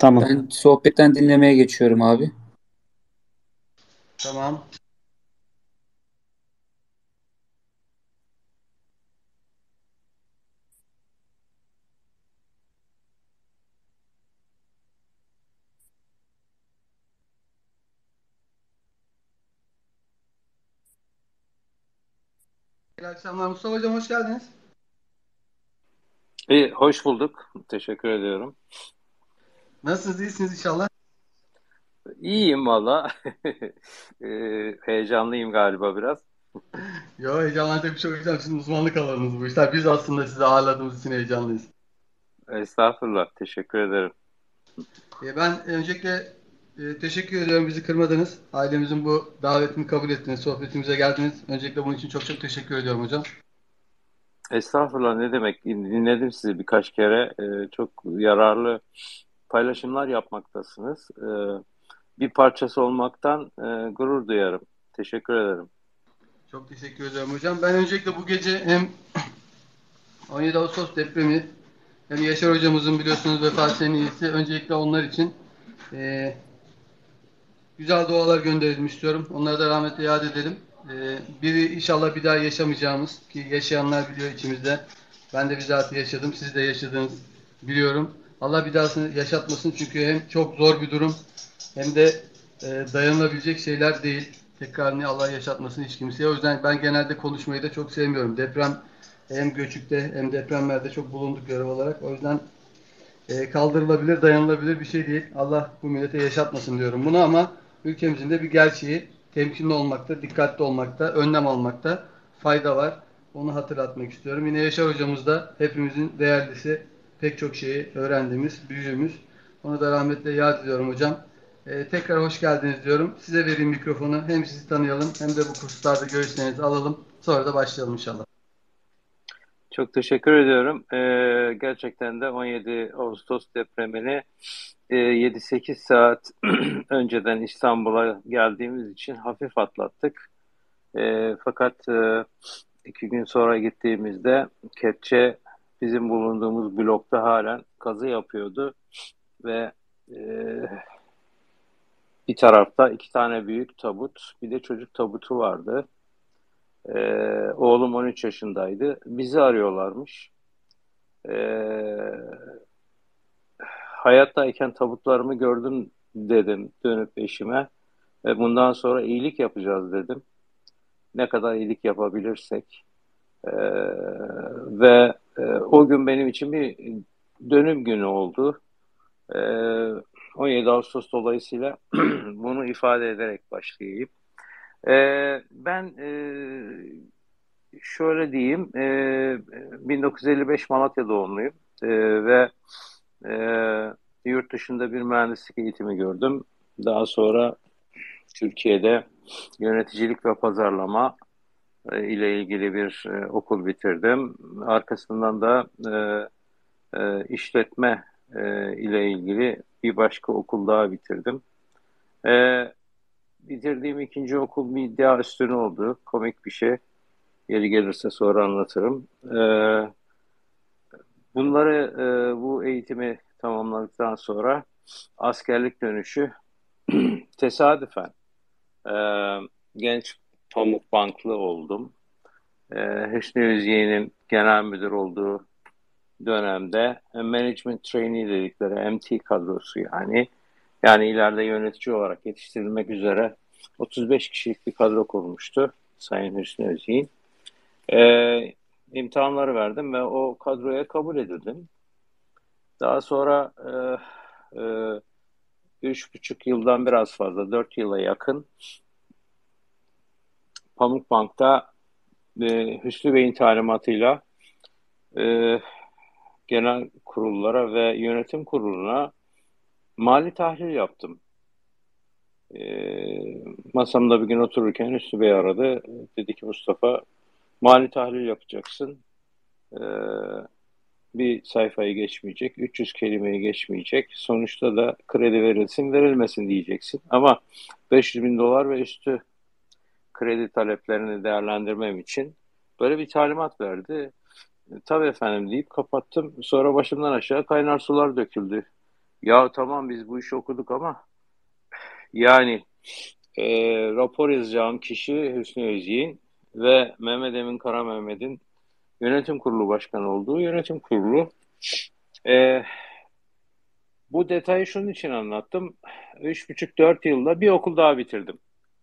Tamam. Ben sohbetten dinlemeye geçiyorum abi. Tamam. İyi akşamlar Mustafa Hocam, hoş geldiniz. İyi, hoş bulduk. Teşekkür ediyorum. Nasılsınız, iyisiniz inşallah? İyiyim valla. Heyecanlıyım galiba biraz. Yo, heyecanlanacak bir şey yok hocam. Sizin uzmanlık alanınız bu işler. Biz aslında sizi ağırladığımız için heyecanlıyız. Estağfurullah. Teşekkür ederim. Ben öncelikle teşekkür ediyorum, bizi kırmadınız. Ailemizin bu davetini kabul ettiniz, sohbetimize geldiniz. Öncelikle bunun için çok çok teşekkür ediyorum hocam. Estağfurullah ne demek? Dinledim sizi birkaç kere. Çok yararlı paylaşımlar yapmaktasınız. Bir parçası olmaktan gurur duyarım. Teşekkür ederim. Çok teşekkür ediyorum hocam. Ben öncelikle bu gece hem 17 Ağustos depremi hem Yaşar hocamızın biliyorsunuz vefat seniyesi. Öncelikle onlar için e, güzel dualar gönderelim istiyorum. Onları da rahmetle yad edelim. Biri inşallah bir daha yaşamayacağımız, ki yaşayanlar biliyor içimizde. Ben de bizzat yaşadım. Siz de yaşadınız biliyorum. Allah bir dahasını yaşatmasın, çünkü hem çok zor bir durum hem de dayanılabilecek şeyler değil. Tekrarını Allah yaşatmasın hiç kimseye. O yüzden ben genelde konuşmayı da çok sevmiyorum. Deprem hem göçükte hem depremlerde çok bulunduk görev olarak. O yüzden kaldırılabilir, dayanılabilir bir şey değil. Allah bu millete yaşatmasın diyorum bunu, ama ülkemizin de bir gerçeği, temkinli olmakta, dikkatli olmakta, önlem almakta fayda var. Onu hatırlatmak istiyorum. Yine Yaşar hocamız da hepimizin değerlisi, pek çok şeyi öğrendiğimiz, büyüğümüz. Onu da rahmetle yad ediyorum hocam. Tekrar hoş geldiniz diyorum. Size vereyim mikrofonu. Hem sizi tanıyalım hem de bu kurslarda görüşlerinizi alalım. Sonra da başlayalım inşallah. Çok teşekkür ediyorum. Gerçekten de 17 Ağustos depremini 7-8 saat önceden İstanbul'a geldiğimiz için hafif atlattık. Fakat 2 gün sonra gittiğimizde kepçe bizim bulunduğumuz blokta halen kazı yapıyordu ve e, bir tarafta 2 tane büyük tabut, bir de çocuk tabutu vardı. Oğlum 13 yaşındaydı. Bizi arıyorlarmış. Ee, Hayattayken tabutlarımı gördüm dedim dönüp eşime. Ve bundan sonra iyilik yapacağız dedim. Ne kadar iyilik yapabilirsek. Ee, o gün benim için bir dönüm günü oldu. Ee, 17 Ağustos dolayısıyla bunu ifade ederek başlayayım. Ben şöyle diyeyim, 1955 Malatya doğumluyum. Ve e, yurt dışında bir mühendislik eğitimi gördüm. Daha sonra Türkiye'de yöneticilik ve pazarlama ile ilgili bir okul bitirdim. Arkasından da işletme ile ilgili bir başka okul daha bitirdim. E, Bitirdiğim ikinci okul bir iddia üstüne oldu. Komik bir şey. Yeri gelirse sonra anlatırım. Bu eğitimi tamamladıktan sonra askerlik dönüşü tesadüfen e, genç Pamukbanklı oldum. Hüsnü Özyeğin'in genel müdür olduğu dönemde management trainee dedikleri MT kadrosu, yani ileride yönetici olarak yetiştirilmek üzere 35 kişilik bir kadro kurmuştu Sayın Hüsnü Özyeğin. İmtihanları verdim ve o kadroya kabul edildim. Daha sonra 3,5 yıldan biraz fazla, 4 yıla yakın Pamukbank'ta Hüsnü Bey'in talimatıyla e, genel kurullara ve yönetim kuruluna mali tahlil yaptım. Masamda bir gün otururken Hüsnü Bey aradı. Dedi ki Mustafa, mali tahlil yapacaksın. E, Bir sayfayı geçmeyecek, 300 kelimeyi geçmeyecek. Sonuçta da kredi verilsin, verilmesin diyeceksin. Ama 500 bin dolar ve üstü kredi taleplerini değerlendirmem için böyle bir talimat verdi. Tabii efendim deyip kapattım. Sonra başımdan aşağı kaynar sular döküldü. Ya tamam biz bu işi okuduk ama yani rapor yazacağım kişi Hüsnü Özyiğin ve Mehmet Emin Kara Mehmet'in yönetim kurulu başkanı olduğu yönetim kurulu. E, Bu detayı şunun için anlattım. 3,5-4 yılda bir okul daha bitirdim.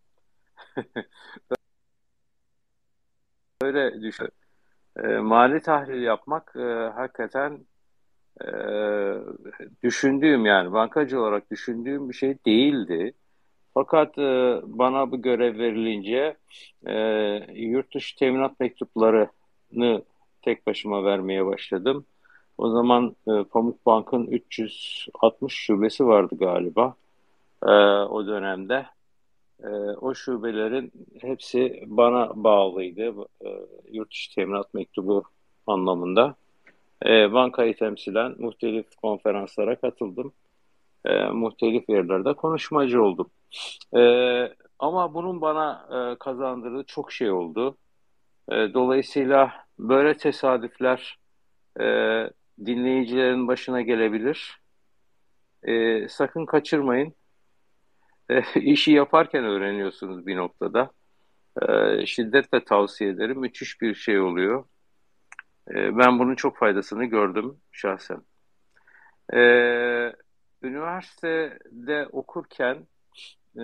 Öyle düşün. Mali tahlil yapmak hakikaten e, düşündüğüm yani bankacı olarak düşündüğüm bir şey değildi. Fakat bana bu görev verilince e, yurt dışı teminat mektuplarını tek başıma vermeye başladım. O zaman Pamukbank'ın 360 şubesi vardı galiba o dönemde. O şubelerin hepsi bana bağlıydı. Yurt dışı teminat mektubu anlamında. Bankayı temsilen muhtelif konferanslara katıldım. Muhtelif yerlerde konuşmacı oldum. Ama bunun bana kazandırdığı çok şey oldu. Dolayısıyla böyle tesadüfler e, dinleyicilerin başına gelebilir. Sakın kaçırmayın. İşi yaparken öğreniyorsunuz bir noktada. Şiddetle tavsiye ederim. Müthiş bir şey oluyor. Ben bunun çok faydasını gördüm şahsen. Ee, Üniversitede okurken e,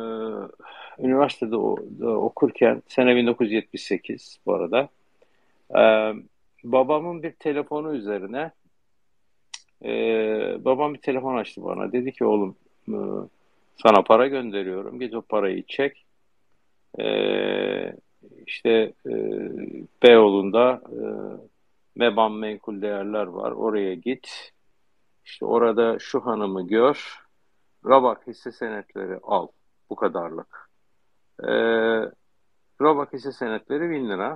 üniversitede okurken sene 1978 bu arada e, babamın bir telefonu üzerine babam bir telefon açtı bana. Dedi ki oğlum e, sana para gönderiyorum. Git o parayı çek. E, işte Beyoğlu'nda MEBAN menkul değerler var. Oraya git. İşte orada şu hanımı gör. Rabak hisse senetleri al. Bu kadarlık. Ee, Rabak hisse senetleri 1.000 lira.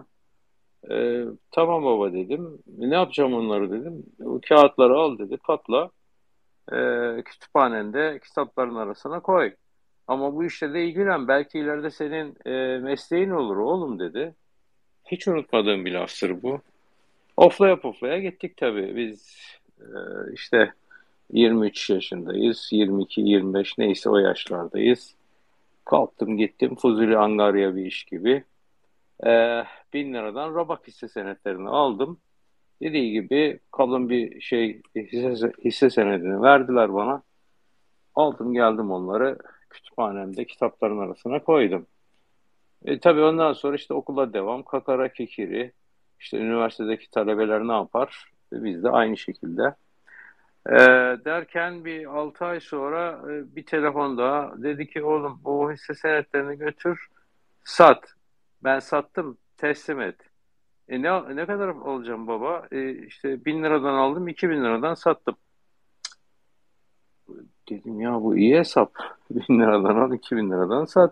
Tamam baba dedim. Ne yapacağım onları dedim. O kağıtları al dedi. Katla. Kütüphanende kitapların arasına koy. Ama bu işle de ilgilen. Belki ileride senin mesleğin olur oğlum dedi. Hiç unutmadığım bir laftır bu. Oflaya puflaya gittik tabii. Biz e, işte 23 yaşındayız. 22, 25 neyse o yaşlardayız. Kalktım gittim Fuzuli Angarya bir iş gibi. 1.000 liradan Robak hisse senetlerini aldım. Dediği gibi kalın bir şey hisse senedini verdiler bana. Aldım geldim onları kütüphanemde kitapların arasına koydum. Tabii ondan sonra işte okula devam. Kakara kikiri. İşte üniversitedeki talebeler ne yapar? Biz de aynı şekilde. Ee, Derken bir 6 ay sonra bir telefon daha dedi ki oğlum o hisse senetlerini götür sat. Ben sattım teslim et. Ne kadar alacağım baba? İşte 1.000 liradan aldım 2.000 liradan sattım. Dedim ya bu iyi hesap. 1.000 liradan al 2.000 liradan sat.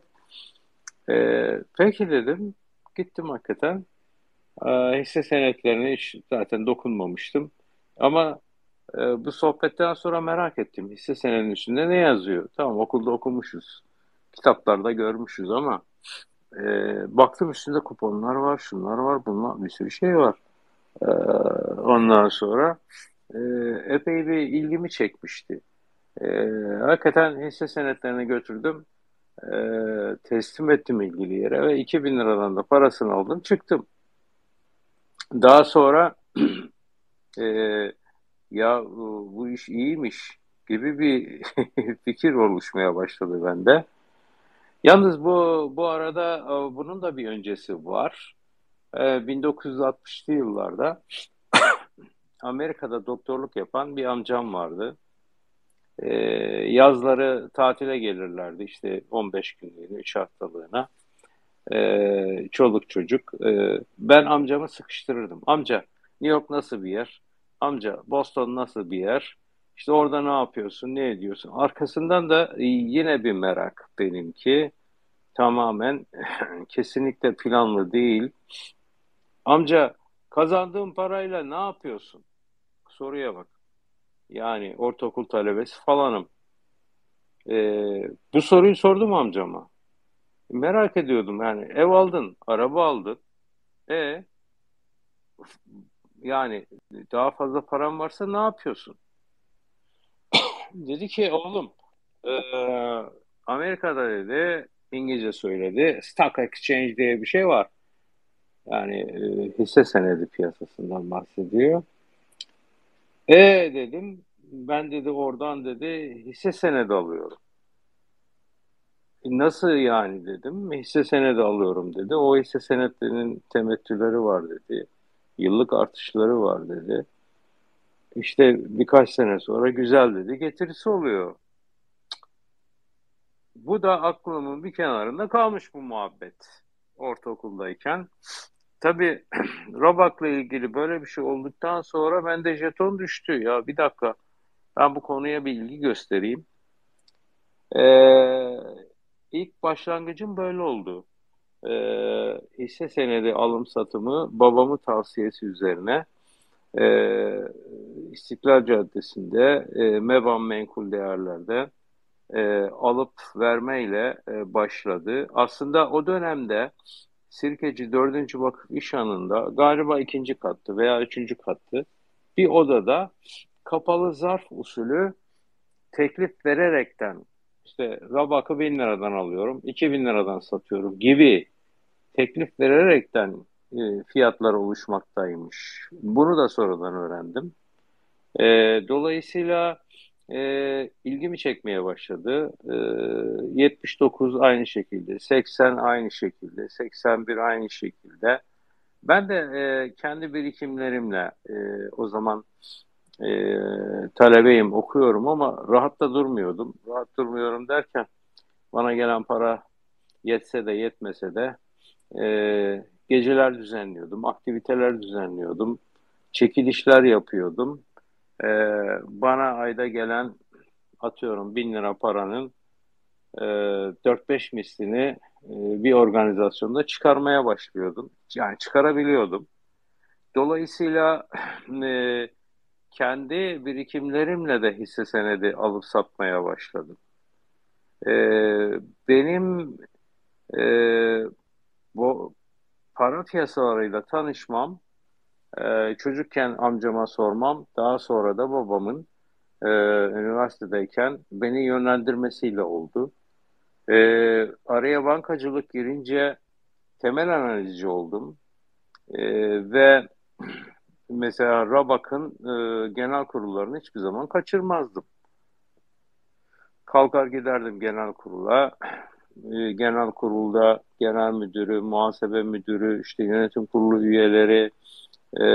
Peki dedim. Gittim hakikaten. Hisse senetlerine hiç zaten dokunmamıştım. Ama bu sohbetten sonra merak ettim. Hisse senedinin üstünde ne yazıyor? Tamam okulda okumuşuz. Kitaplarda görmüşüz ama baktım üstünde kuponlar var, şunlar var, bunlar bir sürü şey var. E, Ondan sonra e, epey bir ilgimi çekmişti. E, Hakikaten hisse senetlerini götürdüm. Teslim ettim ilgili yere ve 2.000 liradan da parasını aldım çıktım. Daha sonra e, ya bu iş iyiymiş gibi bir fikir oluşmaya başladı bende. Yalnız bu arada bunun da bir öncesi var. 1960'lı yıllarda Amerika'da doktorluk yapan bir amcam vardı. E, Yazları tatile gelirlerdi işte 15 günlüğüne, 3 haftalığına. Çoluk çocuk. Ben amcamı sıkıştırırdım. Amca, New York nasıl bir yer? Amca, Boston nasıl bir yer? İşte orada ne yapıyorsun, ne ediyorsun? Arkasından da yine bir merak benimki. Tamamen kesinlikle planlı değil. Amca, kazandığın parayla ne yapıyorsun? Soruya bak. Yani ortaokul talebesi falanım. Bu soruyu sordum amcama. Merak ediyordum yani ev aldın, araba aldın. E Yani daha fazla paran varsa ne yapıyorsun? Dedi ki oğlum, Amerika'da dedi, İngilizce söyledi, Stock Exchange diye bir şey var. Yani hisse senedi piyasasından bahsediyor. Dedim, ben dedi oradan dedi hisse senedi alıyorum. Nasıl yani dedim, hisse senedi alıyorum dedi. O hisse senetlerinin temettüleri var dedi. Yıllık artışları var dedi. İşte birkaç sene sonra güzel dedi, getirisi oluyor. Bu da aklımın bir kenarında kalmış bu muhabbet ortaokuldayken. Tabii Robak'la ilgili böyle bir şey olduktan sonra bende jeton düştü. Ya bir dakika, ben bu konuya bir ilgi göstereyim. Ee, ilk başlangıcım böyle oldu. Hisse senedi alım satımı babamın tavsiyesi üzerine İstiklal Caddesi'nde Meban Menkul Değerler'de alıp vermeyle başladı. Aslında o dönemde Sirkeci 4. Vakıf İşhanı'nda galiba ikinci kattı veya üçüncü kattı bir odada kapalı zarf usulü teklif vererekten işte Rabak'ı 1.000 liradan alıyorum, 2.000 liradan satıyorum gibi teklif vererekten fiyatlar oluşmaktaymış. Bunu da sonradan öğrendim. Dolayısıyla ilgimi çekmeye başladı. 79 aynı şekilde, 80 aynı şekilde, 81 aynı şekilde. Ben de kendi birikimlerimle o zaman e, talebeyim, okuyorum ama rahat da durmuyordum. Rahat durmuyorum derken bana gelen para yetse de yetmese de geceler düzenliyordum, aktiviteler düzenliyordum, çekilişler yapıyordum. E, Bana ayda gelen atıyorum 1.000 lira paranın 4-5 mislini bir organizasyonda çıkarmaya başlıyordum. Yani çıkarabiliyordum. Dolayısıyla e, kendi birikimlerimle de hisse senedi alıp satmaya başladım. E, Benim e, bu para piyasalarıyla tanışmam, çocukken amcama sormam, daha sonra da babamın üniversitedeyken beni yönlendirmesiyle oldu. Araya bankacılık girince temel analizci oldum. Ve mesela Rabak'ın genel kurullarını hiçbir zaman kaçırmazdım. Kalkar giderdim genel kurula. Genel kurulda genel müdürü, muhasebe müdürü, işte yönetim kurulu üyeleri, e,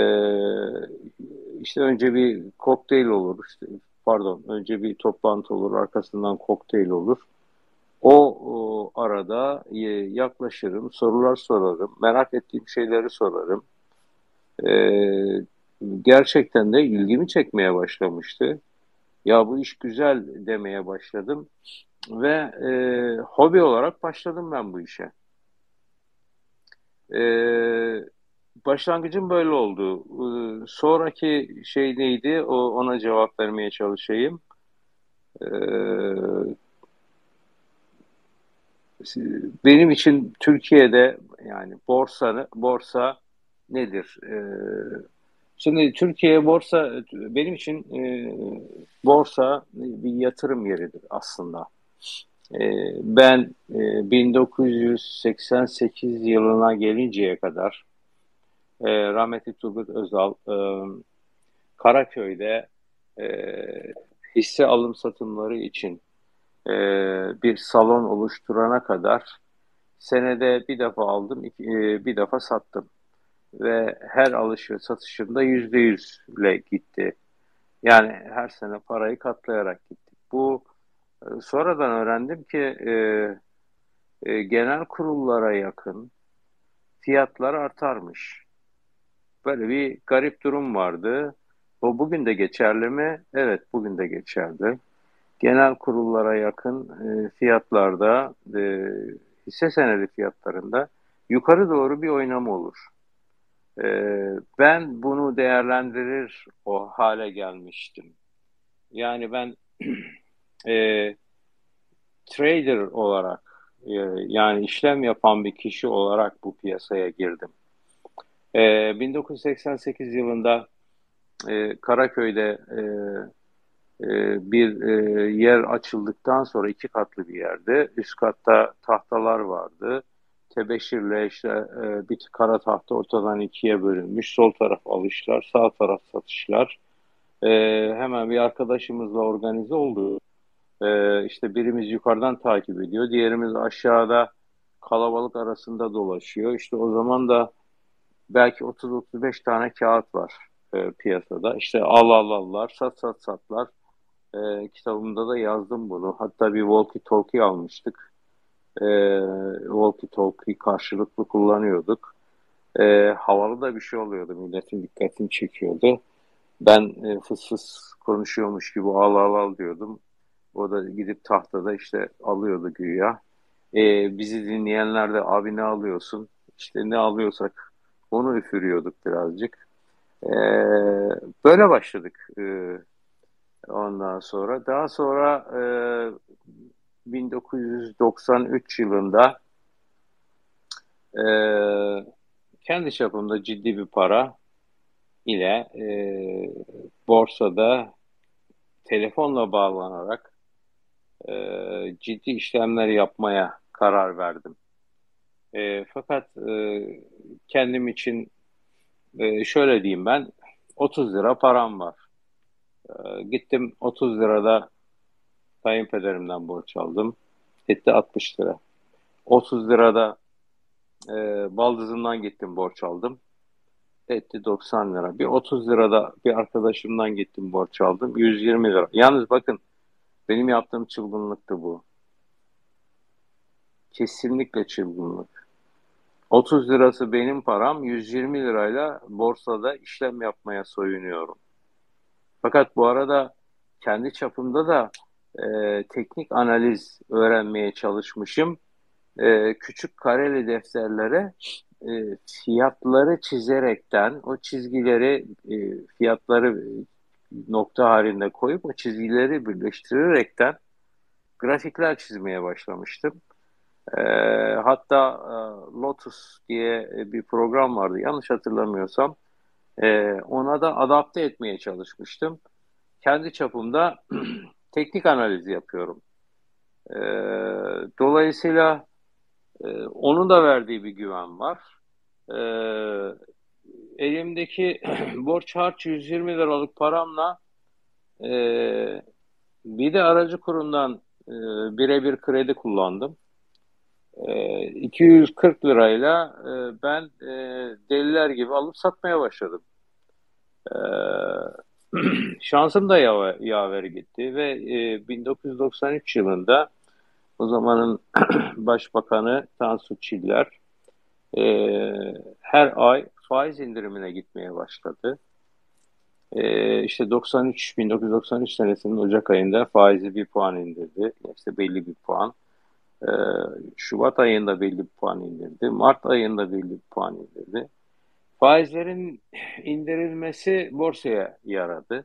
işte önce bir kokteyl olur, işte, pardon, önce bir toplantı olur, arkasından kokteyl olur. O arada yaklaşırım, sorular sorarım, merak ettiğim şeyleri sorarım. E, Gerçekten de ilgimi çekmeye başlamıştı. Ya bu iş güzel demeye başladım ve hobi olarak başladım ben bu işe. E, Başlangıcım böyle oldu. Sonraki şey neydi? Ona cevap vermeye çalışayım. E, Benim için Türkiye'de yani borsa nedir? Şimdi Türkiye borsa benim için borsa bir yatırım yeridir aslında. Ben 1988 yılına gelinceye kadar rahmetli Turgut Özal Karaköy'de e, hisse alım satımları için e, bir salon oluşturana kadar senede bir defa aldım, bir defa sattım ve her alış ve satışımda %100'le gitti. Yani her sene parayı katlayarak gittik. Bu sonradan öğrendim ki genel kurullara yakın fiyatlar artarmış. Böyle bir garip durum vardı. Bu bugün de geçerli mi? Evet, bugün de geçerli. Genel kurullara yakın fiyatlarda, hisse senedi fiyatlarında yukarı doğru bir oynama olur. Ben bunu değerlendirir o hale gelmiştim. Yani ben e, trader olarak, yani işlem yapan bir kişi olarak bu piyasaya girdim. 1988 yılında Karaköy'de Bir yer açıldıktan sonra iki katlı bir yerde. Üst katta tahtalar vardı. Tebeşirle işte bir kara tahta ortadan ikiye bölünmüş. Sol taraf alışlar, sağ taraf satışlar. E, Hemen bir arkadaşımızla organize oldu. İşte birimiz yukarıdan takip ediyor, diğerimiz aşağıda kalabalık arasında dolaşıyor. İşte o zaman da belki 30-35 tane kağıt var piyasada. İşte al al allar, sat sat satlar. Kitabımda da yazdım bunu. Hatta bir walkie talkie almıştık. E, Walkie talkie karşılıklı kullanıyorduk. Havalı da bir şey oluyordu. Milletin dikkatini çekiyordu. Ben fıs fıs konuşuyormuş gibi al al al diyordum. O da gidip tahtada işte alıyordu güya. Bizi dinleyenler de abi ne alıyorsun? İşte ne alıyorsak onu üfürüyorduk birazcık. Ee, Böyle başladık ondan sonra. Daha sonra 1993 yılında e, kendi çapımda ciddi bir para ile borsada telefonla bağlanarak ciddi işlemler yapmaya karar verdim. Fakat kendim için şöyle diyeyim ben 30 lira param var. Gittim 30 lirada kayınpederimden borç aldım. Etti 60 lira. 30 lirada e, baldızımdan gittim borç aldım. Etti 90 lira. Bir 30 lirada bir arkadaşımdan gittim borç aldım. 120 lira. Yalnız bakın benim yaptığım çılgınlıktı bu. Kesinlikle çılgınlık. 30 lirası benim param, 120 lirayla borsada işlem yapmaya soyunuyorum. Fakat bu arada kendi çapımda da teknik analiz öğrenmeye çalışmışım. Küçük kareli defterlere fiyatları çizerekten, o çizgileri, fiyatları nokta halinde koyup o çizgileri birleştirerekten grafikler çizmeye başlamıştım. Ee, Hatta Lotus diye bir program vardı yanlış hatırlamıyorsam. Ona da adapte etmeye çalışmıştım. Kendi çapımda teknik analiz yapıyorum. Ee, Dolayısıyla onun da verdiği bir güven var. Ee, Elimdeki borç harç 120 liralık paramla e, bir de aracı kurumdan birebir kredi kullandım. 240 lirayla ben deliler gibi alıp satmaya başladım. E, Şansım da yaver gitti ve 1993 yılında o zamanın Başbakanı Tansu Çiller e, her ay faiz indirimine gitmeye başladı. İşte 1993 senesinin Ocak ayında faizi bir puan indirdi. İşte belli bir puan. Ee, Şubat ayında belli bir puan indirdi. Mart ayında belli bir puan indirdi. Faizlerin indirilmesi borsaya yaradı.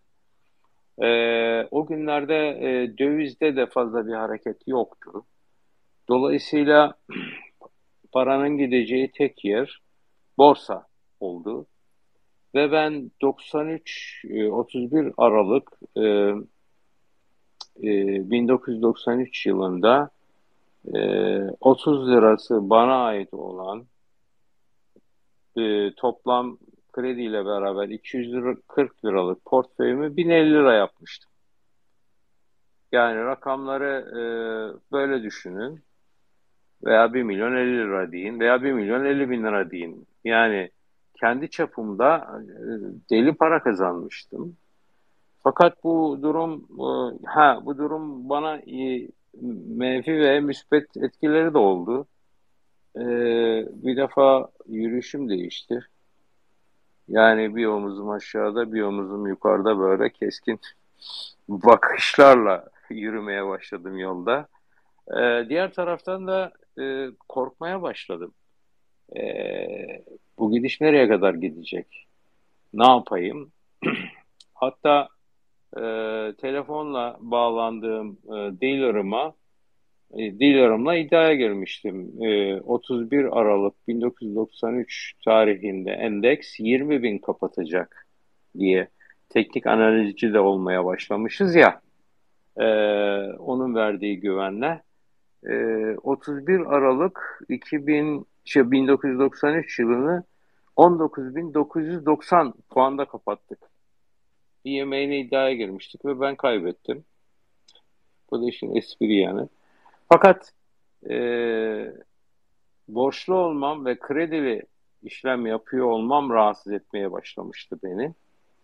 O günlerde dövizde de fazla bir hareket yoktu. Dolayısıyla paranın gideceği tek yer borsa oldu. Ve ben 31 Aralık 1993 yılında 30 lirası bana ait olan toplam krediyle beraber 240 liralık portföyümü 1050 lira yapmıştım. Yani rakamları böyle düşünün veya 1 milyon 50 lira deyin veya 1 milyon 50 bin lira deyin. Yani kendi çapımda deli para kazanmıştım. Fakat bu durum bana menfi ve müspet etkileri de oldu. Bir defa yürüyüşüm değişti. Yani bir omuzum aşağıda, bir omuzum yukarıda böyle keskin bakışlarla yürümeye başladım yolda. Diğer taraftan da korkmaya başladım. Bu gidiş nereye kadar gidecek? Ne yapayım? Hatta telefonla bağlandığım dealer'ımla iddiaya girmiştim. 31 Aralık 1993 tarihinde endeks 20 bin kapatacak diye teknik analizci de olmaya başlamışız ya. Onun verdiği güvenle. 31 Aralık 1993 yılını 19.990 puanda kapattık. Bir yemeğine iddiaya girmiştik ve ben kaybettim. Bu da işin espri yani. Fakat e, borçlu olmam ve kredili işlem yapıyor olmam rahatsız etmeye başlamıştı beni.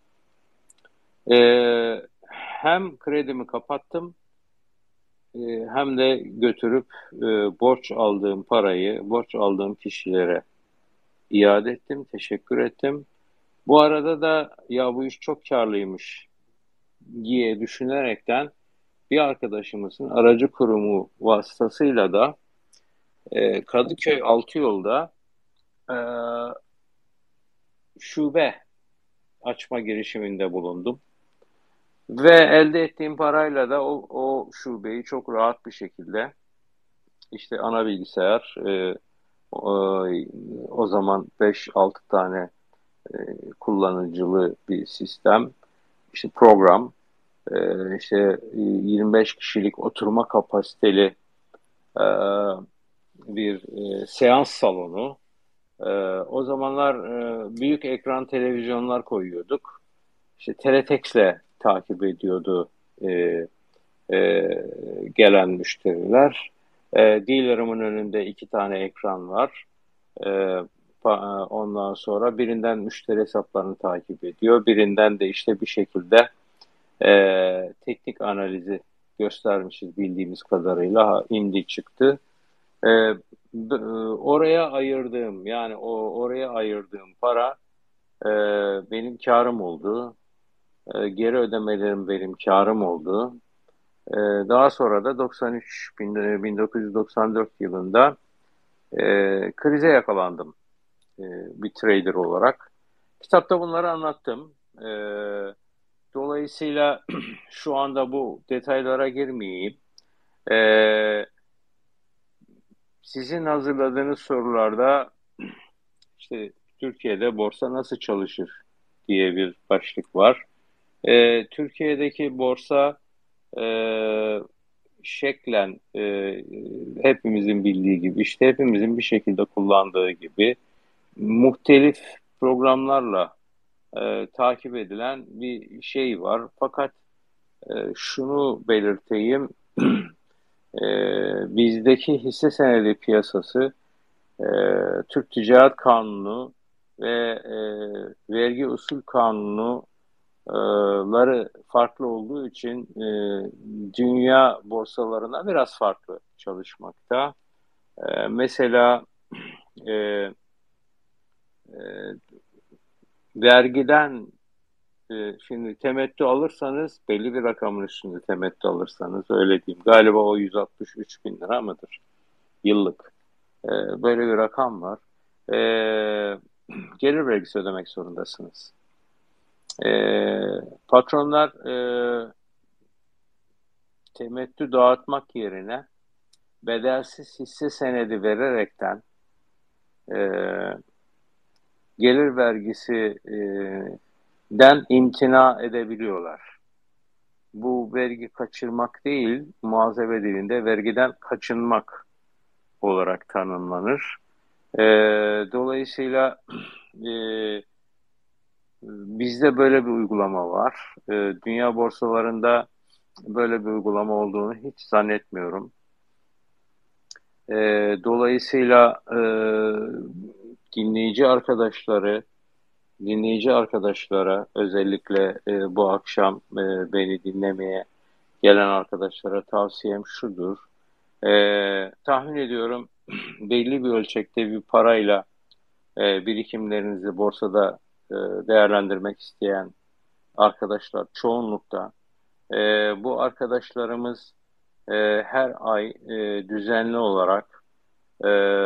Hem kredimi kapattım, e, hem de götürüp borç aldığım parayı borç aldığım kişilere iade ettim, teşekkür ettim. Bu arada da ya bu iş çok karlıymış diye düşünerekten bir arkadaşımızın aracı kurumu vasıtasıyla da Kadıköy Altıyol'da e, şube açma girişiminde bulundum. Ve elde ettiğim parayla da o şubeyi çok rahat bir şekilde işte ana bilgisayar, o, o zaman 5-6 tane e, kullanıcılı bir sistem, işte program, işte 25 kişilik oturma kapasiteli e, bir seans salonu. O zamanlar büyük ekran televizyonlar koyuyorduk. İşte TRTX'le takip ediyordu e, e, gelen müşteriler. Dealer'ımın önünde 2 tane ekran var. E, ondan sonra birinden müşteri hesaplarını takip ediyor. Birinden de işte bir şekilde teknik analizi göstermişiz bildiğimiz kadarıyla. İndi çıktı. E, oraya ayırdığım yani oraya ayırdığım para e, benim karım oldu. Geri ödemelerim benim karım oldu. Daha sonra da 1994 yılında krize yakalandım bir trader olarak. Kitapta bunları anlattım. Dolayısıyla şu anda bu detaylara girmeyeyim. Ee, Sizin hazırladığınız sorularda işte Türkiye'de borsa nasıl çalışır diye bir başlık var. Türkiye'deki borsa e, şeklen hepimizin bildiği gibi işte hepimizin bir şekilde kullandığı gibi muhtelif programlarla takip edilen bir şey var. Fakat şunu belirteyim, e, bizdeki hisse senedi piyasası e, Türk Ticaret Kanunu ve vergi usul kanunları farklı olduğu için dünya borsalarına biraz farklı çalışmakta. Mesela e, e, vergiden şimdi temettü alırsanız belli bir rakamın üstünde temettü alırsanız öyle diyeyim. Galiba o 163 bin lira mıdır yıllık? Böyle bir rakam var. E, Gelir vergisi ödemek zorundasınız. E, Patronlar temettü dağıtmak yerine bedelsiz hisse senedi vererekten e, gelir vergisi den imtina edebiliyorlar. Bu vergi kaçırmak değil, muhasebe dilinde vergiden kaçınmak olarak tanımlanır. E, Dolayısıyla e, bizde böyle bir uygulama var. Dünya borsalarında böyle bir uygulama olduğunu hiç zannetmiyorum. E, Dolayısıyla dinleyici arkadaşları, dinleyici arkadaşlara özellikle bu akşam beni dinlemeye gelen arkadaşlara tavsiyem şudur. Tahmin ediyorum belli bir ölçekte bir parayla birikimlerinizi borsada değerlendirmek isteyen arkadaşlar çoğunlukta. Bu arkadaşlarımız her ay düzenli olarak e,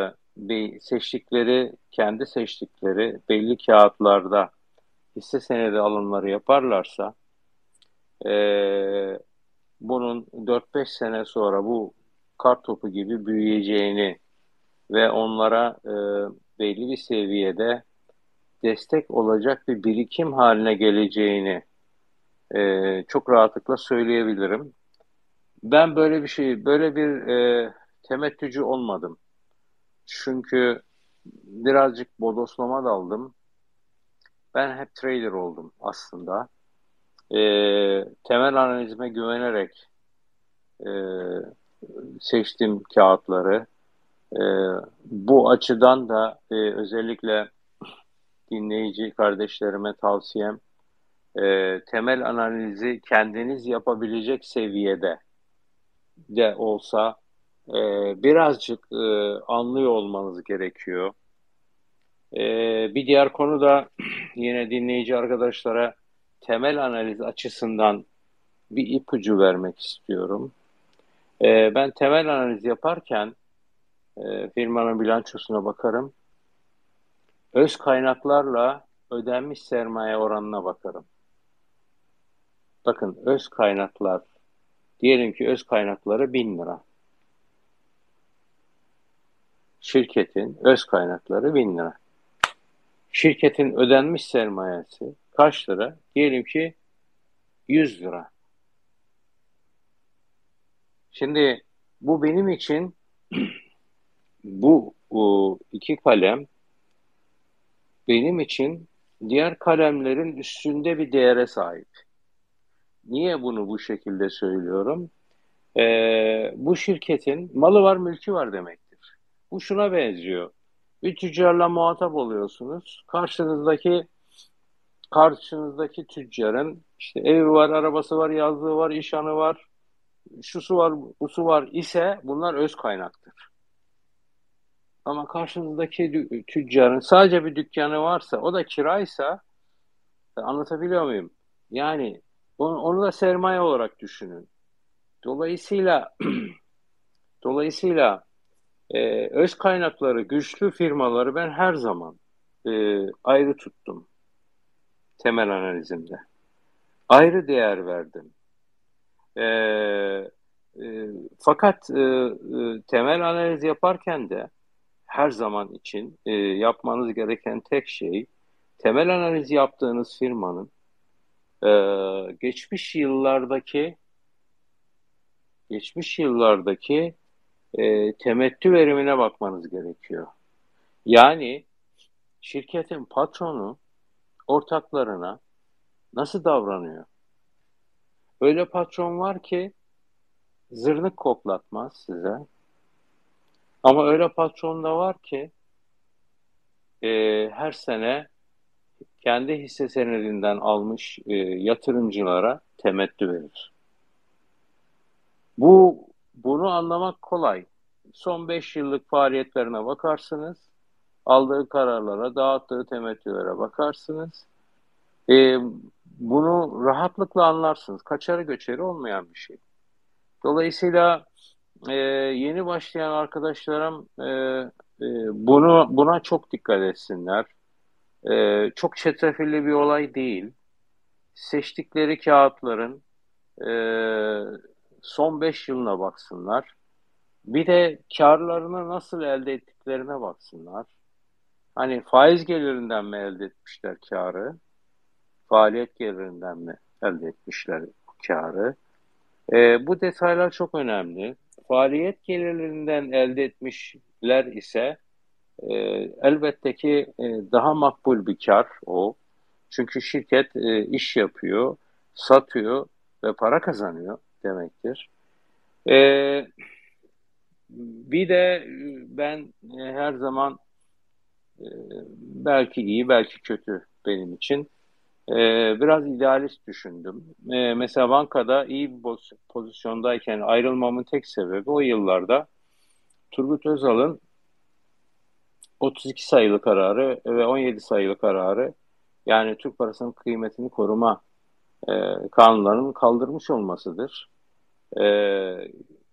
kendi seçtikleri belli kağıtlarda hisse senedi alımları yaparlarsa e, bunun 4-5 sene sonra bu kar topu gibi büyüyeceğini ve onlara belli bir seviyede destek olacak bir birikim haline geleceğini çok rahatlıkla söyleyebilirim. Ben böyle bir temettücü olmadım. Çünkü birazcık bodoslama daldım. Ben hep trader oldum aslında. Temel analizime güvenerek e, seçtim kağıtları. E, Bu açıdan da özellikle dinleyici kardeşlerime tavsiyem temel analizi kendiniz yapabilecek seviyede de olsa e, birazcık anlıyor olmanız gerekiyor. Bir diğer konu da yine dinleyici arkadaşlara temel analiz açısından bir ipucu vermek istiyorum. Ben temel analiz yaparken firmanın bilançosuna bakarım. Öz kaynaklarla ödenmiş sermaye oranına bakarım. Bakın öz kaynaklar, diyelim ki öz kaynakları 1000 lira. Şirketin öz kaynakları 1000 lira. Şirketin ödenmiş sermayesi kaç lira? Diyelim ki 100 lira. Şimdi bu benim için bu iki kalem benim için diğer kalemlerin üstünde bir değere sahip. Niye bunu bu şekilde söylüyorum? Bu şirketin malı var, mülkü var demektir. Bu şuna benziyor. Bir tüccarla muhatap oluyorsunuz. Karşınızdaki tüccarın işte evi var, arabası var, yazlığı var, işhanı var, şusu var, busu var ise bunlar öz kaynaktır. Ama karşınızdaki tüccarın sadece bir dükkanı varsa, o da kiraysa, anlatabiliyor muyum? Yani onu da sermaye olarak düşünün. Dolayısıyla dolayısıyla öz kaynakları güçlü firmaları ben her zaman ayrı tuttum temel analizimde. Ayrı değer verdim. E, fakat temel analiz yaparken de her zaman için yapmanız gereken tek şey temel analiz yaptığınız firmanın e, geçmiş yıllardaki geçmiş yıllardaki temettü verimine bakmanız gerekiyor. Yani şirketin patronu ortaklarına nasıl davranıyor? Öyle patron var ki zırnık koklatmaz size. Ama öyle patron da var ki her sene kendi hisse senedinden almış yatırımcılara temettü verir. Bunu anlamak kolay. Son 5 yıllık faaliyetlerine bakarsınız, aldığı kararlara, dağıttığı temettülere bakarsınız. E, Bunu rahatlıkla anlarsınız. Kaçarı göçeri olmayan bir şey. Dolayısıyla yeni başlayan arkadaşlarım buna çok dikkat etsinler. Çok çetrefilli bir olay değil. Seçtikleri kağıtların e, son 5 yılına baksınlar. Bir de karlarını nasıl elde ettiklerine baksınlar. Hani faiz gelirinden mi elde etmişler karı? Faaliyet gelirinden mi elde etmişler karı? Bu detaylar çok önemli. Faaliyet gelirlerinden elde etmişler ise e, elbette ki daha makbul bir kar o. Çünkü şirket iş yapıyor, satıyor ve para kazanıyor demektir. E, Bir de ben her zaman e, belki iyi, belki kötü benim için. Biraz idealist düşündüm. Mesela bankada iyi bir pozisyondayken ayrılmamın tek sebebi o yıllarda Turgut Özal'ın 32 sayılı kararı ve 17 sayılı kararı, yani Türk parasının kıymetini koruma kanunlarının kaldırmış olmasıdır. Ee,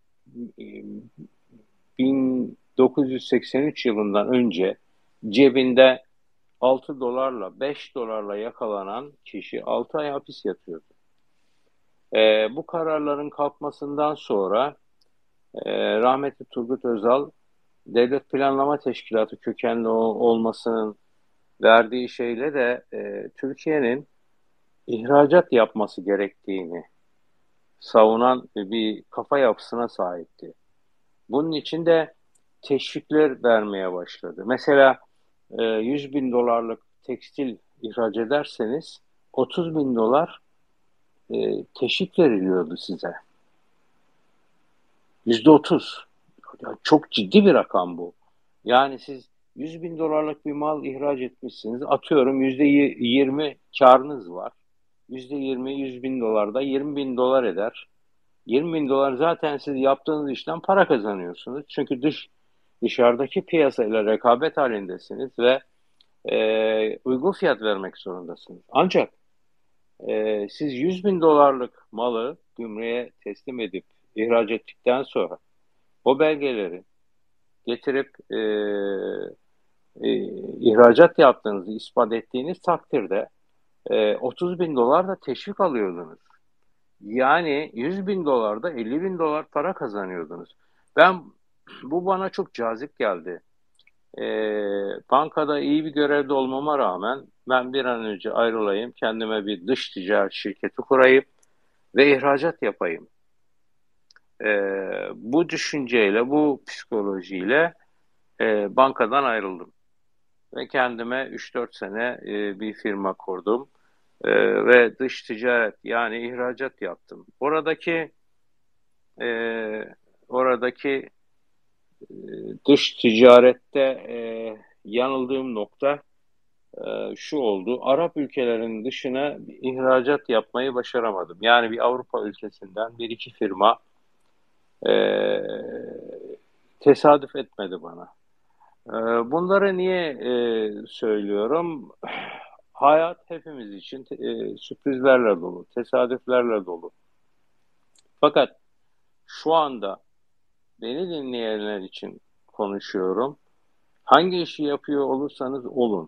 1983 yılından önce cebinde 6 dolarla 5 dolarla yakalanan kişi 6 ay hapis yatıyordu. Bu kararların kalkmasından sonra rahmetli Turgut Özal Devlet Planlama Teşkilatı kökenli olmasının verdiği şeyle de Türkiye'nin ihracat yapması gerektiğini savunan bir kafa yapısına sahipti. Bunun için de teşvikler vermeye başladı. Mesela 100 bin dolarlık tekstil ihraç ederseniz 30 bin dolar teşvik veriliyordu size. %30. Ya çok ciddi bir rakam bu. Yani siz 100 bin dolarlık bir mal ihraç etmişsiniz. Atıyorum %20 karınız var. %20 100 bin dolarda 20 bin dolar eder. 20 bin dolar zaten siz yaptığınız işten para kazanıyorsunuz. Çünkü dışarıdaki piyasayla rekabet halindesiniz ve uygun fiyat vermek zorundasınız. Ancak siz 100 bin dolarlık malı gümrüğe teslim edip ihraç ettikten sonra o belgeleri getirip ihracat yaptığınızı ispat ettiğiniz takdirde 30 bin dolar da teşvik alıyordunuz. Yani 100 bin dolarda 50 bin dolar para kazanıyordunuz. Bu bana çok cazip geldi. Bankada iyi bir görevde olmama rağmen ben bir an önce ayrılayım, kendime bir dış ticaret şirketi kurayım ve ihracat yapayım. Bu düşünceyle, bu psikolojiyle bankadan ayrıldım. Ve kendime 3-4 sene bir firma kurdum. Ve dış ticaret yani ihracat yaptım. E, oradaki dış ticarette yanıldığım nokta şu oldu. Arap ülkelerinin dışına ihracat yapmayı başaramadım. Yani bir Avrupa ülkesinden bir iki firma e, tesadüf etmedi bana. Bunları niye söylüyorum? Hayat hepimiz için sürprizlerle dolu, tesadüflerle dolu. Fakat şu anda beni dinleyenler için konuşuyorum. Hangi işi yapıyor olursanız olun,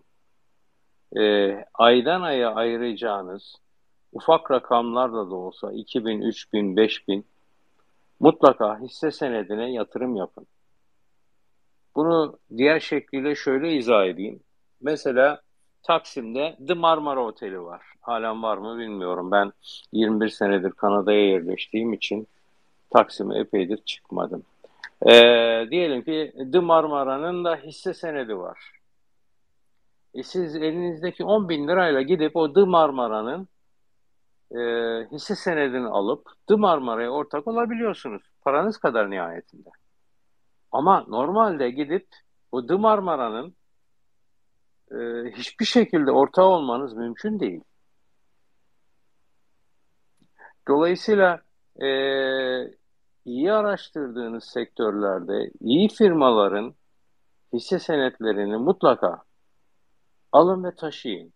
aydan aya ayıracağınız ufak rakamlarla da olsa 2000, 3000, 5000 mutlaka hisse senedine yatırım yapın. Bunu diğer şekliyle şöyle izah edeyim. Mesela Taksim'de The Marmara Oteli var. Halen var mı bilmiyorum. Ben 21 senedir Kanada'ya yerleştiğim için Taksim'e epeydir çıkmadım. Diyelim ki The Marmara'nın da hisse senedi var. Siz elinizdeki 10 bin lirayla gidip o The Marmara'nın e, hisse senedini alıp The Marmara'ya ortak olabiliyorsunuz. Paranız kadar nihayetinde. Ama normalde gidip o The Marmara'nın e, hiçbir şekilde ortağı olmanız mümkün değil. Dolayısıyla e, iyi araştırdığınız sektörlerde iyi firmaların hisse senetlerini mutlaka alın ve taşıyın.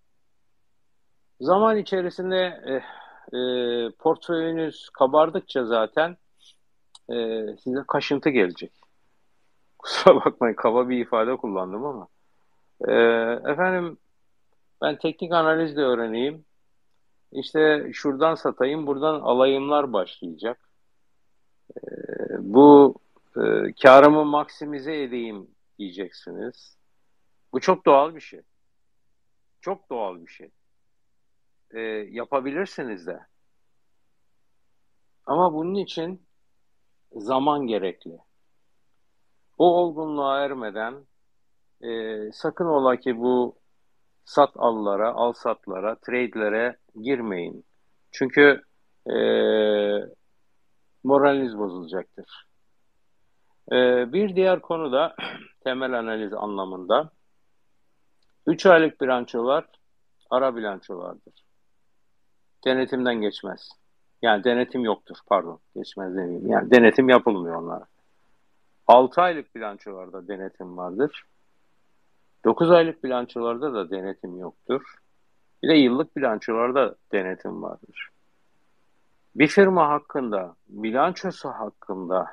Zaman içerisinde portföyünüz kabardıkça zaten size kaşıntı gelecek. Kusura bakmayın kaba bir ifade kullandım ama. E, efendim ben teknik analiz de öğreneyim. İşte şuradan satayım, buradan alayımlar başlayacak. Bu karımı maksimize edeyim diyeceksiniz. Bu çok doğal bir şey. Çok doğal bir şey. Yapabilirsiniz de. Ama bunun için zaman gerekli. O olgunluğa ermeden sakın ola ki bu sat allara, al satlara, trade'lere girmeyin. Çünkü e, moraliniz bozulacaktır. Bir diğer konu da temel analiz anlamında 3 aylık bilançolar ara bilançolardır. Denetimden geçmez. Yani denetim yoktur, pardon. Geçmez demeyeyim. Yani denetim yapılmıyor onlara. 6 aylık bilançolarda denetim vardır. 9 aylık bilançolarda da denetim yoktur. Bir de yıllık bilançolarda denetim vardır. Bir firma hakkında, bilançosu hakkında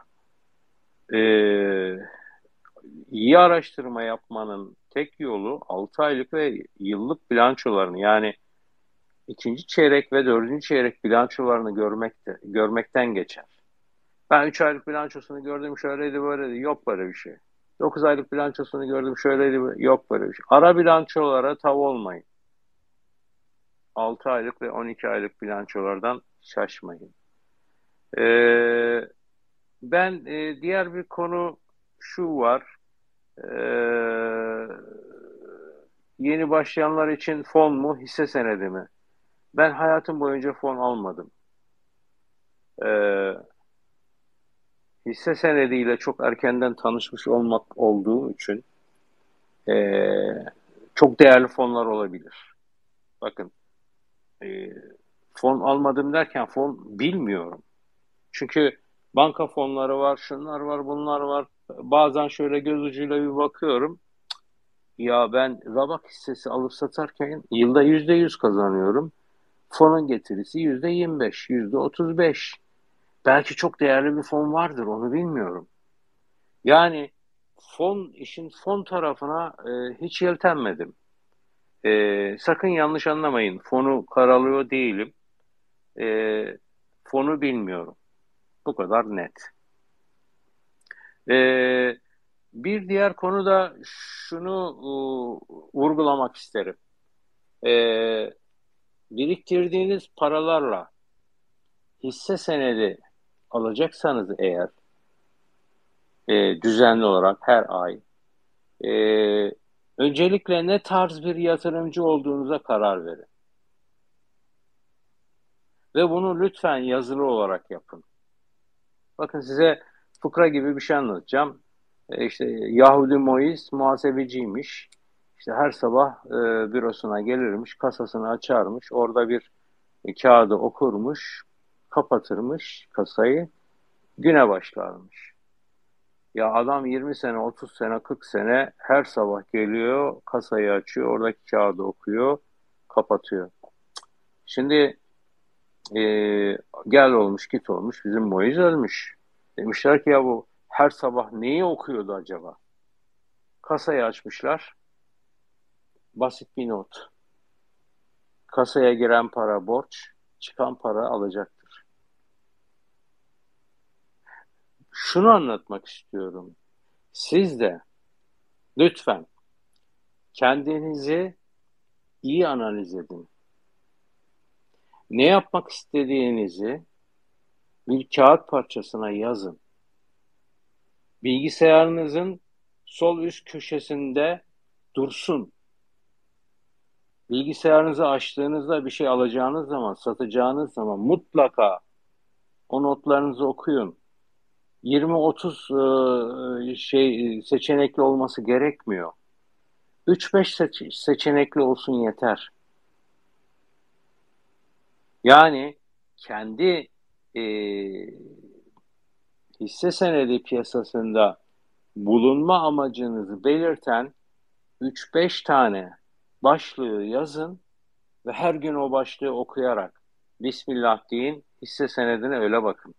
iyi araştırma yapmanın tek yolu 6 aylık ve yıllık bilançolarını yani ikinci çeyrek ve dördüncü çeyrek bilançolarını görmekten geçer. Ben 3 aylık bilançosunu gördüm şöyleydi böyleydi yok böyle bir şey. 9 aylık bilançosunu gördüm şöyleydi yok böyle bir şey. Ara bilançolara tav olmayın. 6 aylık ve 12 aylık bilançolardan şaşmayın. Ee, Ben diğer bir konu şu var. Ee, Yeni başlayanlar için fon mu, hisse senedi mi? Ben hayatım boyunca fon almadım. Ee, Hisse senediyle çok erkenden tanışmış olmak olduğum için ee, çok değerli fonlar olabilir. Bakın, ee, fon almadım derken fon bilmiyorum. Çünkü banka fonları var, şunlar var, bunlar var. Bazen şöyle göz ucuyla bir bakıyorum. Ya ben Rabak hissesi alıp satarken yılda %100 kazanıyorum. Fonun getirisi %25, %35. Belki çok değerli bir fon vardır, onu bilmiyorum. Yani işin fon tarafına hiç yeltenmedim. Sakın yanlış anlamayın, fonu karalıyor değilim. E, Fonu bilmiyorum. Bu kadar net. E, Bir diğer konu da şunu vurgulamak isterim. E, Biriktirdiğiniz paralarla hisse senedi alacaksanız eğer düzenli olarak her ay e, öncelikle ne tarz bir yatırımcı olduğunuza karar verin. Ve bunu lütfen yazılı olarak yapın. Bakın, size fıkra gibi bir şey anlatacağım. İşte Yahudi Moiz muhasebeciymiş. İşte her sabah bürosuna gelirmiş, kasasını açarmış. Orada bir kağıdı okurmuş, kapatırmış kasayı, güne başlarmış. Ya adam 20 sene, 30 sene, 40 sene her sabah geliyor, kasayı açıyor, oradaki kağıdı okuyor, kapatıyor. Şimdi e, gel olmuş, git olmuş, bizim Moiz ölmüş. Demişler ki ya bu her sabah neyi okuyordu acaba? Kasayı açmışlar, basit bir not. Kasaya giren para borç, çıkan para alacaktır. Şunu anlatmak istiyorum. Siz de lütfen kendinizi iyi analiz edin. Ne yapmak istediğinizi bir kağıt parçasına yazın. Bilgisayarınızın sol üst köşesinde dursun. Bilgisayarınızı açtığınızda bir şey alacağınız zaman, satacağınız zaman mutlaka o notlarınızı okuyun. 20-30 seçenekli olması gerekmiyor. 3-5 seçenekli olsun yeter. Yani kendi e, hisse senedi piyasasında bulunma amacınızı belirten 3-5 tane başlığı yazın ve her gün o başlığı okuyarak Bismillah deyin, hisse senedine öyle bakın.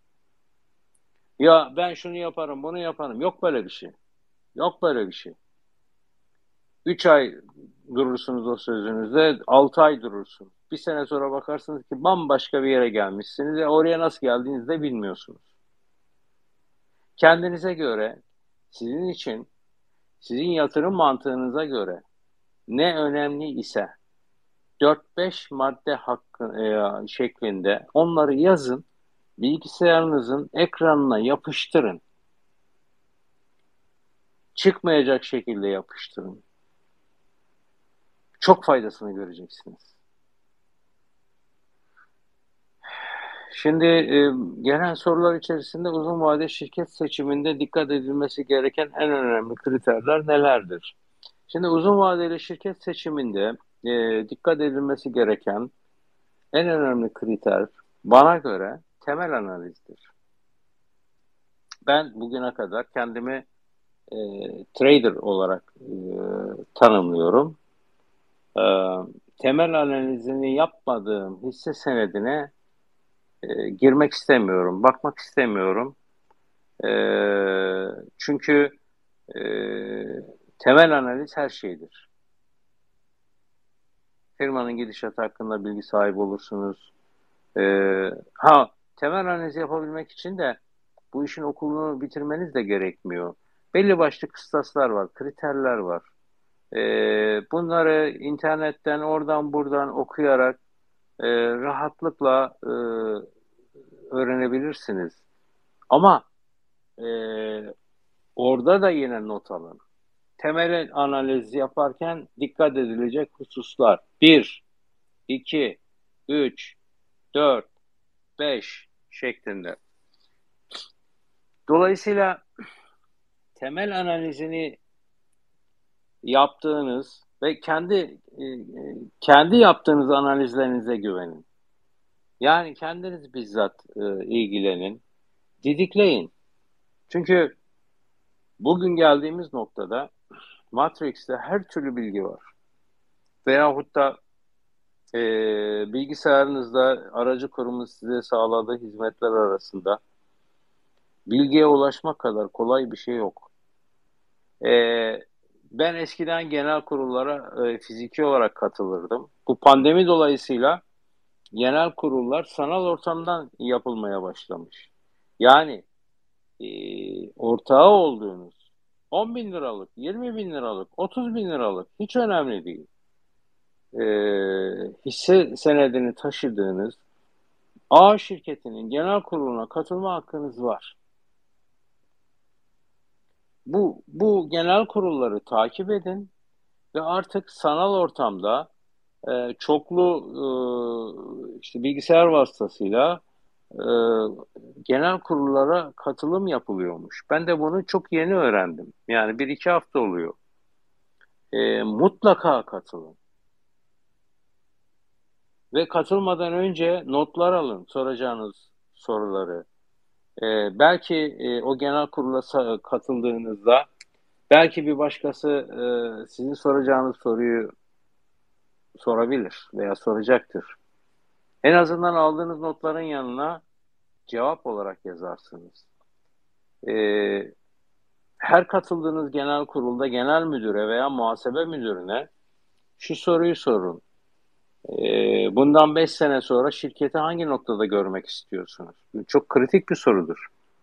Ya ben şunu yaparım, bunu yaparım. Yok böyle bir şey. Yok böyle bir şey. 3 ay durursunuz o sözünüzde, 6 ay durursunuz. Bir sene sonra bakarsınız ki bambaşka bir yere gelmişsiniz ve oraya nasıl geldiğinizi de bilmiyorsunuz. Kendinize göre, sizin için, sizin yatırım mantığınıza göre ne önemli ise 4-5 madde şeklinde onları yazın, bilgisayarınızın ekranına yapıştırın. Çıkmayacak şekilde yapıştırın. Çok faydasını göreceksiniz. Şimdi gelen sorular içerisinde uzun vade şirket seçiminde dikkat edilmesi gereken en önemli kriterler nelerdir? Şimdi uzun vadeli şirket seçiminde dikkat edilmesi gereken en önemli kriter bana göre temel analizdir. Ben bugüne kadar kendimi e, trader olarak tanımlıyorum. E, Temel analizini yapmadığım hisse senedine girmek istemiyorum, bakmak istemiyorum. E, Çünkü e, temel analiz her şeydir. Firmanın gidişatı hakkında bilgi sahibi olursunuz. E, Temel analiz yapabilmek için de bu işin okulunu bitirmeniz de gerekmiyor. Belli başlı kıstaslar var, kriterler var. Bunları internetten oradan buradan okuyarak rahatlıkla öğrenebilirsiniz. Ama e, orada da yine not alın. Temel analiz yaparken dikkat edilecek hususlar: bir, 2, 3, 4, 5 şeklinde. Dolayısıyla temel analizini yaptığınız ve kendi yaptığınız analizlerinize güvenin. Yani kendiniz bizzat ilgilenin, didikleyin. Çünkü bugün geldiğimiz noktada Matrix'te her türlü bilgi var. Veyahut da e, bilgisayarınızda aracı kurumun size sağladığı hizmetler arasında bilgiye ulaşmak kadar kolay bir şey yok. E, Ben eskiden genel kurullara fiziki olarak katılırdım. Bu pandemi dolayısıyla genel kurullar sanal ortamdan yapılmaya başlamış. Yani ortağı olduğunuz 10 bin liralık, 20 bin liralık, 30 bin liralık hiç önemli değil. Hisse senedini taşıdığınız A şirketinin genel kuruluna katılma hakkınız var. Bu genel kurulları takip edin ve artık sanal ortamda çoklu işte bilgisayar vasıtasıyla e, genel kurullara katılım yapılıyormuş. Ben de bunu çok yeni öğrendim. Yani bir iki hafta oluyor. Mutlaka katılın. Ve katılmadan önce notlar alın, soracağınız soruları. Belki o genel kurula katıldığınızda belki bir başkası sizin soracağınız soruyu sorabilir veya soracaktır. En azından aldığınız notların yanına cevap olarak yazarsınız. Ee, Her katıldığınız genel kurulda genel müdüre veya muhasebe müdürüne şu soruyu sorun. Bundan 5 sene sonra şirketi hangi noktada görmek istiyorsunuz? Çok kritik bir sorudur.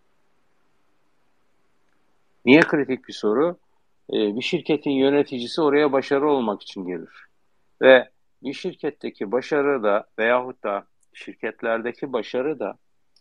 Niye kritik bir soru? Bir şirketin yöneticisi oraya başarılı olmak için gelir. Ve bir şirketteki başarı da veyahut da şirketlerdeki başarı da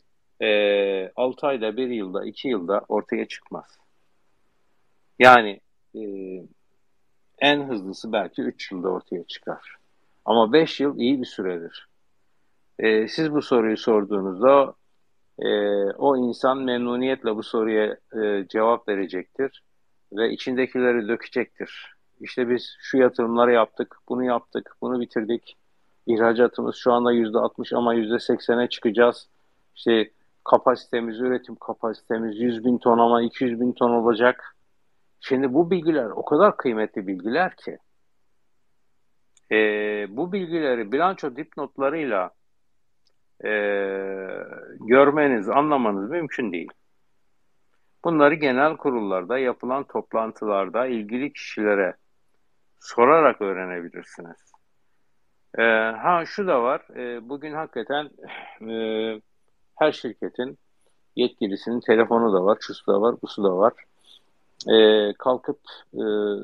6 ayda, bir yılda, 2 yılda ortaya çıkmaz. Yani e, en hızlısı belki 3 yılda ortaya çıkar. Ama 5 yıl iyi bir süredir. Siz bu soruyu sorduğunuzda o insan memnuniyetle bu soruya cevap verecektir ve içindekileri dökecektir. İşte biz şu yatırımları yaptık, bunu bitirdik. İhracatımız şu anda %60 ama %80'e çıkacağız. İşte kapasitemiz, üretim kapasitemiz 100 bin ton ama 200 bin ton olacak. Şimdi bu bilgiler o kadar kıymetli bilgiler ki bu bilgileri bilanço dipnotlarıyla e, görmeniz, anlamanız mümkün değil. Bunları genel kurullarda, yapılan toplantılarda ilgili kişilere sorarak öğrenebilirsiniz. Şu da var, bugün hakikaten her şirketin yetkilisinin telefonu da var, şusu da var, busu da var. Kalkıp e,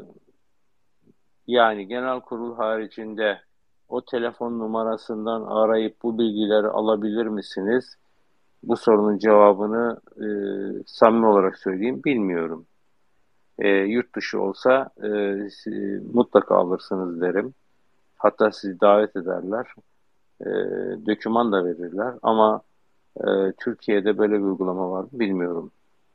yani genel kurul haricinde o telefon numarasından arayıp bu bilgileri alabilir misiniz? Bu sorunun cevabını samimi olarak söyleyeyim, bilmiyorum. Yurt dışı olsa mutlaka alırsınız derim. Hatta sizi davet ederler. E, Doküman da verirler. Ama Türkiye'de böyle bir uygulama var mı bilmiyorum.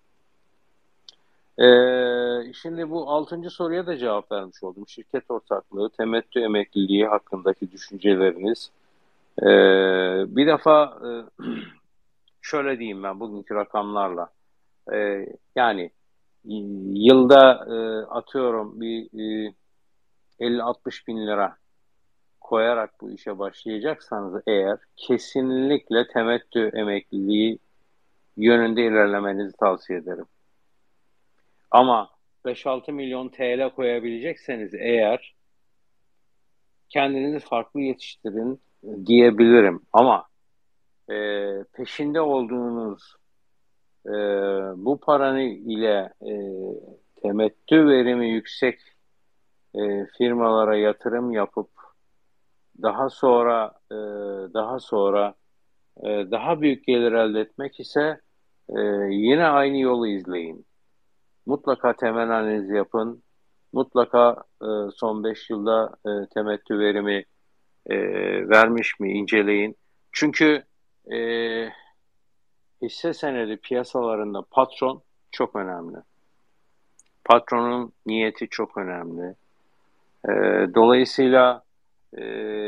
Şimdi bu 6. soruya da cevap vermiş oldum. Şirket ortaklığı, temettü emekliliği hakkındaki düşünceleriniz. Ee, Bir defa şöyle diyeyim ben bugünkü rakamlarla. Yani yılda atıyorum bir 50-60 bin lira koyarak bu işe başlayacaksanız eğer kesinlikle temettü emekliliği yönünde ilerlemenizi tavsiye ederim. Ama 5-6 milyon TL koyabilecekseniz eğer kendinizi farklı yetiştirin diyebilirim. Ama peşinde olduğunuz e, bu paranı ile temettü verimi yüksek firmalara yatırım yapıp daha sonra Daha büyük gelir elde etmek ise yine aynı yolu izleyin. Mutlaka temel analizi yapın. Mutlaka son 5 yılda temettü verimi e, vermiş mi inceleyin. Çünkü e, hisse senedi piyasalarında patron çok önemli. Patronun niyeti çok önemli. E, Dolayısıyla e,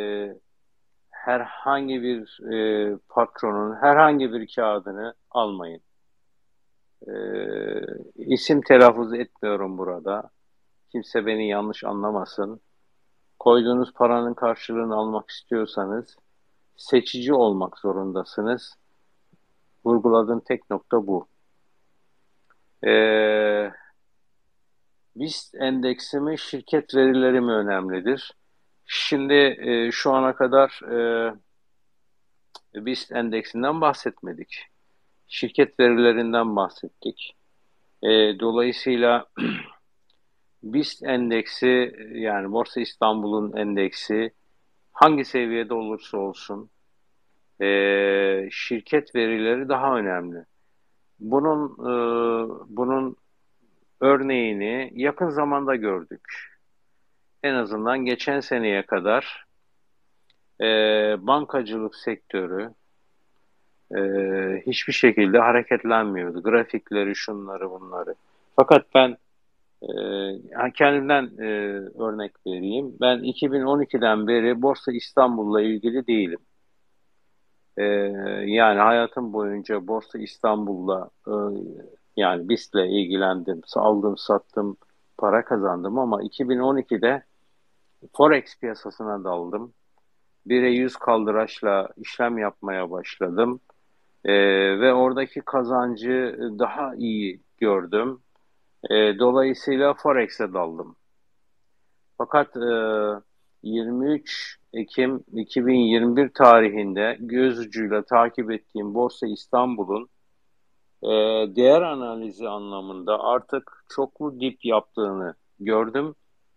herhangi bir patronun herhangi bir kağıdını almayın. E, isim telaffuz etmiyorum burada. Kimse beni yanlış anlamasın. Koyduğunuz paranın karşılığını almak istiyorsanız seçici olmak zorundasınız. Vurguladığım tek nokta bu. Ee, BIST endeksi mi, şirket verileri mi önemlidir? Şimdi şu ana kadar BIST endeksinden bahsetmedik. Şirket verilerinden bahsettik. Dolayısıyla BIST endeksi yani Borsa İstanbul'un endeksi hangi seviyede olursa olsun şirket verileri daha önemli. Bunun örneğini yakın zamanda gördük. En azından geçen seneye kadar bankacılık sektörü e, hiçbir şekilde hareketlenmiyordu. Grafikleri, şunları, bunları. Fakat ben kendimden örnek vereyim. Ben 2012'den beri Borsa İstanbul'la ilgili değilim. E, Yani hayatım boyunca Borsa İstanbul'la yani BIST'le ilgilendim. Aldım, sattım, para kazandım ama 2012'de Forex piyasasına daldım. 1'e 100 kaldıraçla işlem yapmaya başladım. Ve oradaki kazancı daha iyi gördüm. Dolayısıyla Forex'e daldım. Fakat 23 Ekim 2021 tarihinde göz ucuyla takip ettiğim Borsa İstanbul'un e, değer analizi anlamında artık çoklu dip yaptığını gördüm.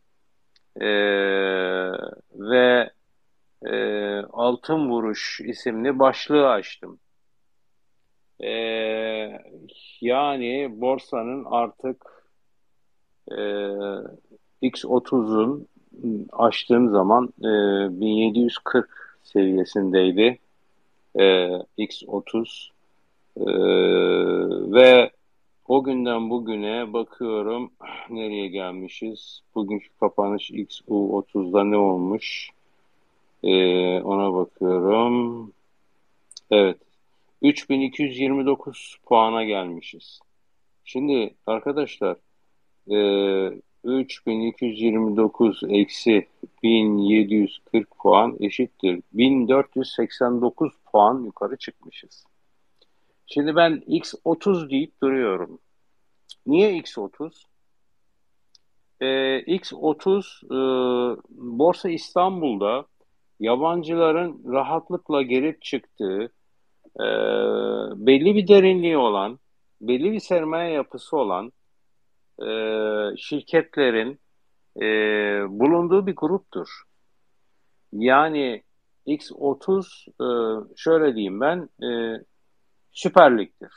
Ve Altın Vuruş isimli başlığı açtım. Ee, Yani borsanın artık e, X30'un açtığım zaman 1740 seviyesindeydi X30. Ee, Ve o günden bugüne bakıyorum nereye gelmişiz. Bugünkü kapanış XU30'da ne olmuş? Ona bakıyorum. Evet. 3229 puana gelmişiz. Şimdi arkadaşlar e, 3229 eksi 1740 puan eşittir. 1489 puan yukarı çıkmışız. Şimdi ben X30 deyip duruyorum. Niye X30? X30 Borsa İstanbul'da yabancıların rahatlıkla girip çıktığı e, belli bir derinliği olan, belli bir sermaye yapısı olan şirketlerin e, bulunduğu bir gruptur. Yani X30 şöyle diyeyim ben Süper Lig'dir.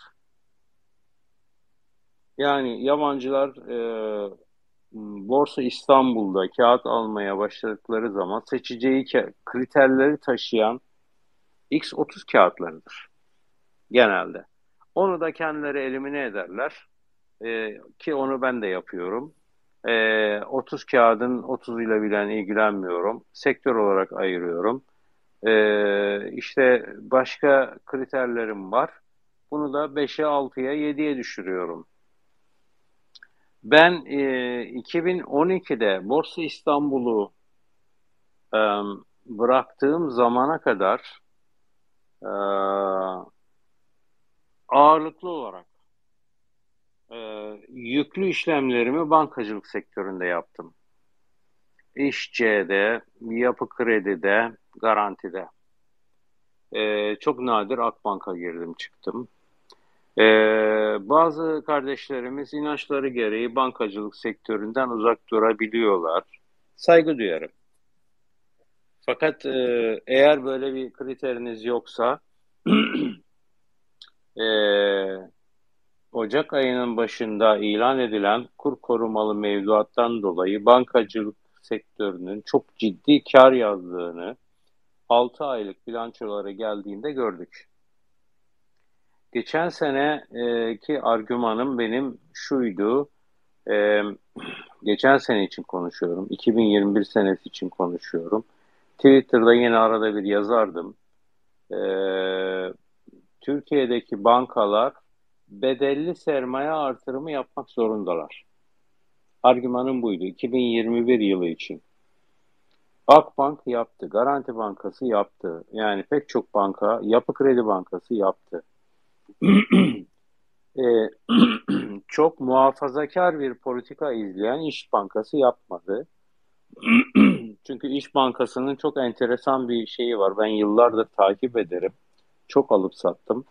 Yani yabancılar Borsa İstanbul'da kağıt almaya başladıkları zaman seçeceği kriterleri taşıyan X30 kağıtlarıdır genelde. Onu da kendileri elimine ederler. Ki onu ben de yapıyorum. 30 kağıdın 30 ile bilen ilgilenmiyorum. Sektör olarak ayırıyorum. İşte başka kriterlerim var. Bunu da 5'e 6'ya 7'ye düşürüyorum. Ben 2012'de Borsa İstanbul'u e, bıraktığım zamana kadar e, ağırlıklı olarak yüklü işlemlerimi bankacılık sektöründe yaptım. İşçe'de, Yapı Kredi'de, Garanti'de. Çok nadir Akbank'a girdim çıktım. Bazı kardeşlerimiz inançları gereği bankacılık sektöründen uzak durabiliyorlar. Saygı duyarım. Fakat eğer böyle bir kriteriniz yoksa Ocak ayının başında ilan edilen kur korumalı mevduattan dolayı bankacılık sektörünün çok ciddi kar yazdığını 6 aylık bilançolara geldiğinde gördük. Geçen seneki argümanım benim şuydu, e, geçen sene için konuşuyorum, 2021 senesi için konuşuyorum. Twitter'da yine arada bir yazardım. E, Türkiye'deki bankalar bedelli sermaye artırımı yapmak zorundalar. Argümanım buydu 2021 yılı için. Akbank yaptı, Garanti Bankası yaptı. Yani pek çok banka, Yapı Kredi Bankası yaptı. E, çok muhafazakar bir politika izleyen İş Bankası yapmadı. Çünkü İş Bankası'nın çok enteresan bir şeyi var. Ben yıllardır takip ederim. Çok alıp sattım.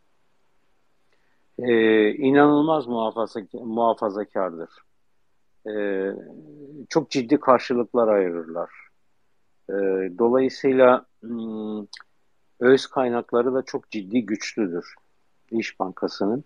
İnanılmaz muhafazakardır. Ee, çok ciddi karşılıklar ayırırlar. Ee, dolayısıyla öz kaynakları da çok ciddi güçlüdür İş Bankası'nın.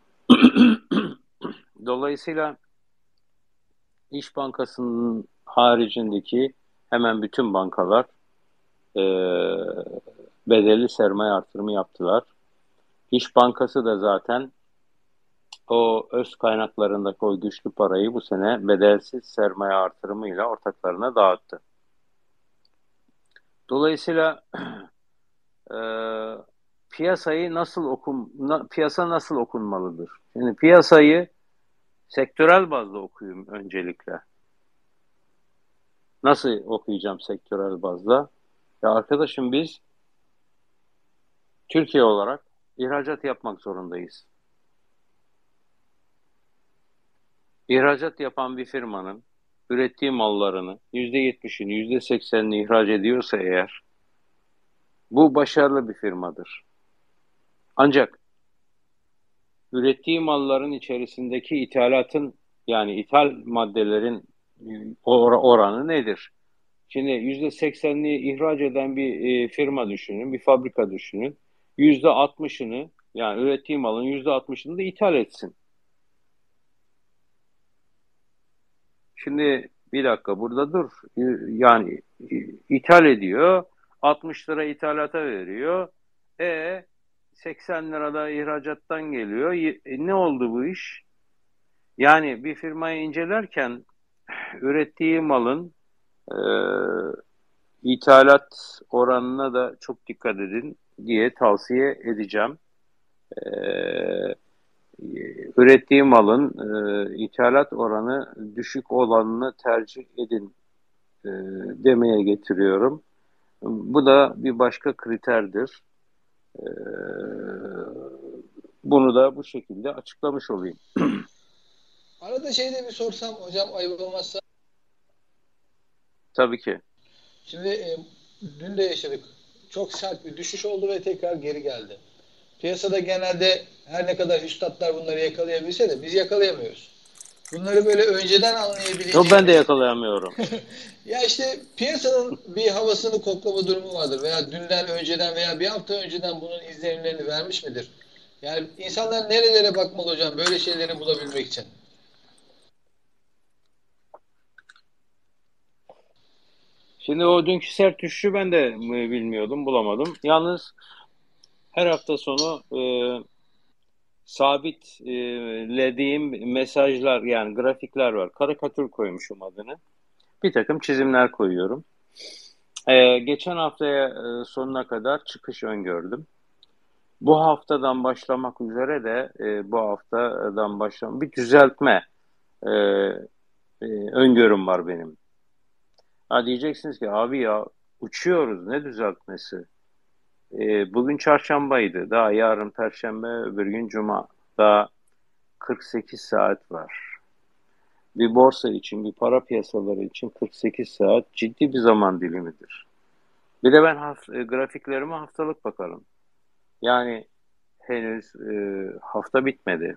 Dolayısıyla İş Bankası'nın haricindeki hemen bütün bankalar e, bedelli sermaye artırımı yaptılar. İş Bankası da zaten o öz kaynaklarındaki o güçlü parayı bu sene bedelsiz sermaye artırımıyla ortaklarına dağıttı. Dolayısıyla e, piyasa nasıl okunmalıdır? Şimdi piyasayı sektörel bazda okuyayım öncelikle. Nasıl okuyacağım sektörel bazda? Ya arkadaşım biz Türkiye olarak ihracat yapmak zorundayız. İhracat yapan bir firmanın ürettiği mallarını %70'ini, %80'ini ihraç ediyorsa eğer bu başarılı bir firmadır. Ancak ürettiği malların içerisindeki ithalatın yani ithal maddelerin oranı nedir? Şimdi %80'ini ihraç eden bir firma düşünün, bir fabrika düşünün. %60'ını yani ürettiği malın %60'ını da ithal etsin. Şimdi bir dakika burada dur. Yani ithal ediyor, 60 lira ithalata veriyor. E 80 lirada ihracattan geliyor. Ne oldu bu iş? Yani bir firmayı incelerken ürettiği malın e, ithalat oranına da çok dikkat edin diye tavsiye edeceğim. E, ürettiği malın ithalat oranı düşük olanını tercih edin demeye getiriyorum. Bu da bir başka kriterdir. E, bunu da bu şekilde açıklamış olayım. Arada şeyde bir sorsam hocam ayıp olmazsa. Tabii ki. Şimdi dün de yaşadık. Çok sert bir düşüş oldu ve tekrar geri geldi. Piyasada genelde her ne kadar üstatlar bunları yakalayabilse de biz yakalayamıyoruz. Bunları böyle önceden Yok ben de anlayabileceğimiz, yakalayamıyorum. ya işte piyasanın bir havasını koklama durumu vardır veya dünden önceden veya bir hafta önceden bunun izlenimlerini vermiş midir? Yani insanlar nerelere bakmalı hocam böyle şeyleri bulabilmek için? Şimdi o dünkü sert düşüşü ben de bilmiyordum, bulamadım. Yalnız her hafta sonu sabitlediğim mesajlar yani grafikler var. Karikatür koymuşum adını. Bir takım çizimler koyuyorum. Geçen haftaya sonuna kadar çıkış öngördüm. Bu haftadan başlamak üzere de bu haftadan başlamak bir düzeltme e, öngörüm var benim. Ha diyeceksiniz ki abi ya uçuyoruz ne düzeltmesi? Bugün çarşambaydı. Daha yarın perşembe, öbür gün cuma. Daha 48 saat var. Bir borsa için, bir para piyasaları için 48 saat ciddi bir zaman dilimidir. Bir de ben grafiklerime haftalık bakarım. Yani henüz hafta bitmedi.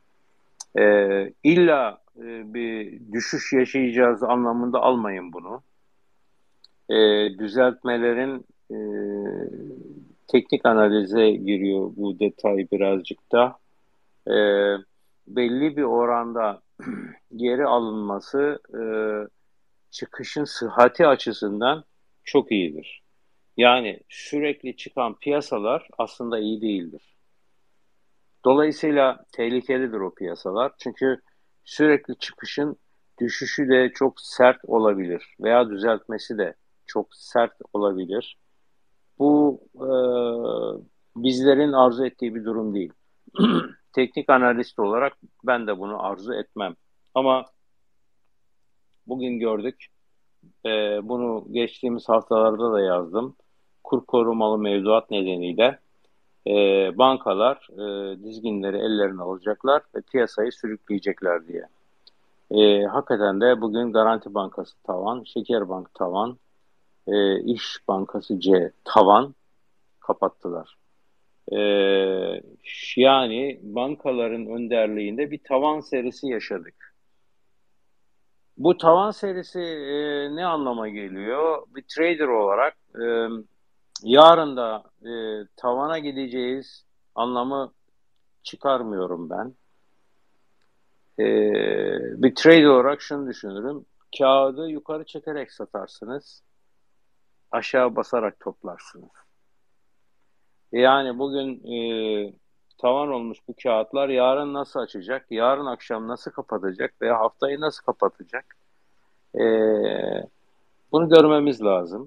İlla bir düşüş yaşayacağız anlamında almayın bunu. Düzeltmelerin teknik analize giriyor bu detay birazcık da. E, Belli bir oranda geri alınması çıkışın sıhhati açısından çok iyidir. Yani sürekli çıkan piyasalar aslında iyi değildir. Dolayısıyla tehlikelidir o piyasalar. Çünkü sürekli çıkışın düşüşü de çok sert olabilir veya düzeltmesi de çok sert olabilir. Bu bizlerin arzu ettiği bir durum değil. Teknik analist olarak ben de bunu arzu etmem. Ama bugün gördük. Bunu geçtiğimiz haftalarda da yazdım. Kur korumalı mevduat nedeniyle bankalar dizginleri ellerine alacaklar ve piyasayı sürükleyecekler diye. Hakikaten de bugün Garanti Bankası tavan, Şekerbank tavan, İş Bankası C tavan kapattılar. Yani bankaların önderliğinde bir tavan serisi yaşadık. Bu tavan serisi ne anlama geliyor? Bir trader olarak yarın da tavana gideceğiz anlamı çıkarmıyorum ben. Bir trader olarak şunu düşünürüm. Kağıdı yukarı çekerek satarsınız. Aşağı basarak toplarsınız. Yani bugün tavan olmuş bu kağıtlar yarın nasıl açacak? Yarın akşam nasıl kapatacak? Veya haftayı nasıl kapatacak? E, Bunu görmemiz lazım.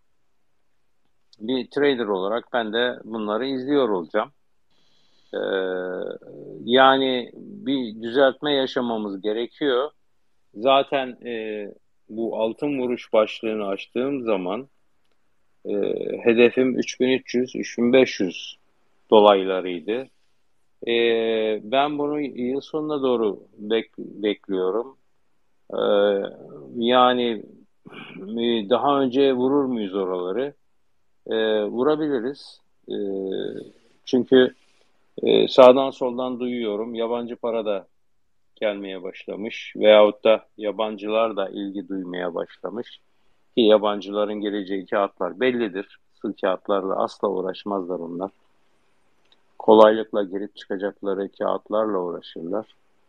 Bir trader olarak ben de bunları izliyor olacağım. Ee, Yani bir düzeltme yaşamamız gerekiyor. Zaten bu altın vuruş başlığını açtığım zaman e, hedefim 3300-3500 dolaylarıydı. Ben bunu yıl sonuna doğru bekliyorum. Ee, Yani daha önce vurur muyuz oraları? Vurabiliriz. Çünkü sağdan soldan duyuyorum. Yabancı para da gelmeye başlamış. Veyahut da yabancılar da ilgi duymaya başlamış. Ki yabancıların geleceği kağıtlar bellidir. Sığ kağıtlarla asla uğraşmazlar onlar. Kolaylıkla girip çıkacakları kağıtlarla uğraşırlar.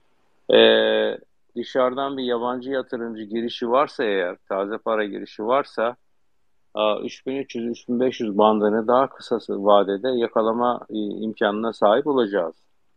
Dışarıdan bir yabancı yatırımcı girişi varsa eğer, taze para girişi varsa 3300-3500 bandını daha kısa vadede yakalama imkanına sahip olacağız.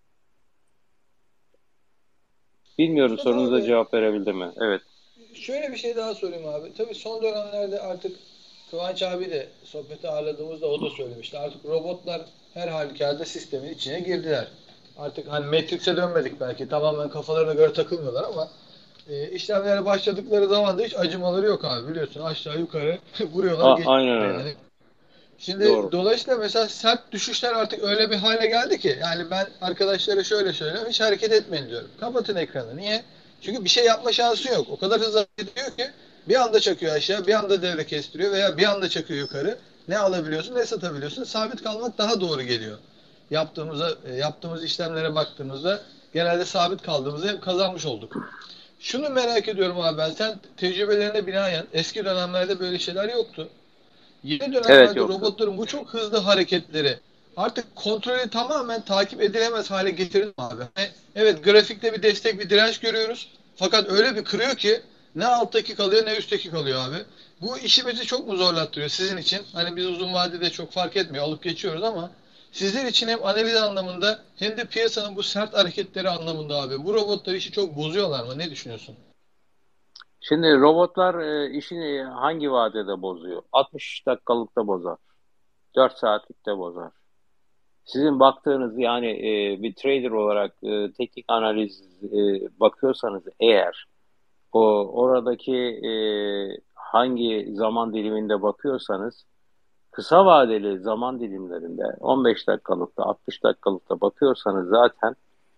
Bilmiyorum Mustafa sorunuza abi, cevap verebildim mi? Evet. şöyle bir şey daha sorayım abi. Tabii son dönemlerde artık Kıvanç abi de sohbeti ağırladığımızda o da söylemişti. Artık robotlar her halükarda sistemin içine girdiler. Artık hani Matrix'e dönmedik belki. Tamamen kafalarına göre takılmıyorlar ama işlemlere başladıkları zaman da hiç acımaları yok abi. Biliyorsun aşağı yukarı vuruyorlar Aynen geçiyorlar öyle. yani. Şimdi Doğru. dolayısıyla mesela sert düşüşler artık öyle bir hale geldi ki yani ben arkadaşlara şöyle söylüyorum, hiç hareket etmeyin diyorum. Kapatın ekranı. Niye? Çünkü bir şey yapma şansı yok. O kadar hızlı hareket ediyor ki bir anda çakıyor aşağı, bir anda devre kestiriyor veya bir anda çakıyor yukarı. Ne alabiliyorsun, ne satabiliyorsun. Sabit kalmak daha doğru geliyor. Yaptığımız işlemlere baktığımızda genelde sabit kaldığımızda hep kazanmış olduk. Şunu merak ediyorum abi ben. Sen tecrübelerine binaen eski dönemlerde böyle şeyler yoktu. Yeni Evet, dönemlerde yoktu. robotların bu çok hızlı hareketleri artık kontrolü tamamen takip edilemez hale getirdi abi. Evet, grafikte bir destek, bir direnç görüyoruz. Fakat öyle bir kırıyor ki ne alttaki kalıyor ne üstteki kalıyor abi. Bu işimizi çok mu zorlattırıyor sizin için? Hani biz uzun vadede çok fark etmiyor, alıp geçiyoruz ama sizler için hem analiz anlamında hem de piyasanın bu sert hareketleri anlamında abi. Bu robotlar işi çok bozuyorlar mı? Ne düşünüyorsun? Şimdi robotlar işini hangi vadede bozuyor? 60 dakikalıkta bozar. 4 saatlikte bozar. Sizin baktığınız yani bir trader olarak teknik analiz bakıyorsanız eğer oradaki hangi zaman diliminde bakıyorsanız kısa vadeli zaman dilimlerinde 15 dakikalıkta 60 dakikalıkta bakıyorsanız zaten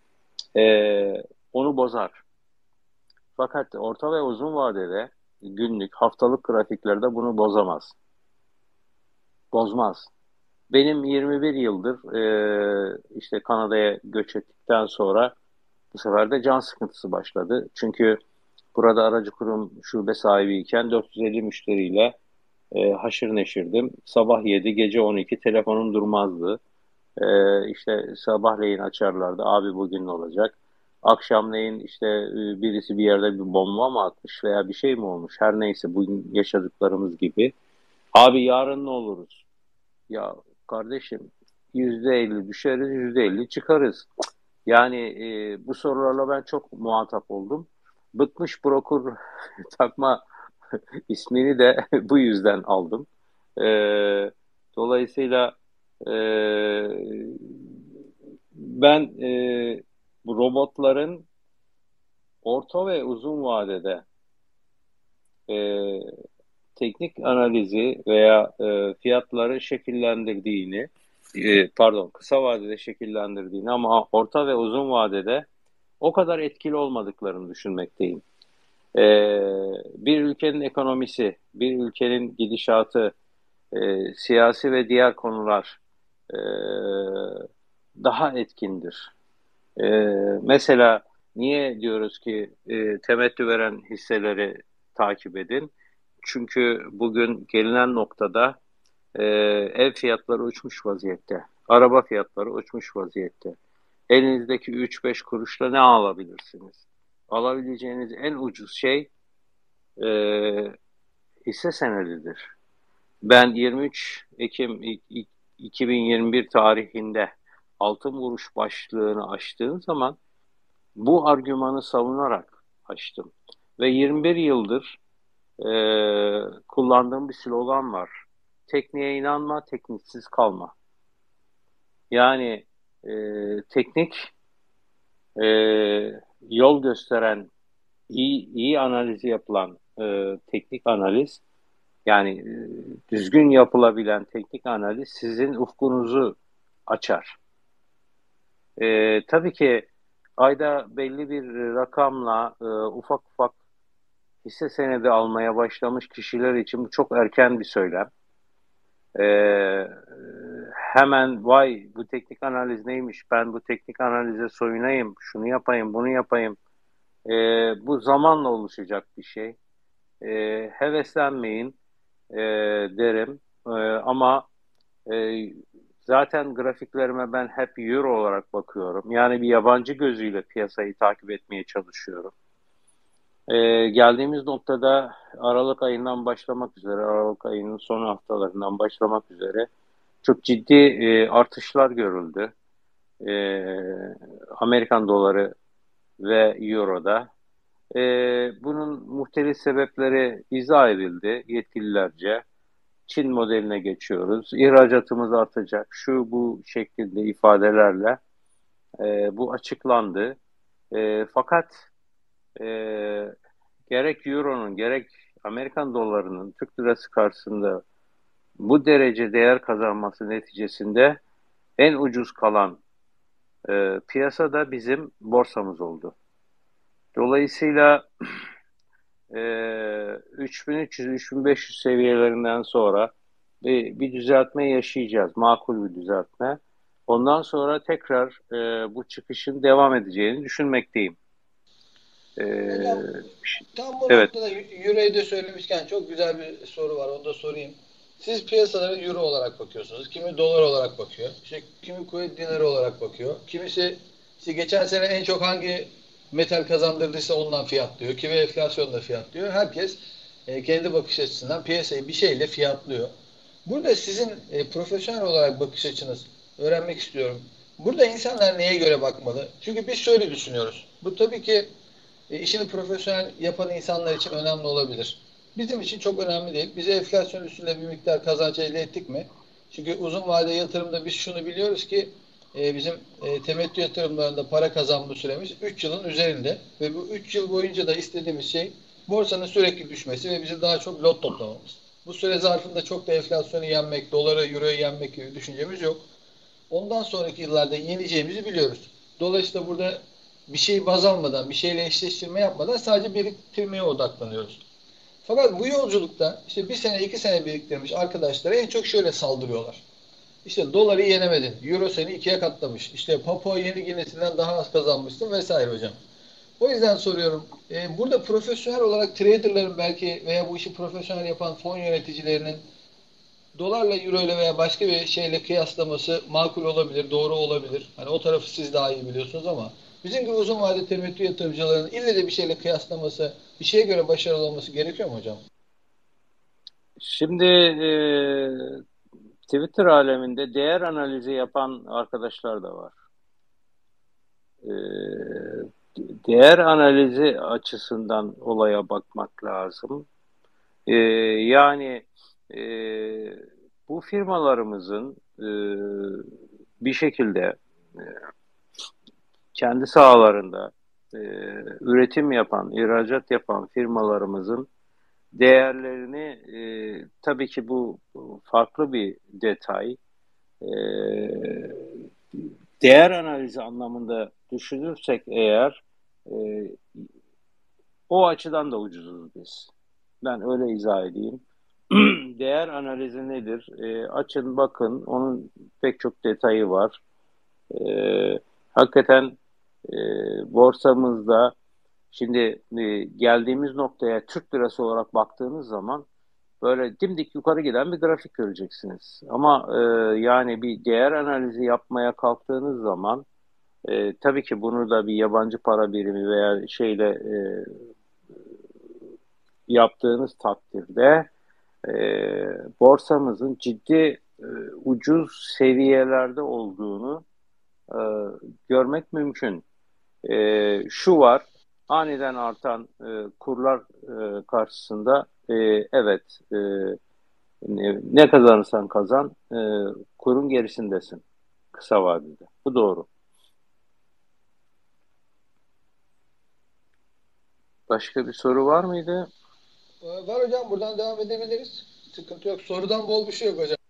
onu bozar. Fakat orta ve uzun vadede günlük haftalık grafiklerde bunu bozamaz. Bozmaz. Benim 21 yıldır işte Kanada'ya göç ettikten sonra bu sefer de can sıkıntısı başladı. Çünkü burada aracı kurum şube sahibiyken 450 müşteriyle haşır neşirdim. Sabah 7, gece 12 telefonum durmazdı. İşte sabahleyin açarlardı. Abi bugün ne olacak? Akşamleyin işte birisi bir yerde bir bomba mı atmış veya bir şey mi olmuş? Her neyse bugün yaşadıklarımız gibi. Abi yarın ne oluruz? Ya kardeşim %50 düşeriz, %50 çıkarız. Yani bu sorularla ben çok muhatap oldum. Bıkmış brokur takma ismini de bu yüzden aldım. E, Dolayısıyla e, ben bu robotların orta ve uzun vadede e, teknik analizi veya fiyatları şekillendirdiğini, pardon kısa vadede şekillendirdiğini ama orta ve uzun vadede o kadar etkili olmadıklarını düşünmekteyim. E, Bir ülkenin ekonomisi, bir ülkenin gidişatı, siyasi ve diğer konular e, daha etkindir. E, Mesela niye diyoruz ki temettü veren hisseleri takip edin? Çünkü bugün gelinen noktada ev fiyatları uçmuş vaziyette. Araba fiyatları uçmuş vaziyette. Elinizdeki 3-5 kuruşla ne alabilirsiniz? Alabileceğiniz en ucuz şey e, hisse senedidir. Ben 23 Ekim 2021 tarihinde altın vuruş başlığını açtığım zaman bu argümanı savunarak açtım. Ve 21 yıldır kullandığım bir slogan var. Tekniğe inanma, tekniksiz kalma. Yani teknik e, yol gösteren, iyi analizi yapılan teknik analiz, yani düzgün yapılabilen teknik analiz sizin ufkunuzu açar. Tabii ki ayda belli bir rakamla ufak ufak hisse senedi almaya başlamış kişiler için bu çok erken bir söylem. Ee, Hemen vay bu teknik analiz neymiş, ben bu teknik analize soyunayım, şunu yapayım, bunu yapayım. Bu zamanla oluşacak bir şey. Heveslenmeyin derim. Ama e, zaten grafiklerime ben hep euro olarak bakıyorum. Yani bir yabancı gözüyle piyasayı takip etmeye çalışıyorum. Geldiğimiz noktada Aralık ayından başlamak üzere, Aralık ayının son haftalarından başlamak üzere çok ciddi artışlar görüldü. E, Amerikan doları ve Euro'da. E, Bunun muhtelif sebepleri izah edildi yetkililerce. Çin modeline geçiyoruz. İhracatımız artacak. Şu bu şeklinde ifadelerle bu açıklandı. Fakat e, gerek Euro'nun gerek Amerikan dolarının Türk lirası karşısında bu derece değer kazanması neticesinde en ucuz kalan piyasada bizim borsamız oldu. Dolayısıyla 3300-3500 seviyelerinden sonra bir düzeltme yaşayacağız. Makul bir düzeltme. Ondan sonra tekrar bu çıkışın devam edeceğini düşünmekteyim. E, Hocam tam bu evet. noktada Euro'yu da söylemişken çok güzel bir soru var. Onu da sorayım. Siz piyasalara Euro olarak bakıyorsunuz. Kimi dolar olarak bakıyor. İşte kimi Kuveyt dinarı olarak bakıyor. Kimisi işte geçen sene en çok hangi metal kazandırdıysa ondan fiyatlıyor. Kimi enflasyonla fiyatlıyor. Herkes kendi bakış açısından piyasayı bir şeyle fiyatlıyor. Burada sizin profesyonel olarak bakış açınız öğrenmek istiyorum. Burada insanlar neye göre bakmalı? Çünkü biz şöyle düşünüyoruz. Bu tabii ki işini profesyonel yapan insanlar için önemli olabilir. Bizim için çok önemli değil. Bize enflasyon üstünde bir miktar kazanç elde ettik mi? Çünkü uzun vadeli yatırımda biz şunu biliyoruz ki bizim temettü yatırımlarında para kazanma süremiz 3 yılın üzerinde ve bu 3 yıl boyunca da istediğimiz şey borsanın sürekli düşmesi ve bizim daha çok lot toplamamız. Bu süre zarfında çok da enflasyonu yenmek, doları, euroyu yenmek gibi düşüncemiz yok. Ondan sonraki yıllarda yeneceğimizi biliyoruz. Dolayısıyla burada bir şey baz almadan, bir şeyle eşleştirme yapmadan sadece biriktirmeye odaklanıyoruz. Fakat bu yolculukta işte bir sene, 2 sene biriktirmiş arkadaşlara en çok şöyle saldırıyorlar. İşte doları yenemedin, euro seni 2'ye katlamış, İşte Papua Yeni Gine'sinden daha az kazanmışsın vesaire hocam. O yüzden soruyorum. Burada profesyonel olarak traderların belki veya bu işi profesyonel yapan fon yöneticilerinin dolarla, euro ile veya başka bir şeyle kıyaslaması makul olabilir, doğru olabilir. Hani o tarafı siz daha iyi biliyorsunuz ama bizim gibi uzun vadeli temettü yatırımcıların ille de bir şeyle kıyaslaması, bir şeye göre başarılı olması gerekiyor mu hocam? Şimdi Twitter aleminde değer analizi yapan arkadaşlar da var. E, Değer analizi açısından olaya bakmak lazım. Yani e, bu firmalarımızın bir şekilde e, kendi sahalarında e, üretim yapan, ihracat yapan firmalarımızın değerlerini tabii ki bu farklı bir detay. E, Değer analizi anlamında düşünürsek eğer e, o açıdan da ucuzuz biz. Ben öyle izah edeyim. Değer analizi nedir? Açın bakın, onun pek çok detayı var. E, Hakikaten e, borsamızda şimdi geldiğimiz noktaya Türk lirası olarak baktığınız zaman böyle dimdik yukarı giden bir grafik göreceksiniz. Ama yani bir değer analizi yapmaya kalktığınız zaman tabii ki bunu da bir yabancı para birimi veya şeyle yaptığınız takdirde e, borsamızın ciddi ucuz seviyelerde olduğunu e, görmek mümkün. Şu var, aniden artan kurlar karşısında evet, ne kazanırsan kazan kurun gerisindesin kısa vadede. Bu doğru. Başka bir soru var mıydı? Var hocam, buradan devam edebiliriz. Sıkıntı yok. Sorudan bol bir şey yok hocam.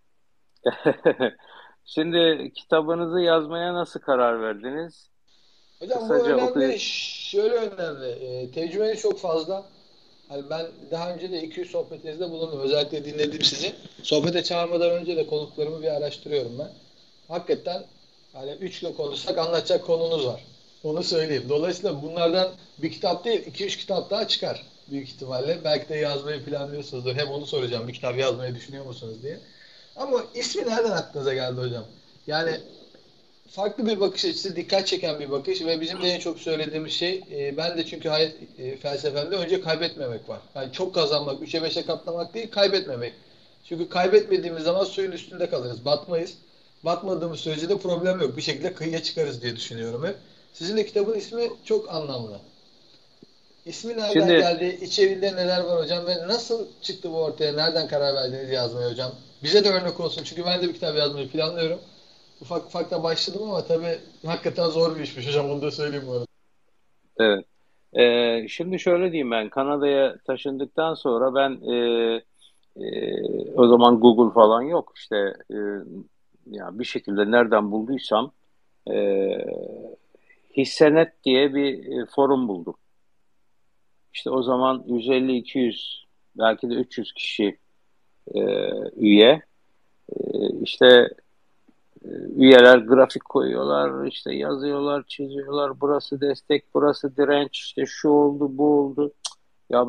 Şimdi kitabınızı yazmaya nasıl karar verdiniz? Hocam bu Kısaca önemli. okuyup Şöyle önemli. Tecrübeniz çok fazla. Hani ben daha önce de 200 sohbetinizde bulundum. Özellikle dinledim sizi. Sohbete çağırmadan önce de konuklarımı bir araştırıyorum ben. Hakikaten hani 3 gün konuşsak anlatacak konunuz var. Onu söyleyeyim. Dolayısıyla bunlardan bir kitap değil, 2-3 kitap daha çıkar büyük ihtimalle. Belki de yazmayı planlıyorsunuzdur. Hem onu soracağım. Bir kitap yazmayı düşünüyor musunuz diye. Ama ismi nereden aklınıza geldi hocam? Yani farklı bir bakış açısı, dikkat çeken bir bakış ve bizim de en çok söylediğimiz şey, ben de çünkü hayat felsefemde önce kaybetmemek var. Yani çok kazanmak, 3'e 5'e katlamak değil, kaybetmemek. Çünkü kaybetmediğimiz zaman suyun üstünde kalırız, batmayız. Batmadığımız sürece de problem yok. Bir şekilde kıyıya çıkarız diye düşünüyorum hep. Sizin de kitabın ismi çok anlamlı. İsmi nereden şimdi geldi? İçeriğinde neler var hocam ve nasıl çıktı bu ortaya? Nereden karar verdiniz yazmaya hocam? Bize de örnek olsun. Çünkü ben de bir kitap yazmayı planlıyorum. Ufak ufak da başladım ama tabii hakikaten zor bir işmiş hocam, onu da söyleyeyim bu arada. evet. Şimdi şöyle diyeyim, ben Kanada'ya taşındıktan sonra ben o zaman Google falan yok işte, ya bir şekilde nereden bulduysam e, Hissenet diye bir forum buldum. İşte o zaman 150-200 belki de 300 kişi e, üye. İşte üyeler grafik koyuyorlar, işte yazıyorlar, çiziyorlar. Burası destek, burası direnç, işte şu oldu, bu oldu. Ya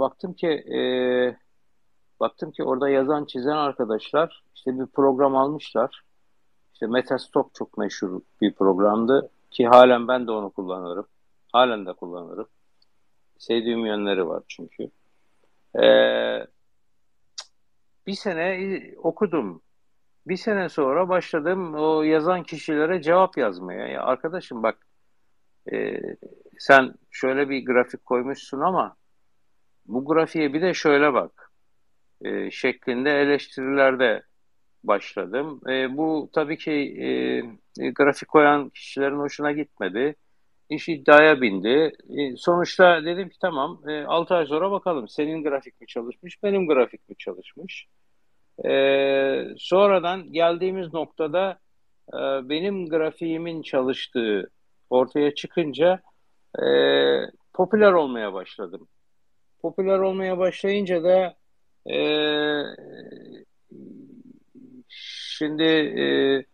baktım ki orada yazan, çizen arkadaşlar işte bir program almışlar. İşte Metastop çok meşhur bir programdı ki halen ben de onu kullanırım. Halen de kullanırım. Sevdiğim yönleri var çünkü. Ee, Bir sene okudum. Bir sene sonra başladım o yazan kişilere cevap yazmaya. Ya arkadaşım bak, e, sen şöyle bir grafik koymuşsun ama bu grafiğe bir de şöyle bak şeklinde eleştirilerde başladım. Bu tabii ki grafik koyan kişilerin hoşuna gitmedi. İş iddiaya bindi. Sonuçta dedim ki tamam, 6 ay sonra bakalım senin grafik mi çalışmış, benim grafik mi çalışmış. Sonradan geldiğimiz noktada benim grafiğimin çalıştığı ortaya çıkınca e, popüler olmaya başladım. Popüler olmaya başlayınca da e, şimdi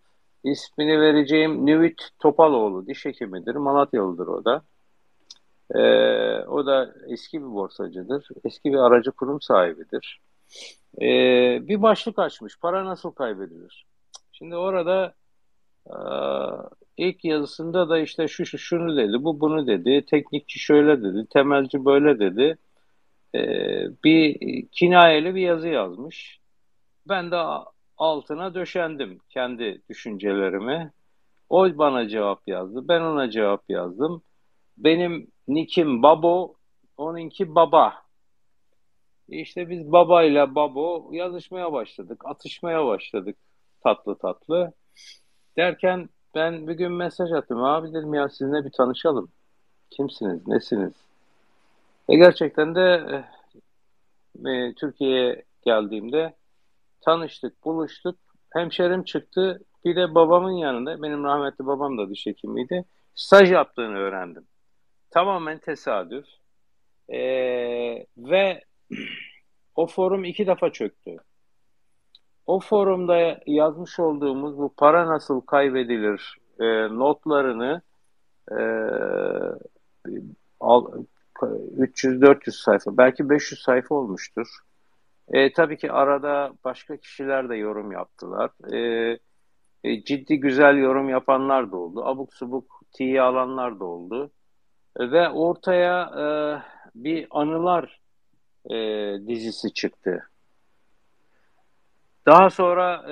ismini vereceğim Nüvit Topaloğlu diş hekimidir. Malatyalıdır o da. O da eski bir borsacıdır. Eski bir aracı kurum sahibidir. Bir başlık açmış. Para nasıl kaybedilir? Şimdi orada e, ilk yazısında da işte şunu dedi, bu bunu dedi, teknikçi şöyle dedi, temelci böyle dedi. Bir kinayeli bir yazı yazmış. Ben de altına döşendim kendi düşüncelerimi. O bana cevap yazdı, ben ona cevap yazdım. Benim nickim Babo, onunki Baba. İşte biz babayla babo yazışmaya başladık, atışmaya başladık tatlı tatlı. Derken ben bir gün mesaj attım. Abi dedim ya sizinle bir tanışalım. Kimsiniz, nesiniz? Gerçekten de Türkiye'ye geldiğimde tanıştık, buluştuk. Hemşerim çıktı. Bir de babamın yanında, benim rahmetli babam da diş hekimiydi. Staj yaptığını öğrendim. Tamamen tesadüf. Ve o forum 2 defa çöktü. O forumda yazmış olduğumuz bu para nasıl kaybedilir notlarını e, 300-400 sayfa, belki 500 sayfa olmuştur. Tabii ki arada başka kişiler de yorum yaptılar. Ciddi güzel yorum yapanlar da oldu. Abuk subuk tiye alanlar da oldu. Ve ortaya bir anılar dizisi çıktı. Daha sonra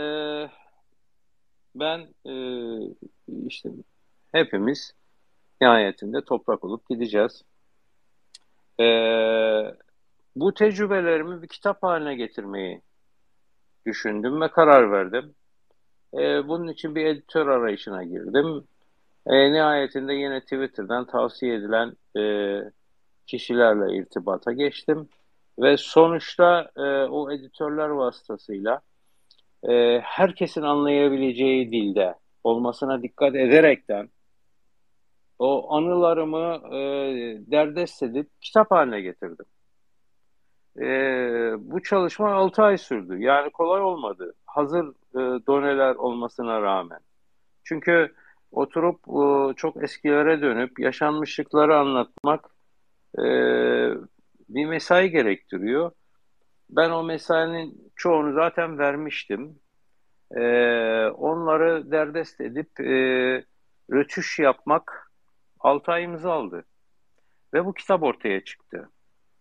ben işte hepimiz nihayetinde toprak olup gideceğiz. E, Bu tecrübelerimi bir kitap haline getirmeyi düşündüm ve karar verdim. Bunun için bir editör arayışına girdim. Nihayetinde yine Twitter'dan tavsiye edilen kişilerle irtibata geçtim. Ve sonuçta o editörler vasıtasıyla herkesin anlayabileceği dilde olmasına dikkat ederekten o anılarımı derdest edip kitap haline getirdim. Bu çalışma 6 ay sürdü. Yani kolay olmadı. Hazır doneler olmasına rağmen. Çünkü oturup çok eskilere dönüp yaşanmışlıkları anlatmak e, bir mesai gerektiriyor. Ben o mesainin çoğunu zaten vermiştim. Onları derdest edip rötuş yapmak 6 ayımızı aldı. Ve bu kitap ortaya çıktı.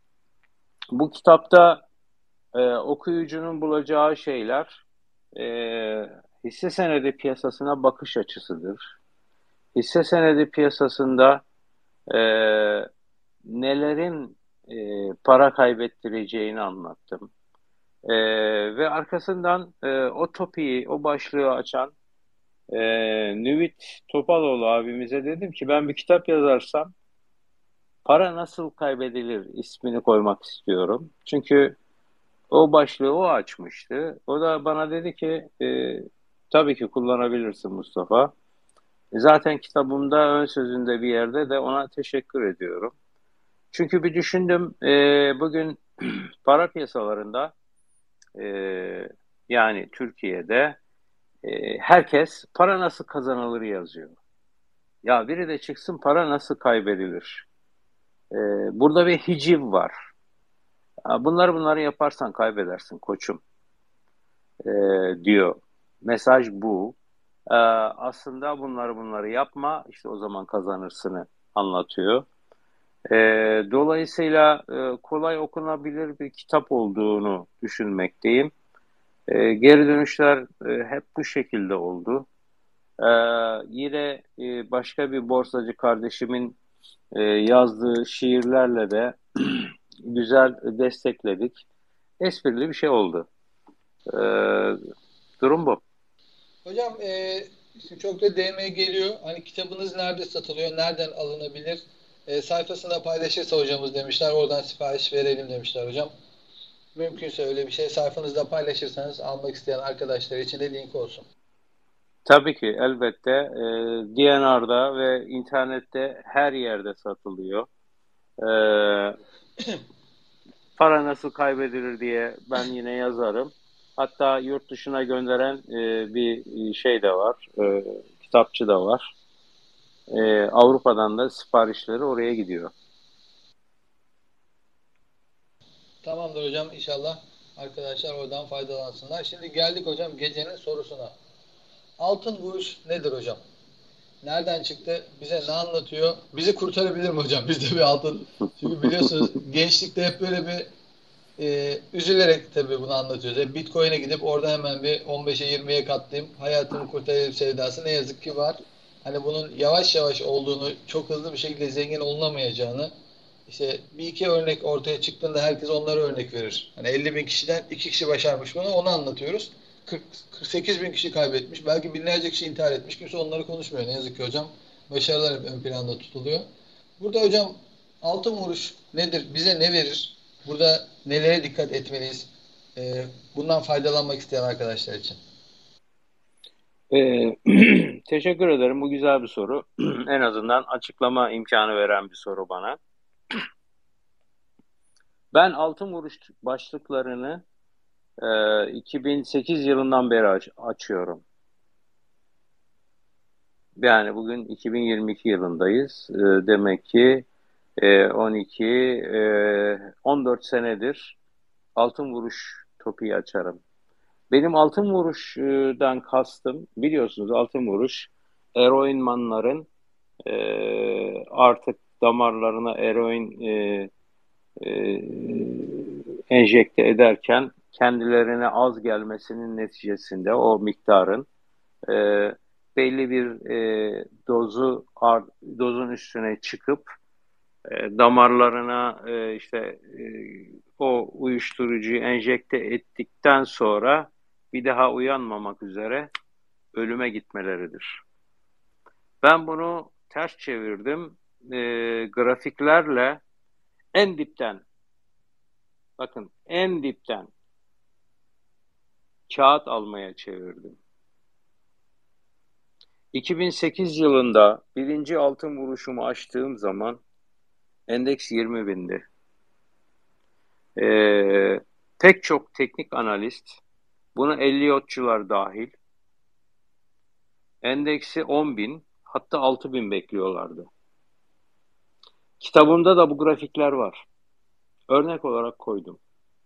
Bu kitapta okuyucunun bulacağı şeyler e, hisse senedi piyasasına bakış açısıdır. Hisse senedi piyasasında e, nelerin para kaybettireceğini anlattım. Ve arkasından o topiği, o başlığı açan Nüvit Topaloğlu abimize dedim ki ben bir kitap yazarsam para nasıl kaybedilir ismini koymak istiyorum. Çünkü o başlığı o açmıştı. O da bana dedi ki tabii ki kullanabilirsin Mustafa. Zaten kitabımda ön sözünde bir yerde de ona teşekkür ediyorum. Çünkü bir düşündüm bugün para piyasalarında e, yani Türkiye'de herkes para nasıl kazanılır yazıyor. Ya biri de çıksın para nasıl kaybedilir. E, Burada bir hiciv var. Bunları yaparsan kaybedersin koçum e, diyor. Mesaj bu. Aslında bunları yapma işte o zaman kazanırsını anlatıyor. E, Dolayısıyla kolay okunabilir bir kitap olduğunu düşünmekteyim. Geri dönüşler hep bu şekilde oldu. Ee, Yine başka bir borsacı kardeşimin yazdığı şiirlerle de güzel destekledik. Esprili bir şey oldu. Ee, Durum bu. Hocam şimdi çok da DM geliyor. Hani kitabınız nerede satılıyor? Nereden alınabilir? Sayfasında paylaşırsa hocamız demişler. Oradan sipariş verelim demişler hocam. Mümkünse öyle bir şey sayfanızda paylaşırsanız almak isteyen arkadaşlar için de link olsun. Tabii ki elbette DNR'da ve internette her yerde satılıyor. Ee, Para nasıl kaybedilir diye ben yine yazarım. Hatta yurt dışına gönderen bir şey de var, kitapçı da var. Avrupa'dan da siparişleri oraya gidiyor. Tamamdır hocam, inşallah arkadaşlar oradan faydalansınlar. Şimdi geldik hocam gecenin sorusuna. Altın vuruş nedir hocam? Nereden çıktı? Bize ne anlatıyor? Bizi kurtarabilir mi hocam? Bizde bir altın. Çünkü biliyorsunuz gençlikte hep böyle bir üzülerek tabii bunu anlatıyoruz. Bitcoin'e gidip oradan hemen bir 15'e 20'ye katlayayım. Hayatımı kurtarayım sevdası ne yazık ki var. Hani bunun yavaş yavaş olduğunu, çok hızlı bir şekilde zengin olunamayacağını, işte bir iki örnek ortaya çıktığında herkes onlara örnek verir. Hani 50 bin kişiden 2 kişi başarmış bunu, onu anlatıyoruz. 48 bin kişi kaybetmiş. Belki binlerce kişi intihar etmiş. Kimse onları konuşmuyor. Ne yazık ki hocam. Başarılar hep ön planda tutuluyor. Burada hocam altın vuruş nedir? Bize ne verir? Burada nelere dikkat etmeliyiz? Bundan faydalanmak isteyen arkadaşlar için. Ee, Teşekkür ederim. Bu güzel bir soru. En azından açıklama imkanı veren bir soru bana. Ben altın vuruş başlıklarını 2008 yılından beri açıyorum. Yani bugün 2022 yılındayız. Demek ki 12, 14 senedir altın vuruş topiği açarım. Benim altın vuruştan kastım, biliyorsunuz altın vuruş eroinmanların artık damarlarına eroin e, enjekte ederken kendilerine az gelmesinin neticesinde o miktarın e, belli bir dozun üstüne çıkıp damarlarına o uyuşturucuyu enjekte ettikten sonra bir daha uyanmamak üzere ölüme gitmeleridir. Ben bunu ters çevirdim. Grafiklerle en dipten, bakın en dipten kağıt almaya çevirdim. 2008 yılında birinci altın vuruşumu açtığım zaman endeks 20 bindi. Pek çok teknik analist, buna Elliotçular dahil, endeksi 10 bin, hatta 6 bin bekliyorlardı. Kitabımda da bu grafikler var. Örnek olarak koydum.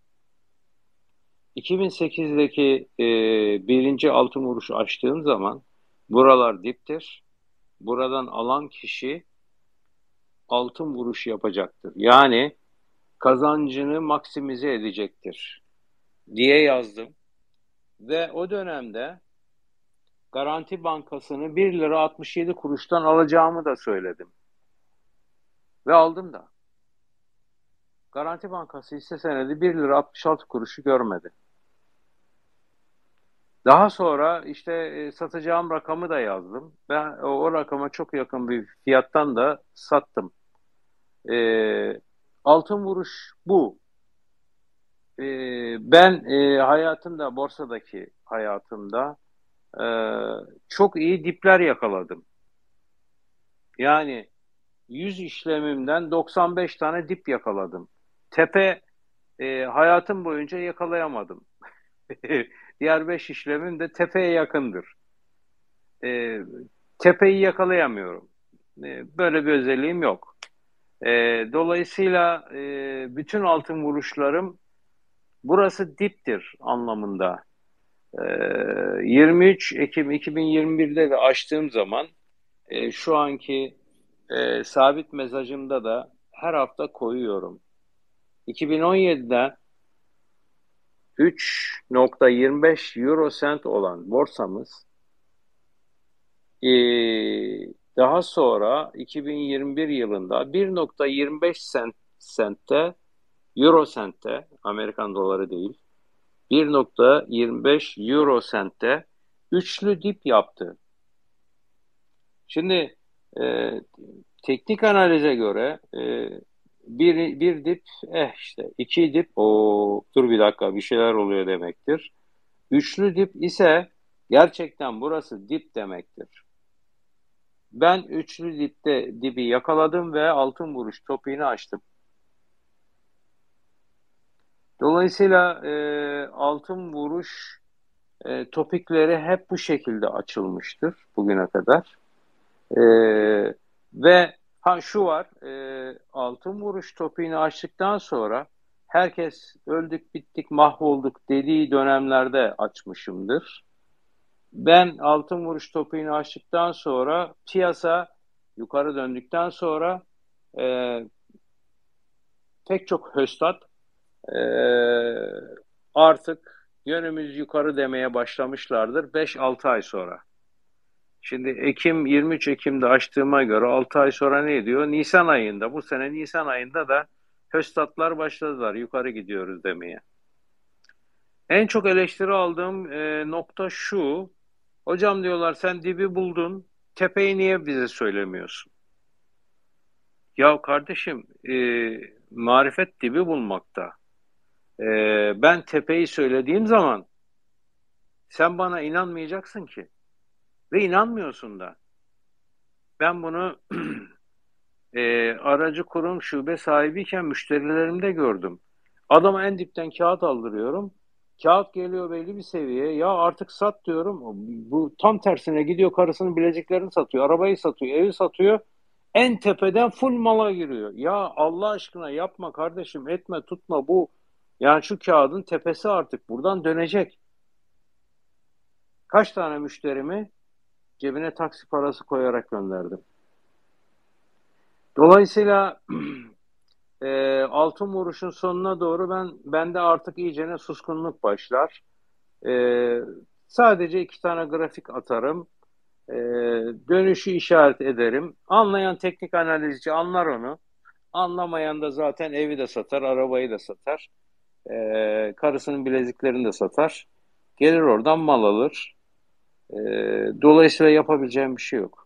2008'deki birinci altın vuruşu açtığım zaman buralar diptir. Buradan alan kişi altın vuruş yapacaktır. Yani kazancını maksimize edecektir diye yazdım. Ve o dönemde Garanti Bankası'nı 1 lira 67 kuruştan alacağımı da söyledim. Ve aldım da. Garanti Bankası hisse senedi 1 lira 66 kuruşu görmedi. Daha sonra işte satacağım rakamı da yazdım. Ben o rakama çok yakın bir fiyattan da sattım. Altın vuruş bu. Ben hayatımda, borsadaki hayatımda çok iyi dipler yakaladım. Yani 100 işlemimden 95 tane dip yakaladım. Tepe hayatım boyunca yakalayamadım. Diğer 5 işlemim de tepeye yakındır. Tepeyi yakalayamıyorum. Böyle bir özelliğim yok. Dolayısıyla bütün altın vuruşlarım burası diptir anlamında. 23 Ekim 2021'de de açtığım zaman şu anki sabit mesajımda da her hafta koyuyorum. 2017'de 3.25 euro sent olan borsamız daha sonra 2021 yılında 1.25 sentte euro sentte, Amerikan doları değil, 1.25 euro sentte üçlü dip yaptı. Şimdi teknik analize göre bir dip işte iki dip dur bir dakika bir şeyler oluyor demektir. Üçlü dip ise gerçekten burası dip demektir. Ben üçlü dibi yakaladım ve altın vuruş topiğini açtım. Dolayısıyla altın vuruş topikleri hep bu şekilde açılmıştır bugüne kadar. Ve şu var, altın vuruş topiğini açtıktan sonra herkes öldük, bittik, mahvolduk dediği dönemlerde açmışımdır. Ben altın vuruş topuğunu açtıktan sonra piyasa yukarı döndükten sonra e, pek çok höstat e, artık yönümüz yukarı demeye başlamışlardır 5-6 ay sonra. Şimdi 23 Ekim'de açtığıma göre 6 ay sonra ne diyor? Nisan ayında, bu sene Nisan ayında da höstatlar başladılar yukarı gidiyoruz demeye. En çok eleştiri aldığım nokta şu: hocam diyorlar sen dibi buldun, tepeyi niye bize söylemiyorsun? Ya kardeşim, marifet dibi bulmakta. Ben tepeyi söylediğim zaman sen bana inanmayacaksın ki. Ve inanmıyorsun da. Ben bunu aracı kurum şube sahibiyken müşterilerimde gördüm. Adama en dipten kağıt aldırıyorum. Kağıt geliyor belli bir seviyeye. Ya artık sat diyorum. Bu tam tersine gidiyor, karısının bileziklerini satıyor, arabayı satıyor, evi satıyor. En tepeden full mala giriyor. Ya Allah aşkına yapma kardeşim, etme, tutma bu. Yani şu kağıdın tepesi artık buradan dönecek. Kaç tane müşterimi cebine taksi parası koyarak gönderdim. Dolayısıyla altın vuruşun sonuna doğru bende artık iyicene suskunluk başlar. E, Sadece 2 tane grafik atarım. E, Dönüşü işaret ederim. Anlayan teknik analizci anlar onu. Anlamayan da zaten evi de satar, arabayı da satar. Karısının bileziklerini de satar. Gelir oradan mal alır. E, Dolayısıyla yapabileceğim bir şey yok.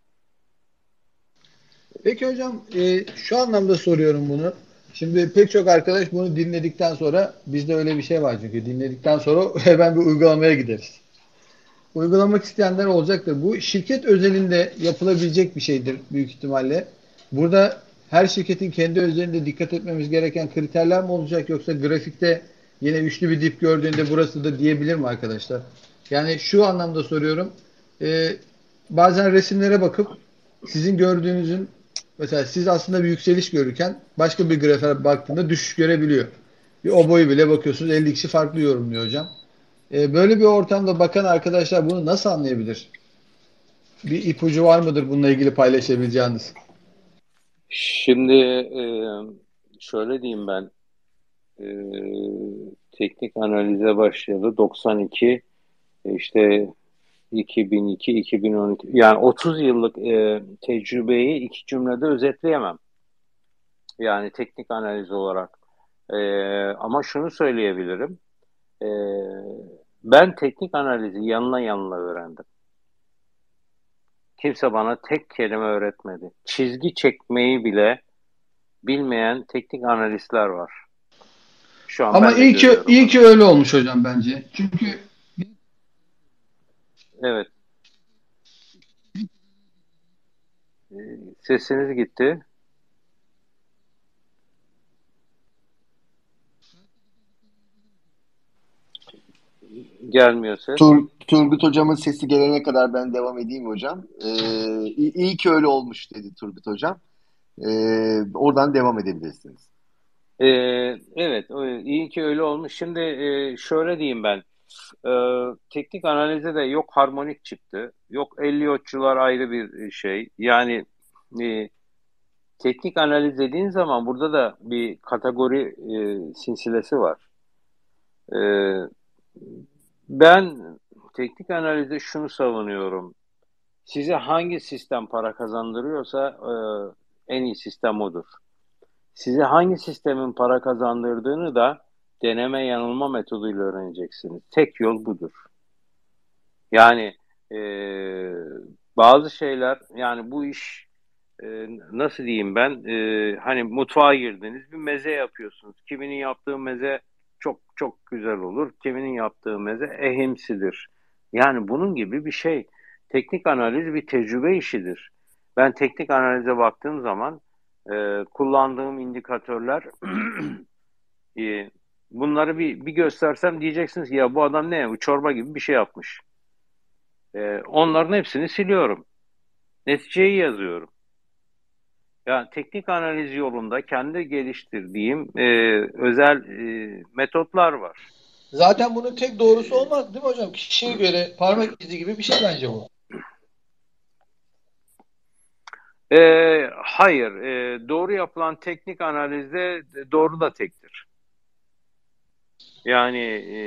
Peki hocam, şu anlamda soruyorum bunu. Şimdi pek çok arkadaş bunu dinledikten sonra, bizde öyle bir şey var çünkü dinledikten sonra hemen bir uygulamaya gideriz. Uygulamak isteyenler olacaktır. Bu şirket özelinde yapılabilecek bir şeydir büyük ihtimalle. Burada her şirketin kendi özelinde dikkat etmemiz gereken kriterler mi olacak, yoksa grafikte yine üçlü bir dip gördüğünde burası da diyebilir mi arkadaşlar? Yani şu anlamda soruyorum. Ee, Bazen resimlere bakıp sizin gördüğünüzün, mesela siz aslında bir yükseliş görürken başka bir grafiğe baktığında düşüş görebiliyor. Bir o boyu bile bakıyorsunuz 50 kişi farklı yorumluyor hocam. Böyle bir ortamda bakan arkadaşlar bunu nasıl anlayabilir? Bir ipucu var mıdır bununla ilgili paylaşabileceğiniz? Şimdi şöyle diyeyim ben. e, Teknik analize başladı 92, işte 2002 2012, yani 30 yıllık tecrübeyi 2 cümlede özetleyemem. Yani teknik analiz olarak. Ama şunu söyleyebilirim. E, Ben teknik analizi yanına yanına öğrendim. Kimse bana tek kelime öğretmedi. Çizgi çekmeyi bile bilmeyen teknik analistler var. Şu an Ama ben de görüyorum iyi ki bunu. öyle olmuş hocam bence. Çünkü Evet, sesiniz gitti. Gelmiyor ses. Turgut hocamın sesi gelene kadar ben devam edeyim hocam. İyi ki öyle olmuş dedi Turgut hocam. Oradan devam edebilirsiniz. Ee, evet, iyi ki öyle olmuş. Şimdi şöyle diyeyim ben. Teknik analize de yok harmonik çıktı, yok Elliotçular ayrı bir şey. Yani e, teknik analiz dediğin zaman burada da bir kategori silsilesi var. E, Ben teknik analizde şunu savunuyorum. Size hangi sistem para kazandırıyorsa en iyi sistem odur. Size hangi sistemin para kazandırdığını da deneme yanılma metoduyla öğreneceksiniz. Tek yol budur. Yani e, bazı şeyler, yani bu iş nasıl diyeyim ben, hani mutfağa girdiniz bir meze yapıyorsunuz. Kiminin yaptığı meze çok çok güzel olur. Kiminin yaptığı meze ehimsidir. Yani bunun gibi bir şey. Teknik analiz bir tecrübe işidir. Ben teknik analize baktığım zaman kullandığım indikatörler e, bunları bir göstersem diyeceksiniz ki ya bu adam ne? Bu çorba gibi bir şey yapmış. Onların hepsini siliyorum. Neticeyi yazıyorum. Yani teknik analiz yolunda kendi geliştirdiğim özel metotlar var. Zaten bunun tek doğrusu olmaz değil mi hocam? Kişiye göre parmak izi gibi bir şey bence bu. Hayır, doğru yapılan teknik analizde doğru da tektir. Yani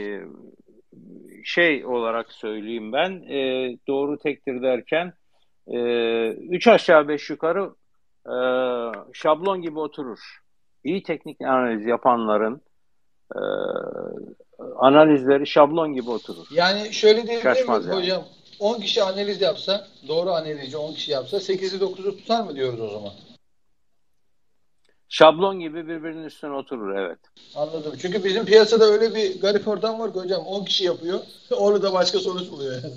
şey olarak söyleyeyim ben, doğru tektir derken 3 aşağı 5 yukarı şablon gibi oturur. İyi teknik analiz yapanların e, analizleri şablon gibi oturur. Yani şöyle diyebilir Şaşmaz miyiz yani. hocam? 10 kişi analiz yapsa, doğru analizci 10 kişi yapsa 8'i 9'u tutar mı diyoruz o zaman? Şablon gibi birbirinin üstüne oturur, evet. Anladım. Çünkü bizim piyasada öyle bir garip ortam var ki hocam 10 kişi yapıyor. Onu da başka sonuç buluyor yani.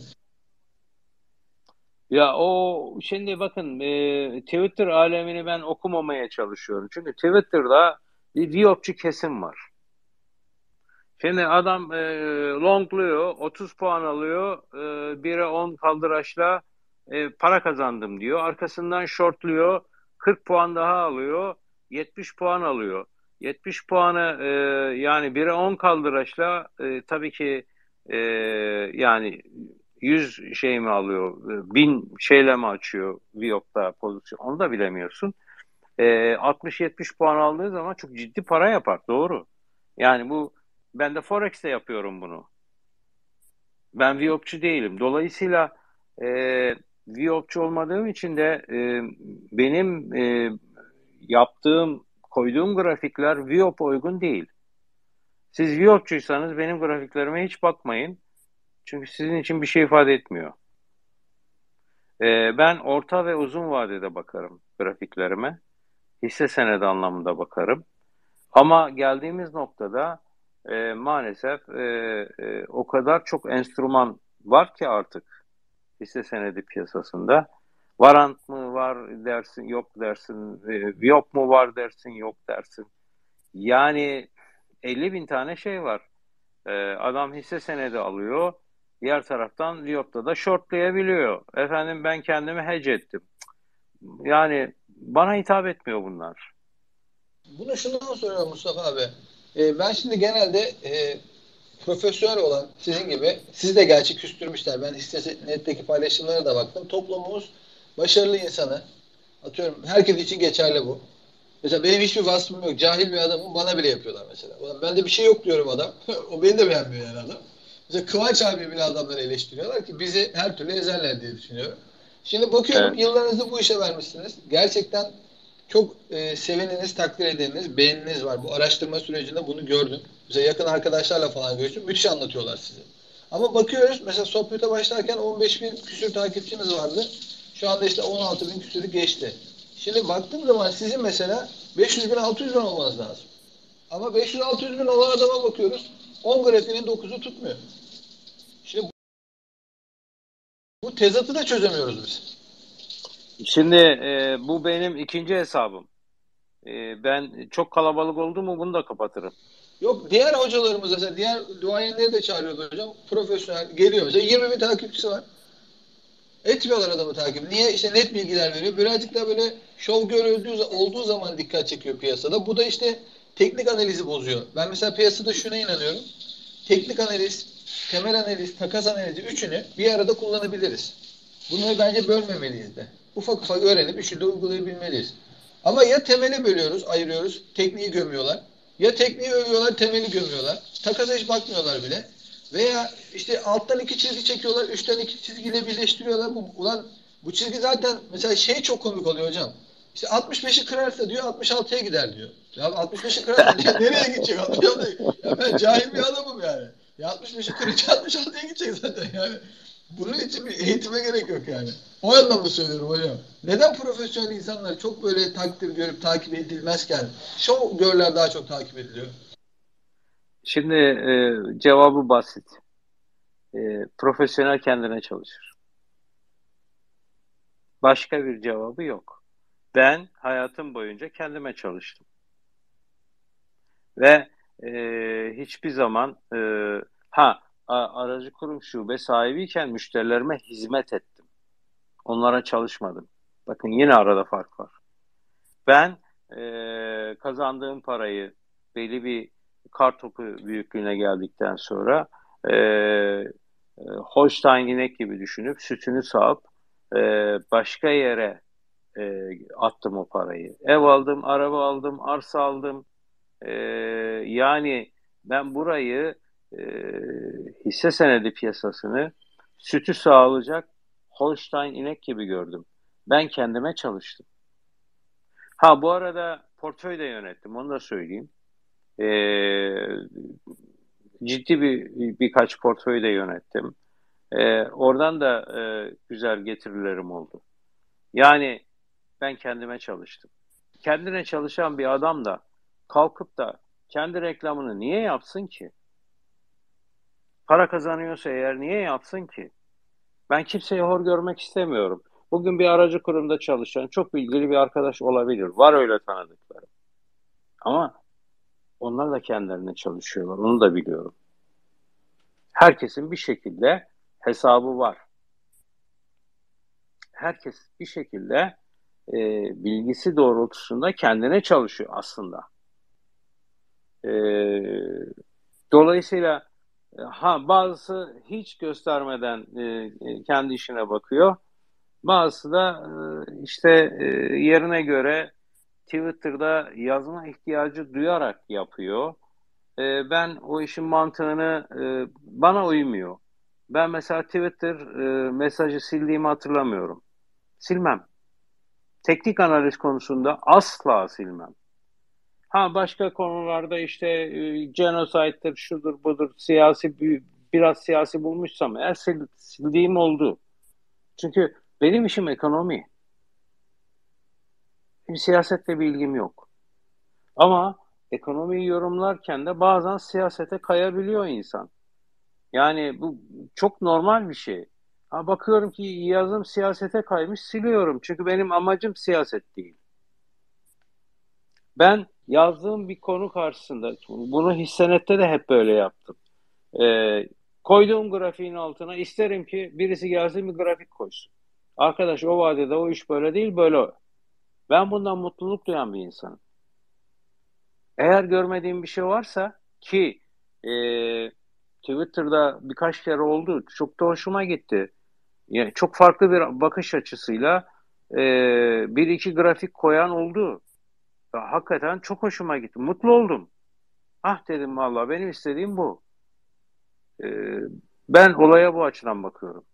Ya o şimdi bakın Twitter alemini ben okumamaya çalışıyorum. Çünkü Twitter'da bir viyopçu kesim var. Şimdi adam longluyor, 30 puan alıyor, 1'e 10 kaldıraçla para kazandım diyor. Arkasından shortluyor, 40 puan daha alıyor, 70 puan alıyor. 70 puanı yani 1'e 10 kaldıraçla tabii ki e, yani 100 şey mi alıyor, 1000 şeyle mi açıyor Viyop'ta pozisyon, onu da bilemiyorsun. 60-70 puan aldığı zaman çok ciddi para yapar, doğru. Yani bu ben de Forex'te yapıyorum bunu. Ben Viyopçu değilim. Dolayısıyla e, Viyopçu olmadığım için de benim yaptığım, koyduğum grafikler Viyop uygun değil. Siz Viyopçuysanız benim grafiklerime hiç bakmayın. Çünkü sizin için bir şey ifade etmiyor. Ben orta ve uzun vadede bakarım grafiklerime. Hisse senedi anlamında bakarım. Ama geldiğimiz noktada maalesef o kadar çok enstrüman var ki artık hisse senedi piyasasında. Varant mı var dersin, yok dersin. Viyop mu var dersin, yok dersin. Yani 50 bin tane şey var. Adam hisse senedi alıyor. Diğer taraftan Viyop'ta da shortlayabiliyor. Efendim ben kendimi hedge ettim. Yani bana hitap etmiyor bunlar. Bunu şundan soruyorum Mustafa abi. Ben şimdi genelde profesyonel olan sizin gibi, sizi de gerçi küstürmüşler. Ben Hisse.net'teki paylaşımlara da baktım. Toplumumuz başarılı insanı, atıyorum herkes için geçerli bu. Mesela benim hiçbir vasfım yok. Cahil bir adamım bana bile yapıyorlar mesela. Ulan bende bir şey yok diyorum adam. O beni de beğenmiyor yani adam. Mesela Kıvanç abi bile adamları eleştiriyorlar ki bizi her türlü ezerler diye düşünüyorum. Şimdi bakıyorum Evet. yıllarınızı bu işe vermişsiniz. Gerçekten çok seveniniz, takdir edeniniz, beğeniniz var. Bu araştırma sürecinde bunu gördüm. Mesela yakın arkadaşlarla falan görüştüm. Müthiş anlatıyorlar size. Ama bakıyoruz mesela sohbete başlarken 15 bin küsür takipçiniz vardı. Şu anda işte 16 bin küsürü geçti. Şimdi baktığım zaman sizin mesela 500 bin 600 bin olmanız lazım. Ama 500-600 bin olan adama bakıyoruz. 10 grafiğinin 9'u tutmuyor. Şimdi bu tezatı da çözemiyoruz biz. Şimdi bu benim ikinci hesabım. Ben çok kalabalık oldu mu bunu da kapatırım. Yok diğer hocalarımız mesela diğer duayenleri de çağırıyordu hocam. Profesyonel geliyor mesela 20 bin takipçisi var. Etmiyorlar adamı takip. Niye? İşte net bilgiler veriyor. Birazcık da böyle şov görüldüğü olduğu zaman dikkat çekiyor piyasada. Bu da işte teknik analizi bozuyor. Ben mesela piyasada şuna inanıyorum. Teknik analiz, temel analiz, takas analizi üçünü bir arada kullanabiliriz. Bunları bence bölmemeliyiz de. Ufak ufak öğrenip üçünü de uygulayabilmeliyiz. Ama ya temeli bölüyoruz, ayırıyoruz, tekniği gömüyorlar. Ya tekniği övüyorlar, temeli gömüyorlar. Takasa hiç bakmıyorlar bile. Veya işte alttan iki çizgi çekiyorlar, üstten iki çizgiyle birleştiriyorlar. Ulan bu çizgi zaten mesela şey çok komik oluyor hocam. İşte 65'i kırarsa diyor 66'ya gider diyor. Ya 65'i kırarsa nereye gidecek? 66'ya. Ya ben cahil bir adamım yani. Ya 65'i kırınca 66'ya gidecek zaten yani. Bunun için bir eğitime gerek yok yani. O anlamda söylüyorum hocam. Neden profesyonel insanlar çok böyle takdir görüp takip edilmezken show görler daha çok takip ediliyor? Şimdi cevabı basit. Profesyonel kendine çalışır. Başka bir cevabı yok. Ben hayatım boyunca kendime çalıştım. Ve hiçbir zaman aracı kurum şube sahibiyken müşterilerime hizmet ettim. Onlara çalışmadım. Bakın yine arada fark var. Ben kazandığım parayı belli bir kartopu büyüklüğüne geldikten sonra Holstein inek gibi düşünüp sütünü sağıp e, başka yere attım o parayı. Ev aldım, araba aldım, arsa aldım. E, Yani ben burayı e, hisse senedi piyasasını sütü sağlayacak Holstein inek gibi gördüm. Ben kendime çalıştım. Ha bu arada portföy de yönettim, onu da söyleyeyim. Ee, Ciddi birkaç portföy de yönettim. Oradan da güzel getirilerim oldu. Yani ben kendime çalıştım. Kendine çalışan bir adam da kalkıp da kendi reklamını niye yapsın ki? Para kazanıyorsa eğer niye yapsın ki? Ben kimseyi hor görmek istemiyorum. Bugün bir aracı kurumda çalışan çok bilgili bir arkadaş olabilir. Var öyle tanıdıkları. Ama onlar da kendilerine çalışıyorlar. Onu da biliyorum. Herkesin bir şekilde hesabı var. Herkes bir şekilde e, bilgisi doğrultusunda kendine çalışıyor aslında. E, Dolayısıyla bazısı hiç göstermeden kendi işine bakıyor. Bazısı da işte yerine göre Twitter'da yazma ihtiyacı duyarak yapıyor. Ben o işin mantığını bana uymuyor. Ben mesela Twitter mesajı sildiğimi hatırlamıyorum. Silmem. Teknik analiz konusunda asla silmem. Ha başka konularda işte genocide'dir, şudur budur, biraz siyasi bulmuşsam eğer sildiğim oldu. Çünkü benim işim ekonomi. Benim siyasetle bir ilgim yok. Ama ekonomiyi yorumlarken de bazen siyasete kayabiliyor insan. Yani bu çok normal bir şey. Ha, bakıyorum ki yazım siyasete kaymış, siliyorum. Çünkü benim amacım siyaset değil. Ben yazdığım bir konu karşısında, bunu Hissenet'te de hep böyle yaptım. Koyduğum grafiğin altına isterim ki birisi gelsin bir grafik koysun. Arkadaş o vadede o iş böyle değil, böyle. Ben bundan mutluluk duyan bir insanım. Eğer görmediğim bir şey varsa ki e, Twitter'da birkaç kere oldu. Çok da hoşuma gitti. Yani çok farklı bir bakış açısıyla e, bir iki grafik koyan oldu. Ya, hakikaten çok hoşuma gitti. Mutlu oldum. Ah dedim vallahi benim istediğim bu. E, Ben olaya bu açıdan bakıyorum.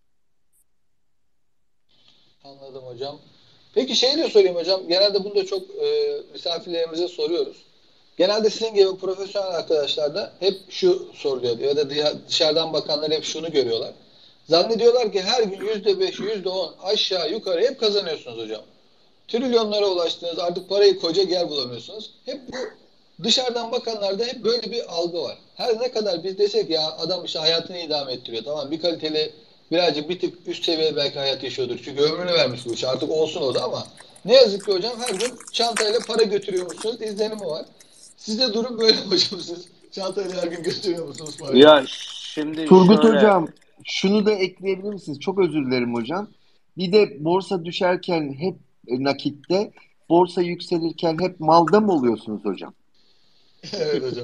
Anladım hocam. Peki şey de sorayım hocam. Genelde bunu da çok misafirlerimize soruyoruz. Genelde sizin gibi profesyonel arkadaşlar da hep şu soruluyor ya da dışarıdan bakanlar hep şunu görüyorlar. Zannediyorlar ki her gün %5, %10 aşağı yukarı hep kazanıyorsunuz hocam. Trilyonlara ulaştınız, artık parayı koca yer bulamıyorsunuz. Hep bu dışarıdan bakanlarda hep böyle bir algı var. Her ne kadar biz desek ya adam işte hayatını idame ettiriyor. Tamam bir kaliteli birazcık bir tık üst seviye belki hayat yaşıyordur. Çünkü ömrünü vermiş bu işe artık olsun o da ama ne yazık ki hocam her gün çantayla para götürüyormuşsunuz izlenimi var. Sizde durum böyle mi hocam siz? Çantayla her gün götürüyor musunuz parayı? Ya şimdi Turgut şöyle, Hocam, şunu da ekleyebilir misiniz? Çok özür dilerim hocam. Bir de borsa düşerken hep nakitte, borsa yükselirken hep malda mı oluyorsunuz hocam? Evet hocam.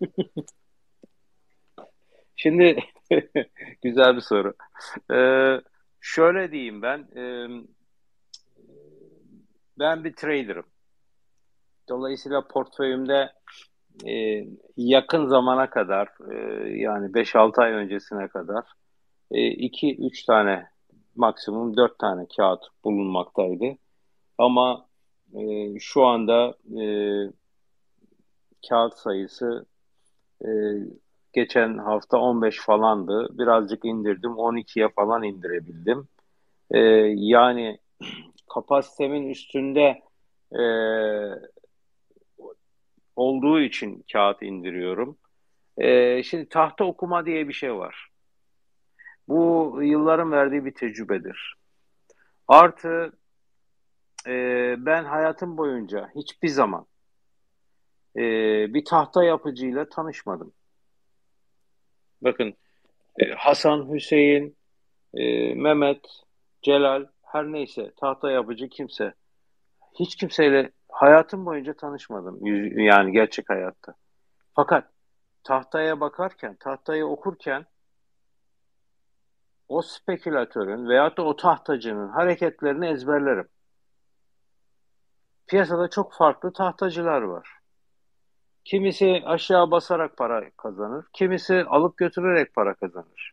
şimdi güzel bir soru. Şöyle diyeyim ben bir trader'ım. Dolayısıyla portföyümde yakın zamana kadar yani 5-6 ay öncesine kadar 2-3 tane maksimum 4 tane kağıt bulunmaktaydı. Ama şu anda kağıt sayısı e, geçen hafta 15 falandı. Birazcık indirdim. 12'ye falan indirebildim. E, Yani kapasitemin üstünde e, olduğu için kağıt indiriyorum. Şimdi tahta okuma diye bir şey var. Bu yılların verdiği bir tecrübedir. Artı ben hayatım boyunca hiçbir zaman e, bir tahta yapıcıyla tanışmadım. Bakın Hasan, Hüseyin, Mehmet, Celal her neyse tahta yapıcı kimse hiç kimseyle hayatım boyunca tanışmadım. Yani gerçek hayatta. Fakat tahtaya bakarken, tahtayı okurken o spekülatörün veyahut da o tahtacının hareketlerini ezberlerim. Piyasada çok farklı tahtacılar var. Kimisi aşağı basarak para kazanır, kimisi alıp götürerek para kazanır.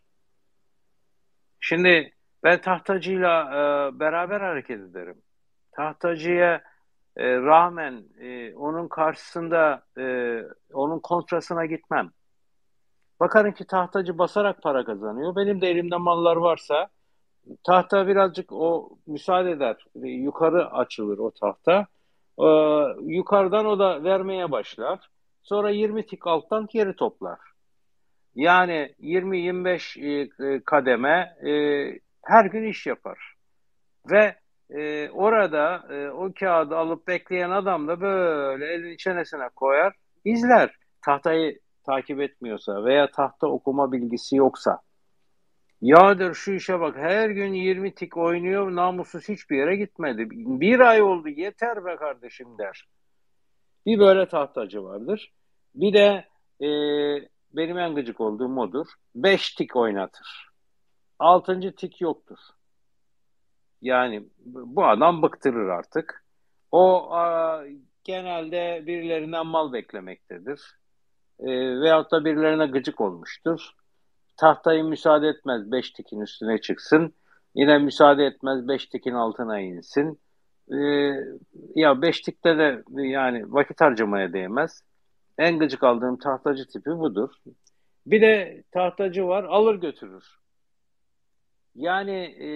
Şimdi ben tahtacıyla beraber hareket ederim. Tahtacıya rağmen onun karşısında onun kontrasına gitmem. Bakarım ki tahtacı basarak para kazanıyor. Benim de elimde mallar varsa tahta birazcık o müsaade eder. Yukarı açılır o tahta. Ee, Yukarıdan o da vermeye başlar. Sonra 20 tik alttan geri toplar. Yani 20-25 kademe her gün iş yapar. Ve orada o kağıdı alıp bekleyen adam da böyle elini çenesine koyar, izler. Tahtayı takip etmiyorsa veya tahta okuma bilgisi yoksa. Yadır şu işe bak, her gün 20 tik oynuyor, namussuz hiçbir yere gitmedi. Bir ay oldu, yeter be kardeşim der. Bir böyle tahtacı vardır. Bir de e, benim en gıcık olduğum odur. 5 tik oynatır. 6. tik yoktur. Yani bu adam bıktırır artık. O genelde birilerinden mal beklemektedir. Veyahut da birilerine gıcık olmuştur. Tahtayı müsaade etmez 5 tikin üstüne çıksın. Yine müsaade etmez 5 tikin altına insin. Ee, Ya 5 tikte de yani vakit harcamaya değmez. En gıcık aldığım tahtacı tipi budur. Bir de tahtacı var, alır götürür. Yani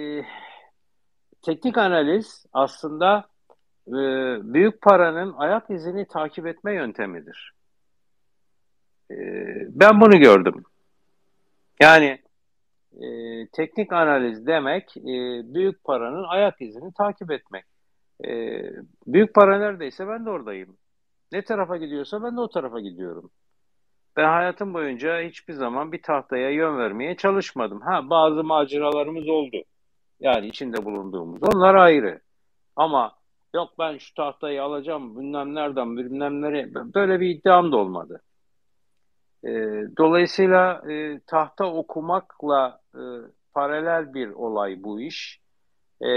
teknik analiz aslında e, büyük paranın ayak izini takip etme yöntemidir. E, Ben bunu gördüm. Yani teknik analiz demek büyük paranın ayak izini takip etmek. E, Büyük para neredeyse ben de oradayım. Ne tarafa gidiyorsa ben de o tarafa gidiyorum. Ben hayatım boyunca hiçbir zaman bir tahtaya yön vermeye çalışmadım. Ha, bazı maceralarımız oldu. Yani içinde bulunduğumuz. Onlar ayrı. Ama yok ben şu tahtayı alacağım bilmem nereden bilmem nereye. Böyle bir iddiam da olmadı. E, Dolayısıyla tahta okumakla paralel bir olay bu iş. E,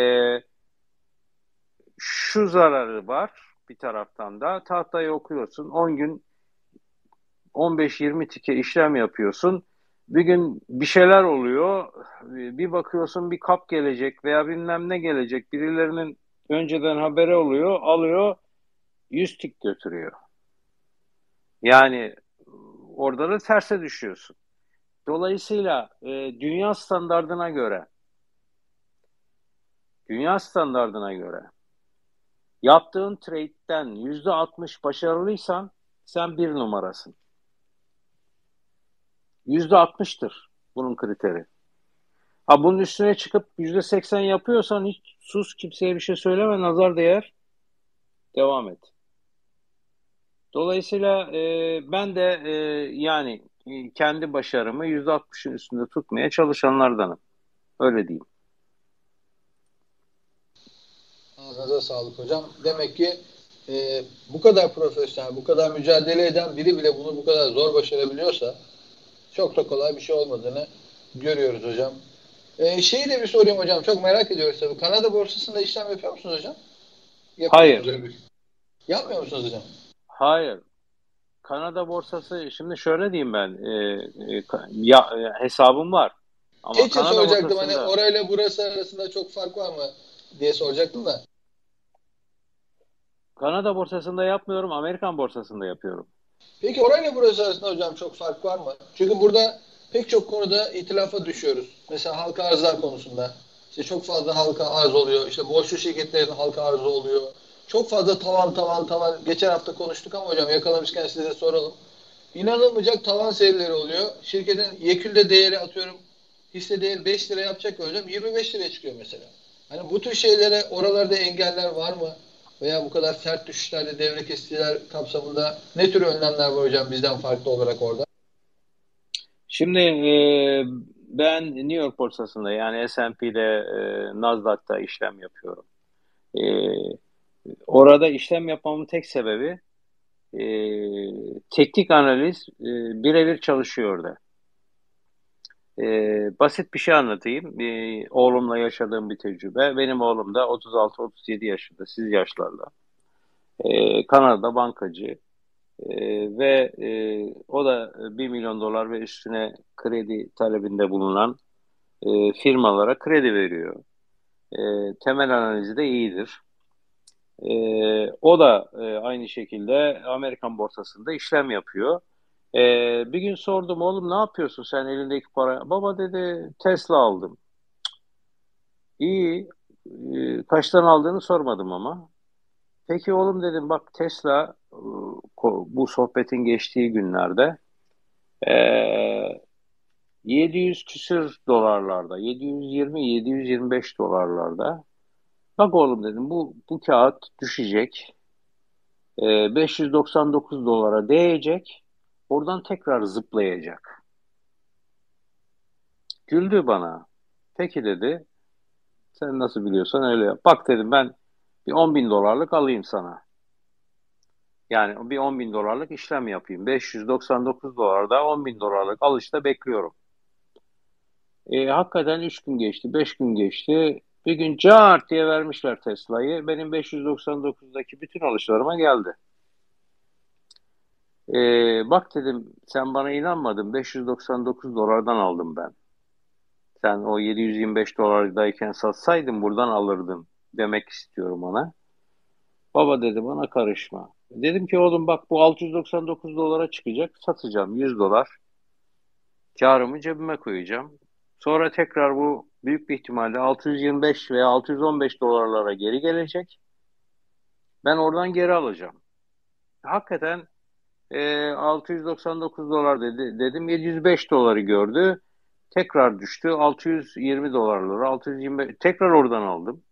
Şu zararı var bir taraftan da tahtayı okuyorsun 10 gün 15-20 tike işlem yapıyorsun. Bir gün bir şeyler oluyor. Bir bakıyorsun bir kap gelecek veya bilmem ne gelecek. Birilerinin önceden haberi oluyor, alıyor, 100 tik götürüyor. Yani orada da terse düşüyorsun. Dolayısıyla dünya standardına göre yaptığın trade'den %60 başarılıysan sen bir numarasın. %60'tır bunun kriteri. Ha bunun üstüne çıkıp %80 yapıyorsan hiç sus kimseye bir şey söyleme nazar değer devam et. Dolayısıyla ben de yani kendi başarımı %60'ın üstünde tutmaya çalışanlardanım. Öyle diyeyim. Ağzınıza sağlık hocam. Demek ki bu kadar profesyonel, bu kadar mücadele eden biri bile bunu bu kadar zor başarabiliyorsa çok da kolay bir şey olmadığını görüyoruz hocam. Şeyi de bir sorayım hocam. Çok merak ediyoruz tabii. Kanada borsasında işlem yapıyor musunuz hocam? Yapıyor musunuz Hayır, öyle bir şey? Yapmıyor musunuz hocam? hayır. Kanada borsası şimdi şöyle diyeyim ben hesabım var ama Geçen Kanada soracaktım hani borsasında orayla burası arasında çok fark var mı diye soracaktım da. Kanada borsasında yapmıyorum, Amerikan borsasında yapıyorum. Peki orayla burası arasında hocam çok fark var mı? Çünkü burada pek çok konuda itilafa düşüyoruz. Mesela halka arzlar konusunda. İşte çok fazla halka arz oluyor. İşte borçlu şirketlerin halka arzı oluyor. Çok fazla tavan. Geçen hafta konuştuk ama hocam yakalamışken size de soralım. İnanılmayacak tavan serileri oluyor. Şirketin yekünde değeri atıyorum. Hisse değeri 5 lira yapacak hocam. 25 liraya çıkıyor mesela. Hani bu tür şeylere oralarda engeller var mı? Veya bu kadar sert düşüşlerde devre kesiciler kapsamında ne tür önlemler var hocam bizden farklı olarak orada? Şimdi ben New York borsasında yani S&P'de, Nasdaq'ta işlem yapıyorum. E, orada işlem yapmamın tek sebebi teknik analiz birebir çalışıyor orada. Basit bir şey anlatayım. Oğlumla yaşadığım bir tecrübe. Benim oğlum da 36-37 yaşında, siz yaşlarda. Kanada'da bankacı. Ve o da 1 milyon dolar ve üstüne kredi talebinde bulunan firmalara kredi veriyor. Temel analizi de iyidir. O da aynı şekilde Amerikan borsasında işlem yapıyor. Bir gün sordum, oğlum ne yapıyorsun sen elindeki para? Baba dedi, Tesla aldım. İyi, kaçtan aldığını sormadım ama. Peki oğlum dedim, bak Tesla bu sohbetin geçtiği günlerde e, 700 küsür dolarlarda, 720-725 dolarlarda. Bak oğlum dedim, bu kağıt düşecek. 599 dolara değecek. Oradan tekrar zıplayacak. Güldü bana. Peki dedi. Sen nasıl biliyorsan öyle yap. Bak dedim, ben bir 10 bin dolarlık alayım sana. Yani bir 10 bin dolarlık işlem yapayım. 599 dolarda 10 bin dolarlık alışta bekliyorum. Hakikaten 3 gün geçti, 5 gün geçti. Bir gün cart diye vermişler Tesla'yı. Benim 599'daki bütün alışlarıma geldi. Bak dedim, sen bana inanmadın. 599 dolardan aldım ben. Sen o 725 dolardayken satsaydın buradan alırdın demek istiyorum ona. Baba dedi, bana karışma. Dedim ki oğlum bak, bu 699 dolara çıkacak, satacağım 100 dolar. Karımı cebime koyacağım. Sonra tekrar bu büyük bir ihtimalle 625 veya 615 dolarlara geri gelecek. Ben oradan geri alacağım. Hakikaten 699 dolar dedim, 705 doları gördü. Tekrar düştü 620 dolarlara, 625, tekrar oradan aldım.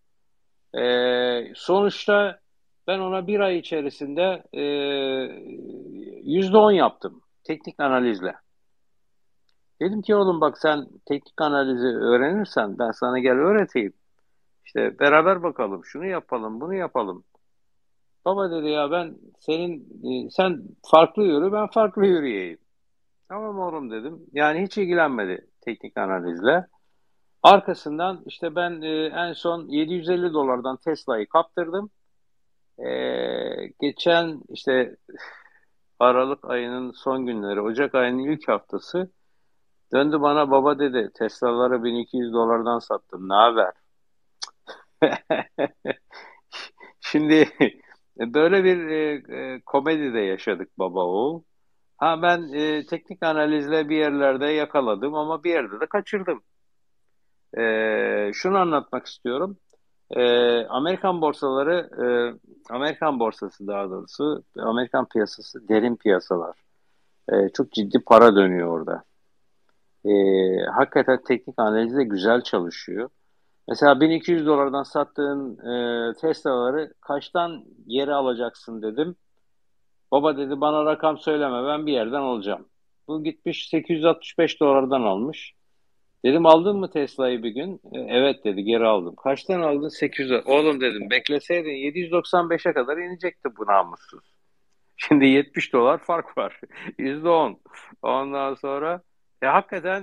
Sonuçta ben ona bir ay içerisinde %10 yaptım teknik analizle. Dedim ki oğlum bak, sen teknik analizi öğrenirsen ben sana gel öğreteyim. İşte beraber bakalım, şunu yapalım, bunu yapalım. Baba dedi, ya ben sen farklı yürü, ben farklı yürüyeyim. Tamam oğlum dedim. Yani hiç ilgilenmedi teknik analizle. Arkasından işte ben en son 750 dolardan Tesla'yı kaptırdım. Geçen işte Aralık ayının son günleri, Ocak ayının ilk haftası döndü bana, baba dedi, Tesla'ları 1200 dolardan sattım, ne haber? Şimdi böyle bir komedi de yaşadık baba oğul. Ha ben teknik analizle bir yerlerde yakaladım ama bir yerde de kaçırdım. Şunu anlatmak istiyorum. Amerikan borsaları, Amerikan borsası daha doğrusu, Amerikan piyasası derin piyasalar. Çok ciddi para dönüyor orada. Hakikaten teknik analiz de güzel çalışıyor. Mesela 1200 dolardan sattığın Tesla'ları kaçtan geri alacaksın dedim. Baba dedi, bana rakam söyleme, ben bir yerden alacağım. Bu gitmiş 865 dolardan almış. Dedim, aldın mı Tesla'yı bir gün? Evet dedi, geri aldım. Kaçtan aldın? 800. Oğlum dedim, bekleseydin 795'e kadar inecekti bu namussuz. Şimdi 70 dolar fark var. %10. Ondan sonra hakikaten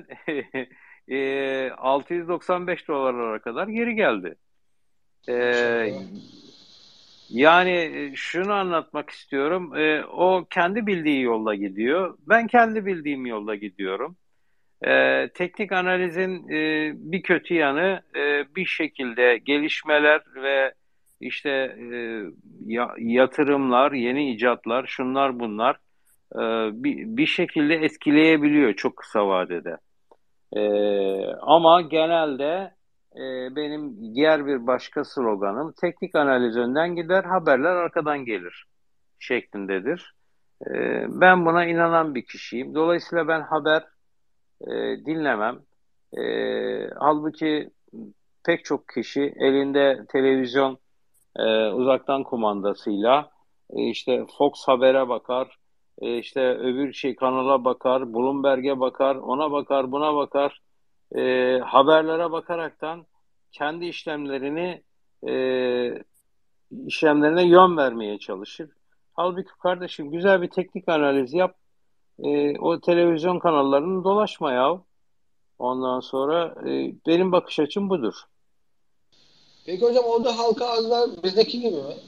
695 dolarlara kadar geri geldi. E, Maşallah. Yani şunu anlatmak istiyorum. O kendi bildiği yolda gidiyor. Ben kendi bildiğim yolda gidiyorum. Teknik analizin bir kötü yanı, bir şekilde gelişmeler ve işte yatırımlar, yeni icatlar, şunlar bunlar bir şekilde etkileyebiliyor çok kısa vadede. Ama genelde benim diğer bir başka sloganım, teknik analiz önden gider, haberler arkadan gelir şeklindedir. Ben buna inanan bir kişiyim. Dolayısıyla ben haber dinlemem. Halbuki pek çok kişi elinde televizyon uzaktan kumandasıyla işte Fox Haber'e bakar, işte öbür kanala bakar, Bloomberg'e bakar, ona bakar, buna bakar. Haberlere bakaraktan kendi işlemlerini e, işlemlerine yön vermeye çalışır. Halbuki kardeşim güzel bir teknik analiz yap. O televizyon kanallarını dolaşma ya. Ondan sonra benim bakış açım budur. Peki hocam orada halka arzlar bizdeki gibi mi?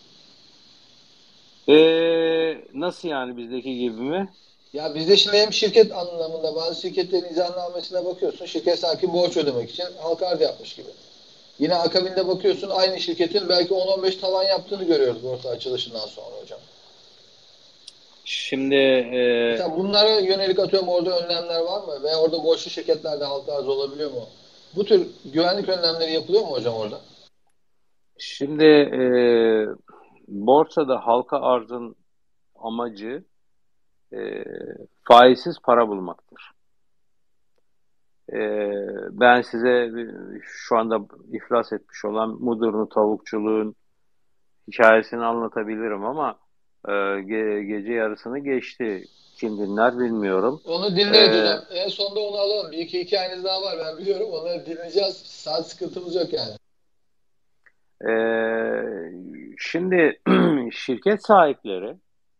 Nasıl yani bizdeki gibi mi? Ya bizde şimdi hem şirket anlamında bazı şirketlerin izahnamesine bakıyorsun. Şirket sanki borç ödemek için halka arz yapmış gibi. Yine akabinde bakıyorsun aynı şirketin belki 10-15 tavan yaptığını görüyoruz borsa açılışından sonra hocam. Şimdi Mesela bunlara yönelik atıyorum orada önlemler var mı? Veya orada borçlu şirketlerde halka arz olabiliyor mu? Bu tür güvenlik önlemleri yapılıyor mu hocam orada? şimdi borsada halka arzın amacı e, faizsiz para bulmaktır. E, Ben size şu anda iflas etmiş olan Mudurnu tavukçuluğun hikayesini anlatabilirim ama gece yarısını geçti. Kim dinler bilmiyorum. Onu E, dinleriz hocam. En sonunda onu alalım. Bir iki hikayeniz daha var ben biliyorum. Onları dinleyeceğiz. Saat sıkıntımız yok yani. e, Şimdi şirket sahipleri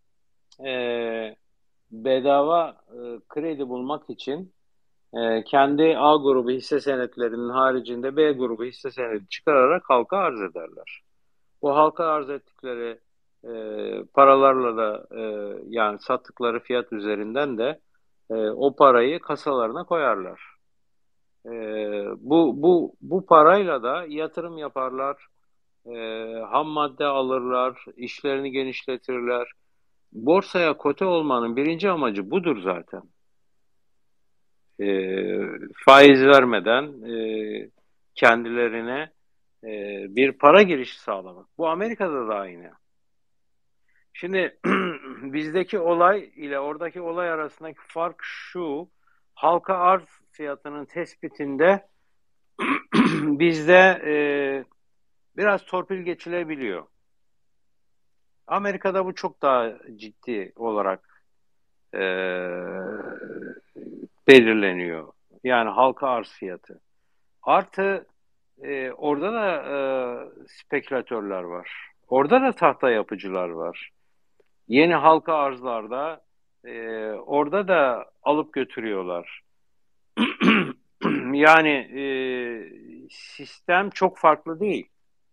bedava kredi bulmak için kendi A grubu hisse senetlerinin haricinde B grubu hisse senedi çıkararak halka arz ederler. Bu halka arz ettikleri paralarla da yani sattıkları fiyat üzerinden de o parayı kasalarına koyarlar. E, bu parayla da yatırım yaparlar, ham madde alırlar, işlerini genişletirler. Borsaya kote olmanın birinci amacı budur zaten. E, Faiz vermeden kendilerine bir para girişi sağlamak. Bu Amerika'da da aynı. Şimdi bizdeki olay ile oradaki olay arasındaki fark şu: halka arz fiyatının tespitinde bizde biraz torpil geçilebiliyor. Amerika'da bu çok daha ciddi olarak e, belirleniyor. Yani halka arz fiyatı. Artı orada da spekülatörler var. Orada da tahta yapıcılar var. Yeni halka arzlarda orada da alıp götürüyorlar. Yani sistem çok farklı değil.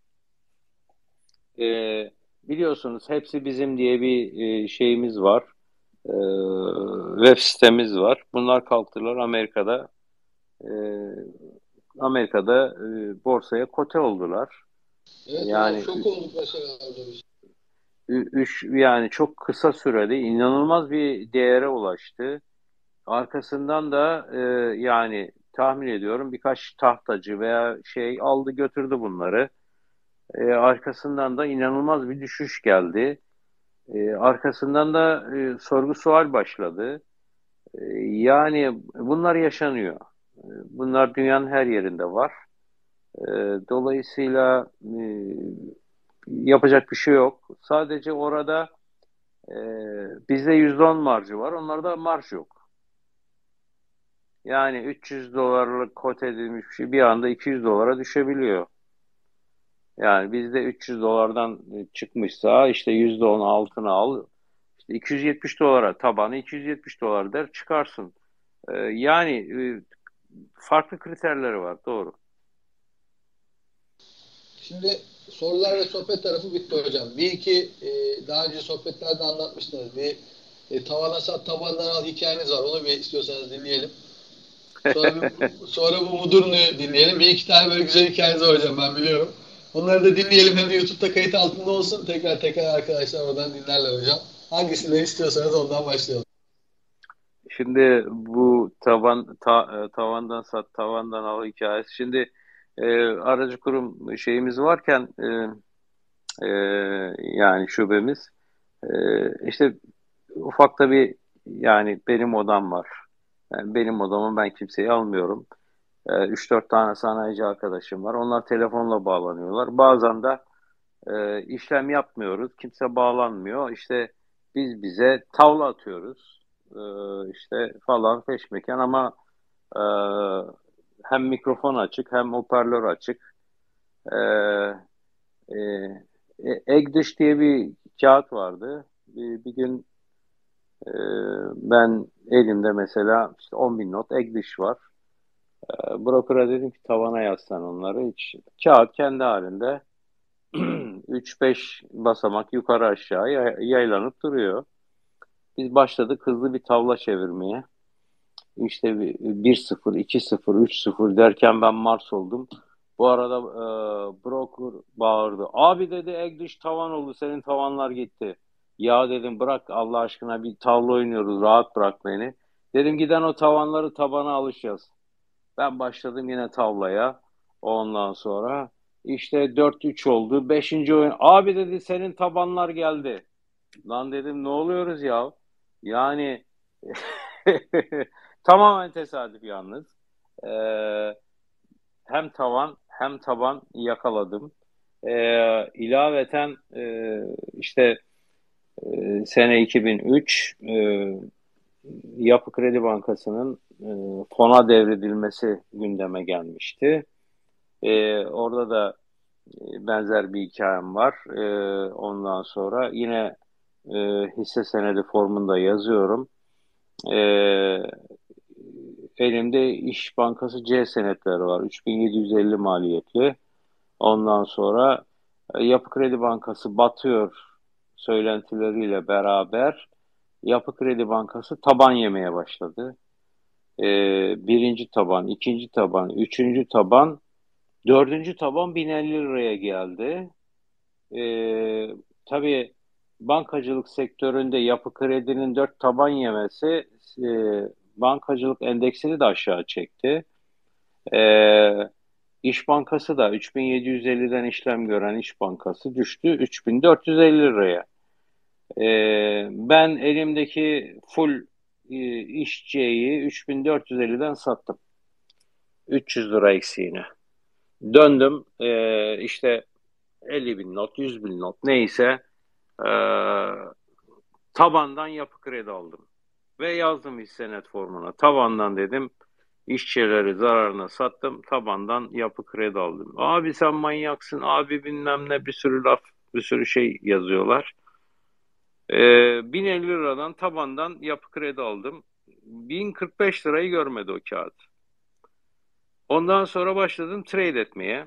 E, Biliyorsunuz hepsi bizim diye bir şeyimiz var. E, Web sitemiz var. Bunlar kalktılar e, Amerika'da borsaya kote oldular. Evet hocam Yani şok olduk mesela orada biz. yani çok kısa sürede inanılmaz bir değere ulaştı. Arkasından da yani tahmin ediyorum birkaç tahtacı veya şey aldı götürdü bunları. Arkasından da inanılmaz bir düşüş geldi. Arkasından da sorgu sual başladı. Yani bunlar yaşanıyor. Bunlar dünyanın her yerinde var. E, Dolayısıyla yapacak bir şey yok. Sadece orada e, bizde %10 marjı var. Onlarda marj yok. Yani 300 dolarlık kot edilmiş bir şey bir anda 200 dolara düşebiliyor. Yani bizde 300 dolardan çıkmışsa işte %10 altına al. İşte 270 dolara tabanı 270 dolar der çıkarsın. Yani farklı kriterleri var doğru. Şimdi sorular ve sohbet tarafı bitti hocam. Bir iki daha önce sohbetlerde anlatmıştınız. Bir tavana sat tabandan al hikayeniz var. Onu bir istiyorsanız dinleyelim. Sonra bu Mudurnu'yu dinleyelim. Bir iki tane böyle güzel hikayeniz var hocam ben biliyorum. Onları da dinleyelim. Hem de YouTube'da kayıt altında olsun. Tekrar tekrar arkadaşlar oradan dinlerler hocam. Hangisinden istiyorsanız ondan başlayalım. Şimdi bu tavandan sat tavandan al hikayesi. Şimdi aracı kurum şeyimiz varken e, yani şubemiz işte ufakta bir yani benim odam var. Yani benim odamı ben kimseye almıyorum. 3-4 tane sanayici arkadaşım var. Onlar telefonla bağlanıyorlar. Bazen de işlem yapmıyoruz. Kimse bağlanmıyor. İşte biz bize tavla atıyoruz. İşte falan peşmeken ama e, hem mikrofon açık hem hoparlör açık. E, e, Egdiş diye bir kağıt vardı. Bir gün e, ben elimde mesela işte 10 bin not Egdiş var. Broker'a dedim ki tavana yazsan onları. Hiç, kağıt kendi halinde 3-5 basamak yukarı aşağı yaylanıp duruyor. Biz başladık hızlı bir tavla çevirmeye. İşte 1-0, 2-0, 3-0 derken ben Mars oldum. Bu arada broker bağırdı. Abi dedi Egdiş tavan oldu, senin tavanlar gitti. Ya dedim bırak Allah aşkına, bir tavla oynuyoruz, rahat bırak beni. Dedim giden o tavanları tabana alışacağız. Ben başladım yine tavlaya. Ondan sonra işte 4-3 oldu. Beşinci oyun. Abi dedi senin tabanlar geldi. Lan dedim ne oluyoruz ya? Yani tamamen tesadüf yalnız. Ee, hem tavan hem taban yakaladım. İlaveten işte sene 2003 Yapı Kredi Bankası'nın fona devredilmesi gündeme gelmişti. Orada da benzer bir hikayem var. Ondan sonra yine hisse senedi formunda yazıyorum. Ee, elimde İş Bankası C senetleri var. 3750 maliyetli. Ondan sonra Yapı Kredi Bankası batıyor söylentileriyle beraber Yapı Kredi Bankası taban yemeye başladı. Birinci taban, ikinci taban, üçüncü taban, dördüncü taban 1050 liraya geldi. Tabii bankacılık sektöründe Yapı Kredi'nin 4 taban yemesi e, bankacılık endeksini de aşağı çekti. E, İş Bankası da 3750'den işlem gören İş Bankası düştü 3450 liraya. Ben elimdeki full işçiyi 3450'den sattım. 300 lira eksiğine. Döndüm işte 50 bin not, 100 bin not neyse e, tabandan Yapı Kredi aldım. Ve yazdım hissenet formuna. Tabandan dedim işçileri zararına sattım. Tabandan Yapı Kredi aldım. Abi sen manyaksın. Abi bilmem ne, bir sürü laf, bir sürü şey yazıyorlar. 1050 liradan tabandan Yapı Kredi aldım. 1045 lirayı görmedi o kağıt. Ondan sonra başladım trade etmeye.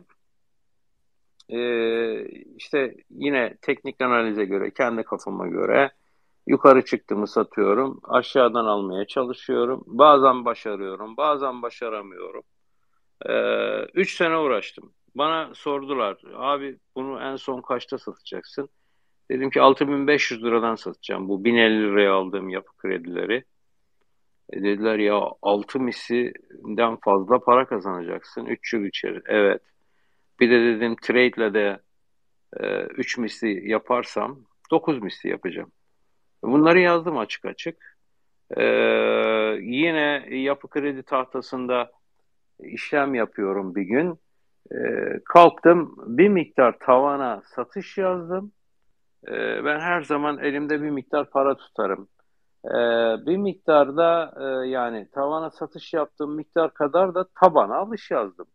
İşte yine teknik analize göre, kendi kafama göre yukarı çıktığımı satıyorum. Aşağıdan almaya çalışıyorum. Bazen başarıyorum, bazen başaramıyorum. 3 sene uğraştım. Bana sordular, abi bunu en son kaçta satacaksın? Dedim ki 6500 liradan satacağım bu 1050 liraya aldığım yapı kredileri. Dediler ya 6 mislinden fazla para kazanacaksın 3 yıl içeri. Evet. Bir de dedim trade'le de 3 misli yaparsam 9 misli yapacağım. Bunları yazdım açık açık. E, yine yapı kredi tahtasında işlem yapıyorum bir gün. E, kalktım bir miktar tavana satış yazdım. Ben her zaman elimde bir miktar para tutarım. Ee, bir miktarda yani tavana satış yaptığım miktar kadar da tabana alış yazdım.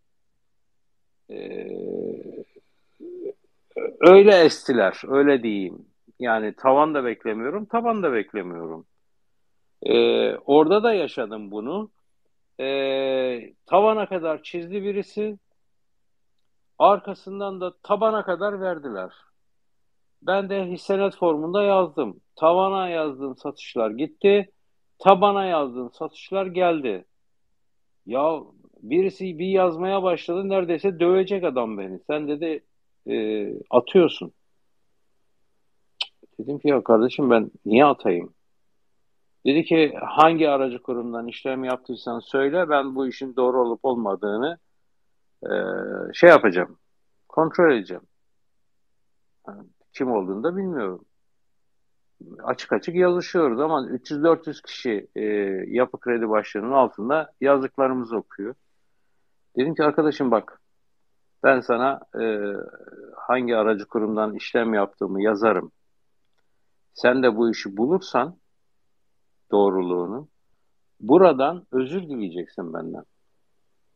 Ee, öyle estiler, öyle diyeyim. Yani tavan da beklemiyorum, taban da beklemiyorum. Orada da yaşadım bunu. Tavana kadar çizdi birisi, arkasından da tabana kadar verdiler. Ben de hissenet formunda yazdım. Tavana yazdığım satışlar gitti, tabana yazdığım satışlar geldi. Ya birisi bir yazmaya başladı, neredeyse dövecek adam beni. Sen dedi atıyorsun. Dedim ki ya kardeşim ben niye atayım? Dedi ki hangi aracı kurumdan işlem yaptıysan söyle, ben bu işin doğru olup olmadığını e, şey yapacağım. Kontrol edeceğim. Yani kim olduğunu da bilmiyorum. Açık açık yazışıyoruz ama 300-400 kişi Yapı Kredi başlığının altında yazdıklarımızı okuyor. Dedim ki arkadaşım bak, ben sana hangi aracı kurumdan işlem yaptığımı yazarım. Sen de bu işi bulursan doğruluğunu buradan özür dileyeceksin benden.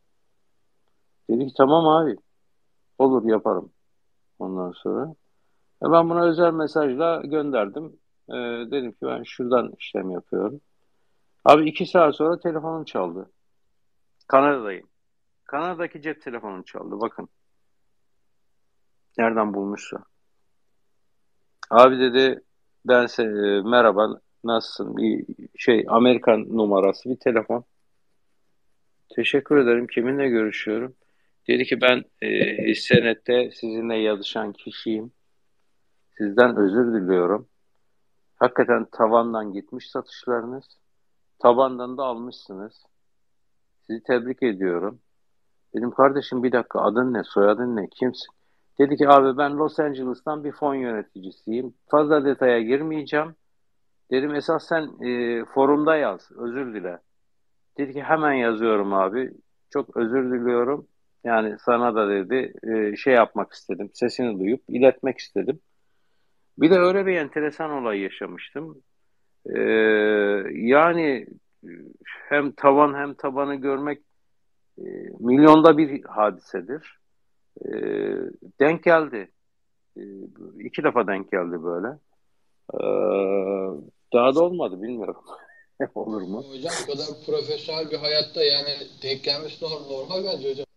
Dedi ki tamam abi olur yaparım ondan sonra. Ben buna özel mesajla gönderdim. Dedim ki ben şuradan işlem yapıyorum. Abi 2 saat sonra telefonum çaldı. Kanada'dayım. Kanada'daki cep telefonum çaldı. Bakın nereden bulmuşsa. Abi dedi merhaba nasılsın? Bir Amerikan numarası bir telefon. Teşekkür ederim. Kiminle görüşüyorum? Dedi ki ben senette sizinle yazışan kişiyim. Sizden özür diliyorum. Hakikaten tavandan gitmiş satışlarınız. Tabandan da almışsınız. Sizi tebrik ediyorum. Dedim kardeşim bir dakika adın ne, soyadın ne, kimsin? Dedi ki abi ben Los Angeles'tan bir fon yöneticisiyim. Fazla detaya girmeyeceğim. Dedim esas sen forumda yaz, özür dile. Dedi ki hemen yazıyorum abi. Çok özür diliyorum. Yani sana da dedi yapmak istedim. Sesini duyup iletmek istedim. Bir de öyle bir enteresan olay yaşamıştım. E, yani hem tavan hem tabanı görmek e, milyonda bir hadisedir. E, denk geldi. E, 2 defa denk geldi böyle. E, daha da olmadı bilmiyorum. Olur mu? Hocam bu kadar profesyonel bir hayatta yani denk gelmesi normal bence hocam.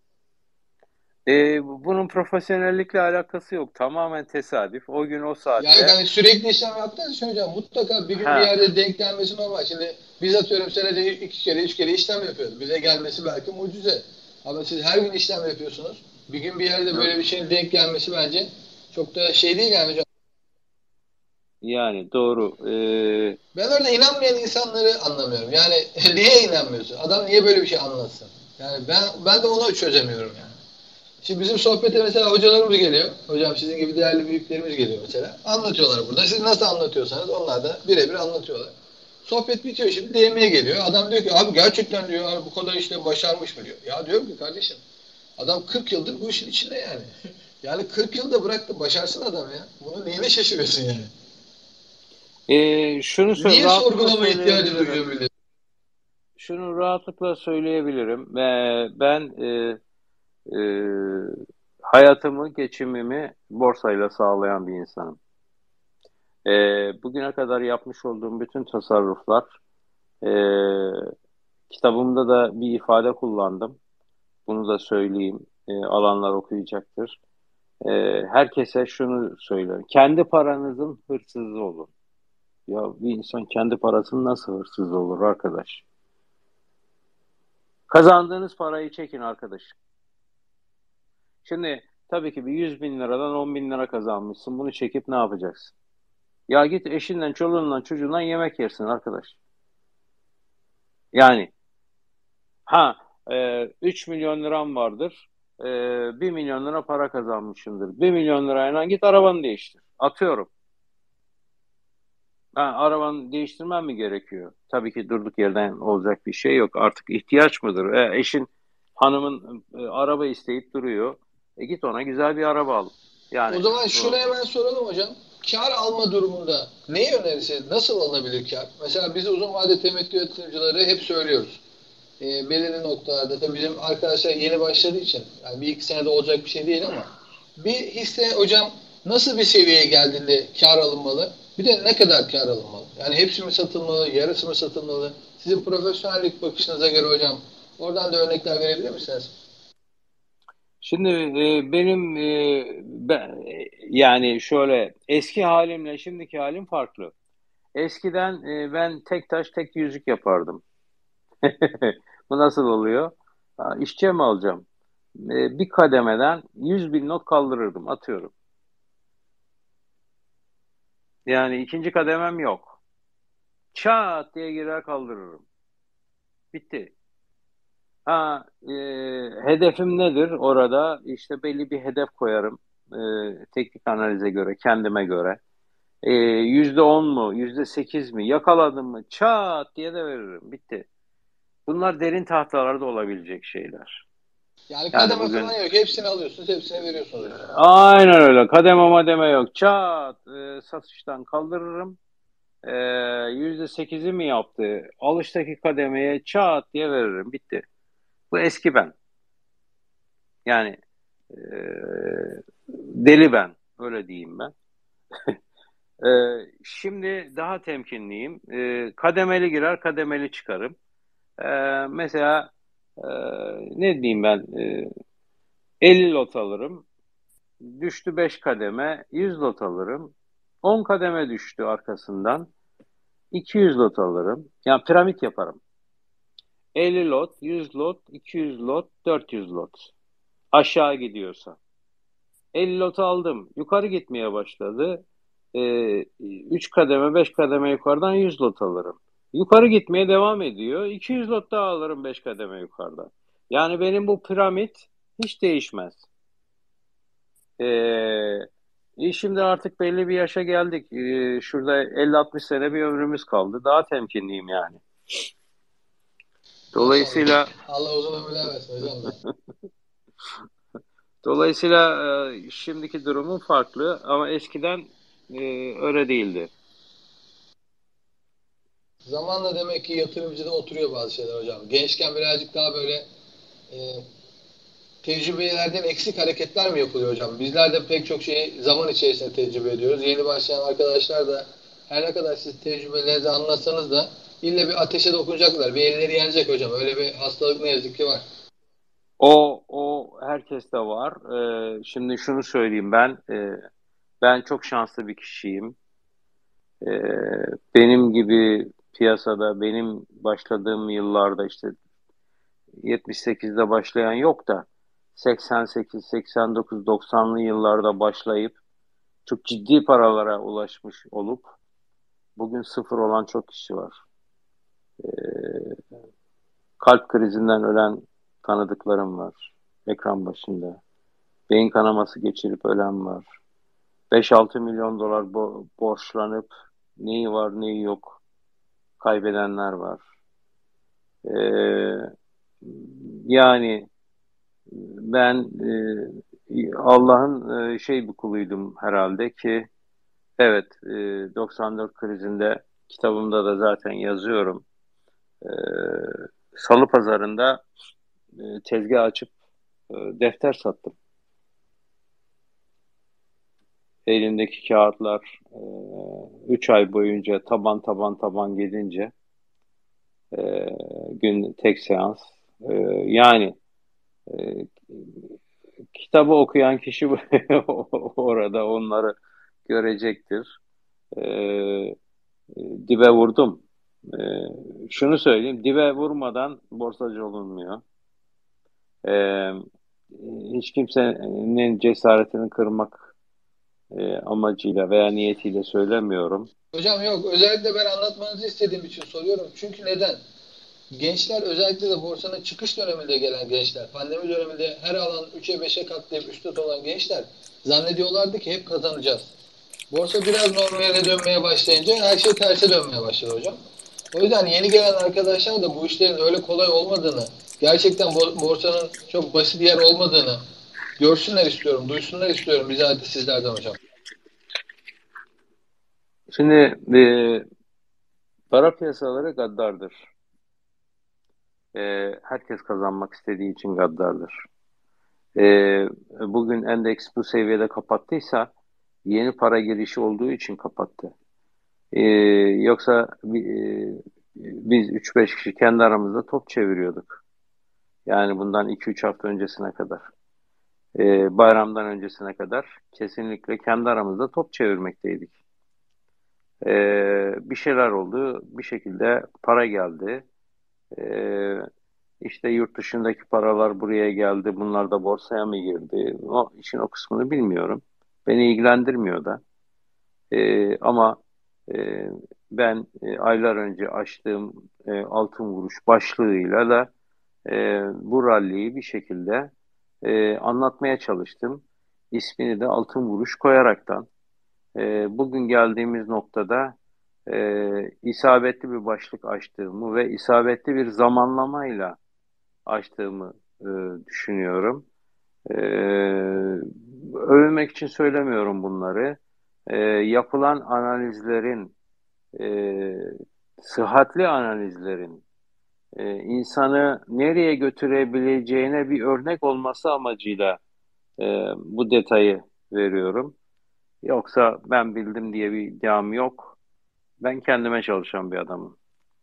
Bunun profesyonellikle alakası yok. Tamamen tesadüf. O gün o Yani saatte hani sürekli işlem yaptığınız için hocam mutlaka bir gün bir ha yerde denk gelmesi normal. Şimdi biz atıyorum senede 2 kere 3 kere işlem yapıyoruz. Bize gelmesi belki mucize. Ama siz her gün işlem yapıyorsunuz. Bir gün bir yerde böyle bir şeyin denk gelmesi bence çok da şey değil yani hocam. yani doğru. Ben orada inanmayan insanları anlamıyorum. Yani niye inanmıyorsun? Adam niye böyle bir şey anlatsın? Yani ben de onu çözemiyorum yani. Şimdi bizim sohbete mesela hocalarımız geliyor. Hocam sizin gibi değerli büyüklerimiz geliyor mesela. Anlatıyorlar burada. Siz nasıl anlatıyorsanız onlar da birebir anlatıyorlar. Sohbet bitiyor şimdi DM'ye geliyor. Adam diyor ki abi gerçekten diyor abi bu kadar işte başarmış mı diyor. Ya diyorum ki kardeşim adam 40 yıldır bu işin içinde yani. Yani 40 yılda bıraktı başarsın adam ya. Bunu neyine şaşırıyorsun yani? Niye Rahatlıkla sorgulama ihtiyacı söyleyebilirim. duyuyor millet? Şunu rahatlıkla söyleyebilirim. Ben e, hayatımı, geçimimi borsayla sağlayan bir insanım. Bugüne kadar yapmış olduğum bütün tasarruflar, e, kitabımda da bir ifade kullandım. Bunu da söyleyeyim. Alanlar okuyacaktır. E, herkese şunu söylerim. Kendi paranızın hırsızı olun. Ya bir insan kendi parasının nasıl hırsız olur arkadaş? Kazandığınız parayı çekin arkadaş. Şimdi tabii ki bir 100 bin liradan 10 bin lira kazanmışsın. Bunu çekip ne yapacaksın? Ya git eşinden, çoluğundan, çocuğundan yemek yersin arkadaş. Yani ha 3 milyon liram vardır. 1 milyon lira para kazanmışımdır. 1 milyon lirayla git arabanı değiştir. Atıyorum. Ha, arabanı değiştirmem mi gerekiyor? Tabii ki durduk yerden olacak bir şey yok. Artık ihtiyaç mıdır? Hanımın araba isteyip duruyor. Git ona güzel bir araba al. O Yani zaman şunu hemen soralım hocam. Kar alma durumunda neyi önerirsiniz? Nasıl alınabilir kar? Mesela biz uzun vade temettü yatırımcıları hep söylüyoruz. Belirli noktalarda tabii bizim arkadaşlar yeni başladığı için yani bir iki senede olacak bir şey değil ama bir hisse hocam nasıl bir seviyeye geldiğinde kar alınmalı? Bir de ne kadar kar alınmalı? Yani hepsi mi satılmalı, yarısı mı satılmalı? Sizin profesyonellik bakışınıza göre hocam oradan da örnekler verebilir misiniz? şimdi yani şöyle eski halimle şimdiki halim farklı. Eskiden ben tek taş tek yüzük yapardım. Bu nasıl oluyor? Ha, işçiye mi alacağım? Bir kademeden 100 bin not kaldırırdım, atıyorum. Yani ikinci kademem yok. Çat diye girer kaldırırım. Bitti. Hedefim nedir orada? İşte belli bir hedef koyarım. Teknik analize göre, kendime göre. %10 mu, %8 mi? Yakaladım mı? Çat diye de veririm. Bitti. Bunlar derin tahtalarda olabilecek şeyler. Yani Yani kademe bugün falan yok. Hepsini alıyorsunuz, hepsini veriyorsunuz hocam. aynen öyle. Kademe mademe yok. Çat satıştan kaldırırım. Ee, %8'i mi yaptı? Alıştaki kademeye çat diye veririm. Bitti. Bu eski ben. Yani e, deli ben. Öyle diyeyim ben. Şimdi daha temkinliyim. Kademeli girer, kademeli çıkarım. Mesela e, ne diyeyim ben? 50 lot alırım. Düştü 5 kademe, 100 lot alırım. 10 kademe düştü arkasından. 200 lot alırım. Yani piramit yaparım. 50 lot, 100 lot, 200 lot, 400 lot. Aşağı gidiyorsa. 50 lot aldım. Yukarı gitmeye başladı. 3 kademe, 5 kademe yukarıdan 100 lot alırım. Yukarı gitmeye devam ediyor. 200 lot daha alırım 5 kademe yukarıdan. Yani benim bu piramit hiç değişmez. Şimdi artık belli bir yaşa geldik. Şurada 50-60 sene bir ömrümüz kaldı. Daha temkinliyim yani. Maşallah. Dolayısıyla Allah uzun ömürler versin hocam da. dolayısıyla şimdiki durumum farklı ama eskiden öyle değildi. Zamanla demek ki yatırımcıda oturuyor bazı şeyler hocam. Gençken birazcık daha böyle e, tecrübelerden eksik hareketler mi yapılıyor hocam? Bizler de pek çok şeyi zaman içerisinde tecrübe ediyoruz. Yeni başlayan arkadaşlar da her ne kadar siz tecrübelerinizi anlatsanız da ille bir ateşe dokunacaklar. Bir elleri yanacak hocam. Öyle bir hastalık ne yazık ki var. O herkeste var. Şimdi şunu söyleyeyim ben çok şanslı bir kişiyim. E, Benim gibi piyasada benim başladığım yıllarda işte 78'de başlayan yok da 88, 89, 90'lı yıllarda başlayıp çok ciddi paralara ulaşmış olup bugün sıfır olan çok kişi var. Kalp krizinden ölen tanıdıklarım var ekran başında. Beyin kanaması geçirip ölen var. 5-6 milyon dolar borçlanıp neyi var neyi yok kaybedenler var. Ee, Yani ben Allah'ın bir kuluydum herhalde ki evet, 94 krizinde kitabımda da zaten yazıyorum. E, Salı pazarında tezgah açıp defter sattım. Elimdeki kağıtlar 3 ay boyunca taban taban taban gidince e, gün tek seans. E, Yani e, kitabı okuyan kişi orada onları görecektir. E, Dibe vurdum. E, Şunu söyleyeyim, dibe vurmadan borsacı olunmuyor. E, Hiç kimsenin cesaretini kırmak amacıyla veya niyetiyle söylemiyorum. Hocam yok, özellikle ben anlatmanızı istediğim için soruyorum. Çünkü neden? Gençler, özellikle de borsanın çıkış döneminde gelen gençler, pandemi döneminde her alan 3'e 5'e katlayıp üstte olan gençler zannediyorlardı ki hep kazanacağız. Borsa biraz normale dönmeye başlayınca her şey terse dönmeye başladı hocam. O yüzden yeni gelen arkadaşlar da bu işlerin öyle kolay olmadığını, gerçekten borsanın çok basit bir yer olmadığını görsünler istiyorum, duysunlar istiyorum bizatihi sizlerden hocam. Şimdi para piyasaları gaddardır. Herkes kazanmak istediği için gaddardır. E, Bugün endeks bu seviyede kapattıysa yeni para girişi olduğu için kapattı. E, Yoksa biz 3-5 kişi kendi aramızda top çeviriyorduk. Yani bundan 2-3 hafta öncesine kadar. Bayramdan öncesine kadar kesinlikle kendi aramızda top çevirmekteydik. Bir şeyler oldu, bir şekilde para geldi. Ee, işte yurt dışındaki paralar buraya geldi, bunlar da borsaya mı girdi? O işin o kısmını bilmiyorum. Beni ilgilendirmiyor da. Ama e, ben aylar önce açtığım altın vuruş başlığıyla da bu ralliyi bir şekilde anlatmaya çalıştım. İsmini de altın vuruş koyaraktan. Bugün geldiğimiz noktada isabetli bir başlık açtığımı ve isabetli bir zamanlamayla açtığımı düşünüyorum. E, Övünmek için söylemiyorum bunları. Yapılan analizlerin, e, sıhhatli analizlerin insanı nereye götürebileceğine bir örnek olması amacıyla bu detayı veriyorum. Yoksa ben bildim diye bir iddiam yok. Ben kendime çalışan bir adamım.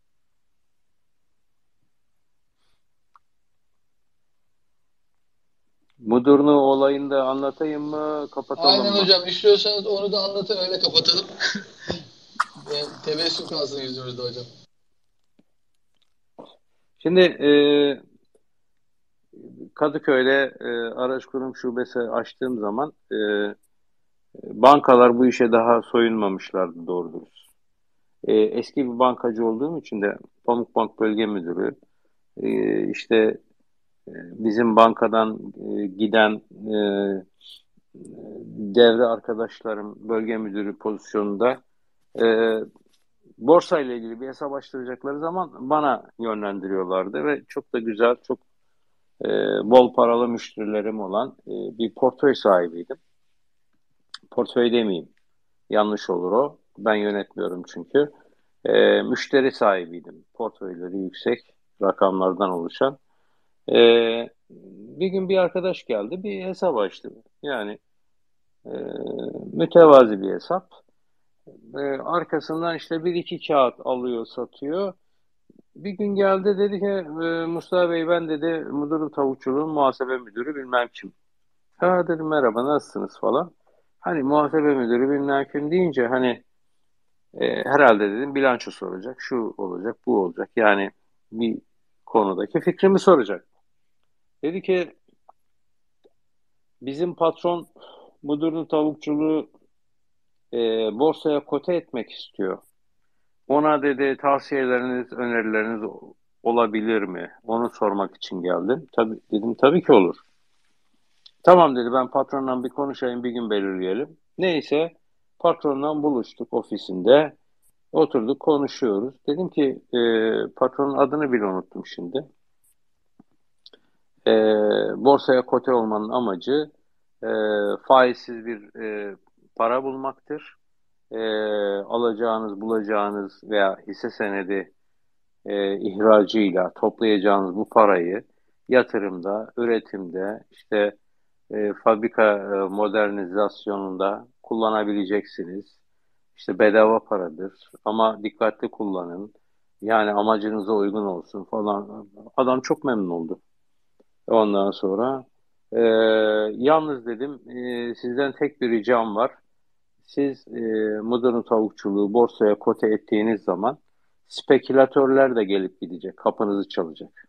Mudurnu olayını da anlatayım mı, kapatalım Aynen mı? hocam. İstiyorsanız onu da anlatın, öyle kapatalım. Tebessüm kalsın yüzümüzde hocam. Şimdi Kadıköy'de araç kurum şubesi açtığım zaman bankalar bu işe daha soyunmamışlardı doğru dürüst. Eski bir bankacı olduğum için de Pamukbank Bölge Müdürü, işte bizim bankadan giden devre arkadaşlarım bölge müdürü pozisyonunda e, borsa ile ilgili bir hesap açtıracakları zaman bana yönlendiriyorlardı ve çok da güzel, çok e, bol paralı müşterilerim olan bir portföy sahibiydim. Portföy demeyeyim, yanlış olur o. Ben yönetmiyorum çünkü. Müşteri sahibiydim. Portföyleri yüksek, rakamlardan oluşan. E, Bir gün bir arkadaş geldi, bir hesap açtı. Yani e, mütevazi bir hesap. Arkasından işte bir iki kağıt alıyor, satıyor. Bir gün geldi dedi ki Mustafa Bey ben dedi müdürüm tavukçuluğun muhasebe müdürü bilmem kim. Ha dedim merhaba nasılsınız falan. Hani muhasebe müdürü bilmem kim deyince hani herhalde dedim bilanço soracak, şu olacak, bu olacak. Yani bir konudaki fikrimi soracak. Dedi ki bizim patron müdürün tavukçuluğu e, borsaya kote etmek istiyor. Ona dedi tavsiyeleriniz, önerileriniz olabilir mi? Onu sormak için geldim. Tabii dedim tabii ki olur. Tamam dedi ben patronla bir konuşayım bir gün belirleyelim. Neyse patronla buluştuk ofisinde. Oturduk konuşuyoruz. Dedim ki patronun adını bile unuttum şimdi. E, Borsaya kote olmanın amacı e, faizsiz bir para bulmaktır. E, Alacağınız, bulacağınız veya hisse senedi ihracıyla toplayacağınız bu parayı yatırımda, üretimde, işte fabrika modernizasyonunda kullanabileceksiniz. İşte bedava paradır ama dikkatli kullanın. Yani amacınıza uygun olsun falan. Adam çok memnun oldu. Ondan sonra e, yalnız dedim sizden tek bir ricam var. Siz modern tavukçuluğu borsaya kote ettiğiniz zaman spekülatörler de gelip gidecek, kapınızı çalacak.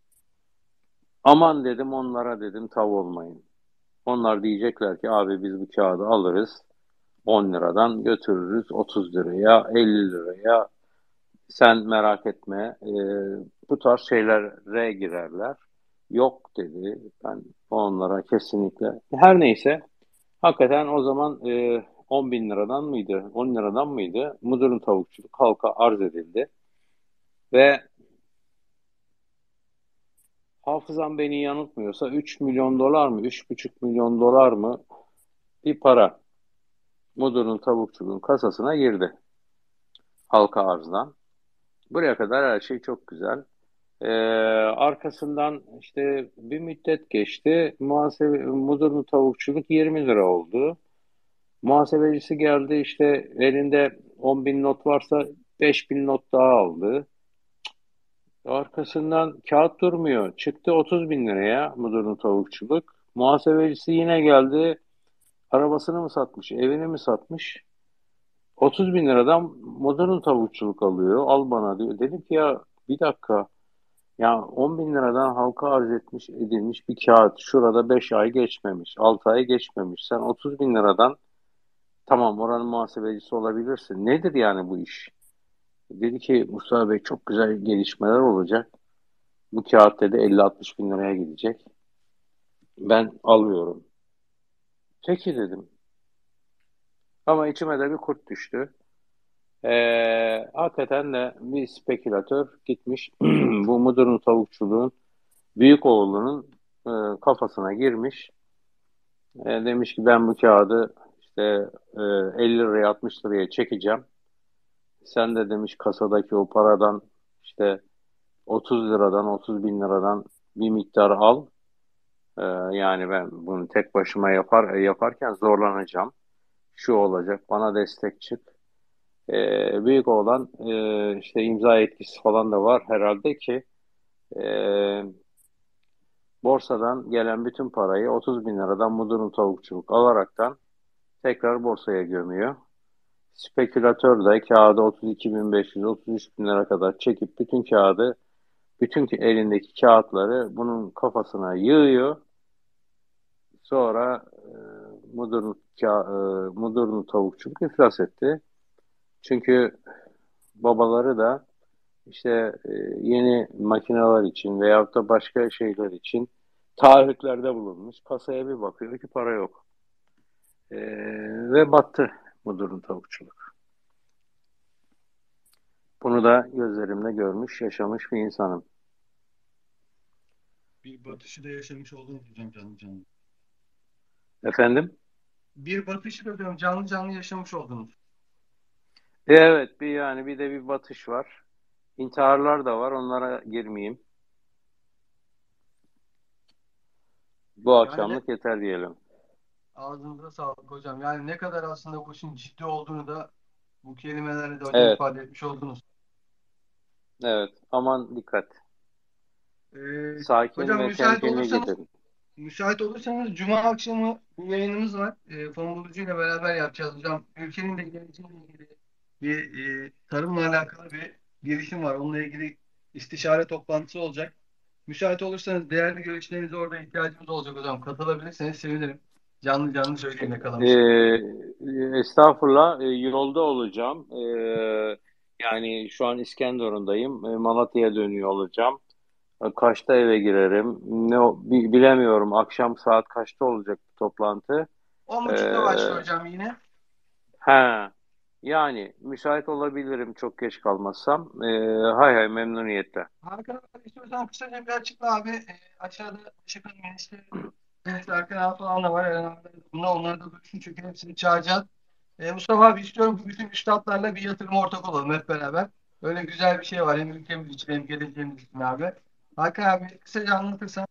Aman dedim onlara dedim tav olmayın. Onlar diyecekler ki abi biz bu kağıdı alırız 10 liradan götürürüz 30 liraya 50 liraya sen merak etme bu tarz şeylere girerler. Yok dedi ben onlara kesinlikle. Her neyse hakikaten o zaman 10 bin liradan mıydı 10 liradan mıydı Mudurun tavukçuluk halka arz edildi ve hafızam beni yanıltmıyorsa 3 milyon dolar mı 3,5 milyon dolar mı bir para Mudurun tavukçuluğun kasasına girdi halka arzdan. Buraya kadar her şey çok güzel. Ee, Arkasından işte bir müddet geçti. Mudurnu tavukçuluk 20 lira oldu. Muhasebecisi geldi işte elinde 10 bin not varsa 5 bin not daha aldı. Arkasından kağıt durmuyor. Çıktı 30 bin liraya Mudurnu tavukçuluk. Muhasebecisi yine geldi. Arabasını mı satmış, evini mi satmış? 30 bin liradan modern tavukçuluk alıyor. Al bana diyor. Dedim ki ya bir dakika. Ya 10 bin liradan halka arz etmiş edilmiş bir kağıt. Şurada 5 ay geçmemiş. 6 ay geçmemiş. Sen 30 bin liradan tamam oranın muhasebecisi olabilirsin. Nedir yani bu iş? Dedi ki Mustafa Bey çok güzel gelişmeler olacak. Bu kağıt dedi 50-60 bin liraya gidecek. Ben alıyorum. Peki dedim. Ama içime de bir kurt düştü. Hakikaten de bir spekülatör gitmiş bu modern tavukçuluğun büyük oğlunun kafasına girmiş. Demiş ki ben bu kağıdı işte 50 liraya 60 liraya çekeceğim. Sen de demiş kasadaki o paradan işte 30 liradan 30 bin liradan bir miktar al. Yani ben bunu tek başıma yaparken zorlanacağım. şu olacak, bana destek çık. Büyük olan işte imza etkisi falan da var herhalde ki e, borsadan gelen bütün parayı 30 bin liradan Mudurnu Tavukçuluk alaraktan tekrar borsaya gömüyor. Spekülatör de kağıdı 32.500, 33 bin lira kadar çekip bütün kağıdı, bütün elindeki kağıtları bunun kafasına yığıyor. Sonra Mudurnu Tavukçuluk iflas etti. Çünkü babaları da işte yeni makineler için veyahut da başka şeyler için taahhütlerde bulunmuş. Kasaya bir bakıyor ki para yok. E, Ve battı Mudurnu Tavukçuluk. Bunu da gözlerimle görmüş, yaşamış bir insanım. Bir batışı da yaşamış oldunuz hocam, canlı canlı. Efendim? Bir batışı da diyorum, canlı canlı yaşamış oldunuz. Evet, bir de bir batış var. İntiharlar da var. Onlara girmeyeyim. Bu Yani akşamlık yeter diyelim. ağzınıza sağlık hocam. Yani ne kadar aslında bu işin ciddi olduğunu da bu kelimelerle de hocam Evet, ifade etmiş oldunuz. evet. Aman dikkat. Ee, Sakin hocam ve temkinli gidin. müsait olursanız Cuma akşamı bir yayınımız var. Fon Bulucu ile beraber yapacağız hocam. Ülkenin de geleceğiyle ilgili bir tarımla alakalı bir girişim var. Onunla ilgili istişare toplantısı olacak. Müsait olursanız değerli görüşlerinize orada ihtiyacımız olacak hocam. Katılabilirseniz sevinirim. Canlı canlı söyleyin ne kalamış. Estağfurullah, yolda olacağım. Yani şu an İskenderun'dayım. Malatya'ya dönüyor olacağım. Kaçta eve girerim? Bilemiyorum. Akşam saat kaçta olacak bu toplantı? 10.30'da başlıyor Ee, hocam yine. he, Yani müsait olabilirim çok geç kalmazsam. Hay hay, memnuniyetle. Hakan abi istiyorsan kısaca bir açıkla abi. Aşağıda Işık'ın gençleri Hakan abi falan da var. Eren abi de bunlar, onlar da duysun çünkü hepsini çağıracağız. Mustafa abi istiyorum ki bütün üstadlarla bir yatırım ortak olalım hep beraber. Öyle güzel bir şey var hem ülkemiz için hem geleceğimiz için abi. Hakan abi kısaca anlatırsan.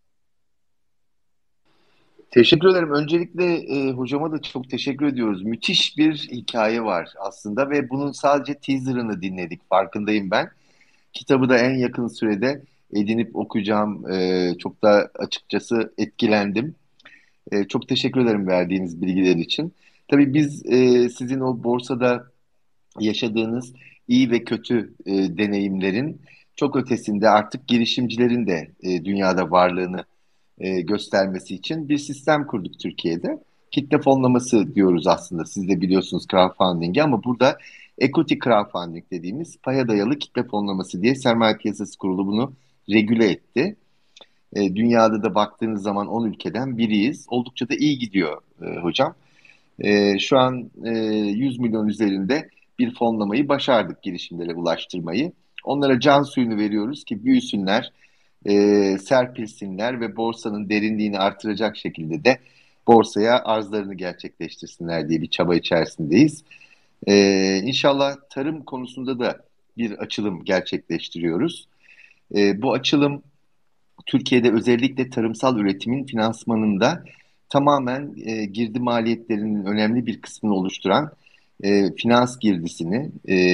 Teşekkür ederim. Öncelikle hocama da çok teşekkür ediyoruz. Müthiş bir hikaye var aslında ve bunun sadece teaserını dinledik. Farkındayım ben. Kitabı da en yakın sürede edinip okuyacağım. Çok da açıkçası etkilendim. Çok teşekkür ederim verdiğiniz bilgiler için. Tabii biz sizin o borsada yaşadığınız iyi ve kötü deneyimlerin çok ötesinde artık girişimcilerin de dünyada varlığını göstermesi için bir sistem kurduk Türkiye'de. Kitle fonlaması diyoruz aslında. Siz de biliyorsunuz crowdfunding'i ama burada equity crowdfunding dediğimiz paya dayalı kitle fonlaması diye Sermaye Piyasası Kurulu bunu regüle etti. Dünyada da baktığınız zaman 10 ülkeden biriyiz. Oldukça da iyi gidiyor hocam. Şu an 100 milyon üzerinde bir fonlamayı başardık girişimlere ulaştırmayı. Onlara can suyunu veriyoruz ki büyüsünler, serpilsinler ve borsanın derinliğini artıracak şekilde de borsaya arzlarını gerçekleştirsinler diye bir çaba içerisindeyiz. İnşallah tarım konusunda da bir açılım gerçekleştiriyoruz. Bu açılım Türkiye'de özellikle tarımsal üretimin finansmanında tamamen girdi maliyetlerinin önemli bir kısmını oluşturan finans girdisini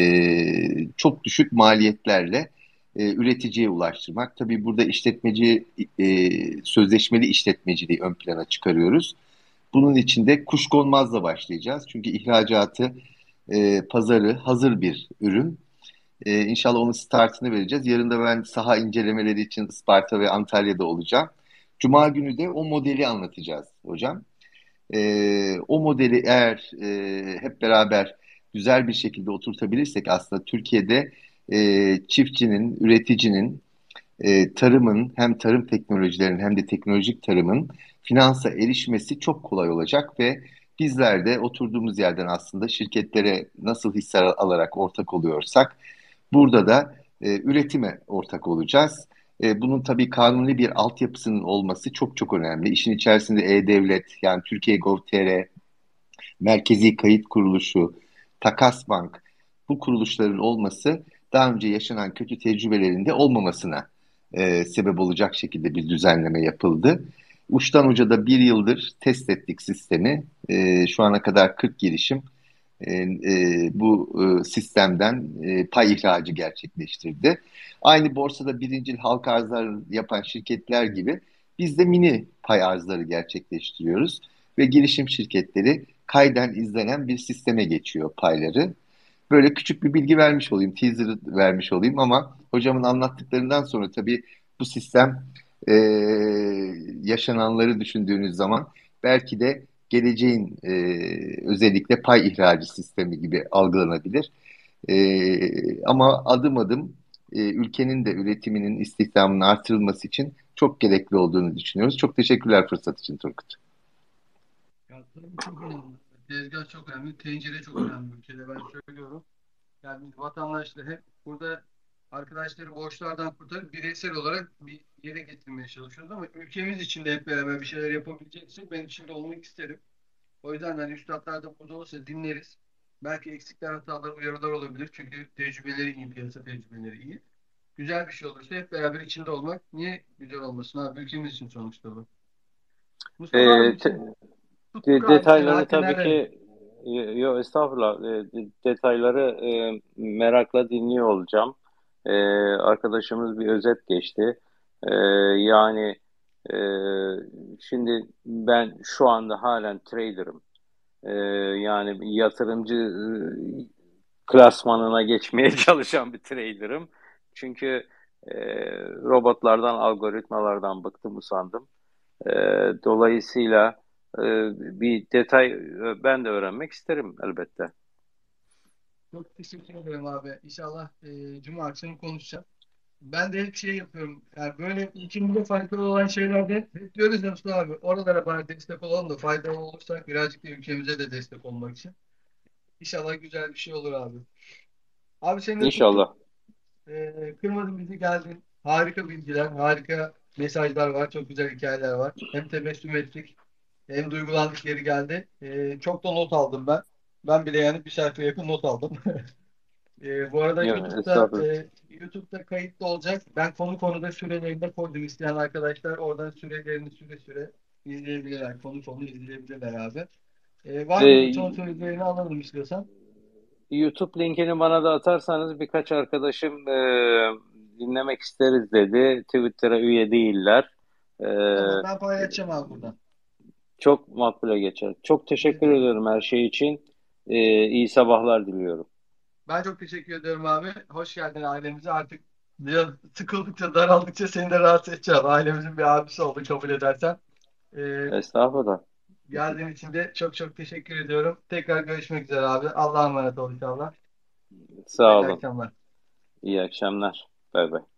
çok düşük maliyetlerle üreticiye ulaştırmak. Tabii burada sözleşmeli işletmeciliği ön plana çıkarıyoruz. Bunun için de kuşkonmazla başlayacağız. Çünkü ihracatı, pazarı hazır bir ürün. İnşallah onun startını vereceğiz. Yarın da ben saha incelemeleri için Isparta ve Antalya'da olacağım. Cuma günü de o modeli anlatacağız hocam. O modeli eğer hep beraber güzel bir şekilde oturtabilirsek aslında Türkiye'de çiftçinin, üreticinin, tarımın hem tarım teknolojilerinin hem de teknolojik tarımın finansa erişmesi çok kolay olacak ve bizler de oturduğumuz yerden aslında şirketlere nasıl hisse alarak ortak oluyorsak burada da üretime ortak olacağız. Bunun tabii kanuni bir altyapısının olması çok çok önemli. İşin içerisinde E-Devlet, yani Türkiye Gov.tr, Merkezi Kayıt Kuruluşu, Takas Bank, bu kuruluşların olması daha önce yaşanan kötü tecrübelerinde olmamasına sebep olacak şekilde bir düzenleme yapıldı. Uçtan uca da bir yıldır test ettik sistemi. Şu ana kadar 40 girişim bu sistemden pay ihracı gerçekleştirdi. Aynı borsada birincil halka arzlar yapan şirketler gibi biz de mini pay arzları gerçekleştiriyoruz ve girişim şirketleri kayden izlenen bir sisteme geçiyor payları. Böyle küçük bir bilgi vermiş olayım, teaser vermiş olayım ama hocamın anlattıklarından sonra tabii bu sistem e, yaşananları düşündüğünüz zaman belki de geleceğin özellikle pay ihracı sistemi gibi algılanabilir. Ama adım adım ülkenin de üretiminin, istihdamının artırılması için çok gerekli olduğunu düşünüyoruz. Çok teşekkürler fırsat için Turgut. Ya, tabii çok önemli. Tezgah çok önemli. Tencere çok önemli ülkede. Ben söylüyorum. Yani biz vatandaşlar hep burada arkadaşları borçlardan kurtarıp bireysel olarak bir yere getirmeye çalışıyoruz ama ülkemiz için de hep beraber bir şeyler yapabileceksek ben içinde olmak isterim. O yüzden hani üstadlar da burada olursa dinleriz. Belki eksikler, hatalar, uyarılar olabilir. Çünkü tecrübeleri iyi, piyasa tecrübeleri iyi. Güzel bir şey olursa hep beraber içinde olmak niye güzel olmasın abi? Ülkemiz için sonuçta bu. Mustafa E, abi te- tuttuk abi Detaylarını Selahattin tabii Erel. ki yo, estağfurullah, detayları merakla dinliyor olacağım. Arkadaşımız bir özet geçti. E, yani e, şimdi ben şu anda halen trader'ım. Yani bir yatırımcı klasmanına geçmeye çalışan bir trader'ım. Çünkü e, robotlardan, algoritmalardan bıktım, usandım. E, Dolayısıyla bir detay ben de öğrenmek isterim elbette. Çok teşekkür ederim abi. İnşallah Cuma akşamı konuşacağız. Ben de hep şey yapıyorum. Yani böyle ülkemizde faydalı olan şeylerde hep diyoruz ya Mustafa abi. Oralara bari destek olalım da faydalı olursak birazcık da ülkemize de destek olmak için. İnşallah güzel bir şey olur abi. Abi seni de tuttuk. İnşallah. Kırmadın bizi geldin. Harika bilgiler, harika mesajlar var. Çok güzel hikayeler var. Hem tebessüm ettik hem duygulandık yeri geldi. Çok da not aldım ben. Ben bile yani bir sayfaya yakın not aldım. Bu arada Yok, YouTube'da estağfurullah. YouTube'da kayıtlı olacak. Ben konu konuda sürelerini de koydum. İsteyen arkadaşlar oradan sürelerini süre izleyebilirler. Konu konu izleyebilirler abi. Var mı son E, sözlerini alalım istiyorsan. YouTube linkini bana da atarsanız birkaç arkadaşım dinlemek isteriz dedi. Twitter'a üye değiller. E, Tamam ben paylaşacağım abi buradan. Çok makbule geçer. Çok teşekkür ediyorum her şey için. İyi sabahlar diliyorum. Ben çok teşekkür ediyorum abi. Hoş geldin ailemize. Artık biraz sıkıldıkça, daraldıkça seni de rahatsız edeceğim. Ailemizin bir abisi oldu kabul edersen. Ee, Estağfurullah. Geldiğin için de çok çok teşekkür ediyorum. Tekrar görüşmek üzere abi. Allah'a emanet ol inşallah. Sağ Hayırlı olun. akşamlar. İyi akşamlar. Bay bay.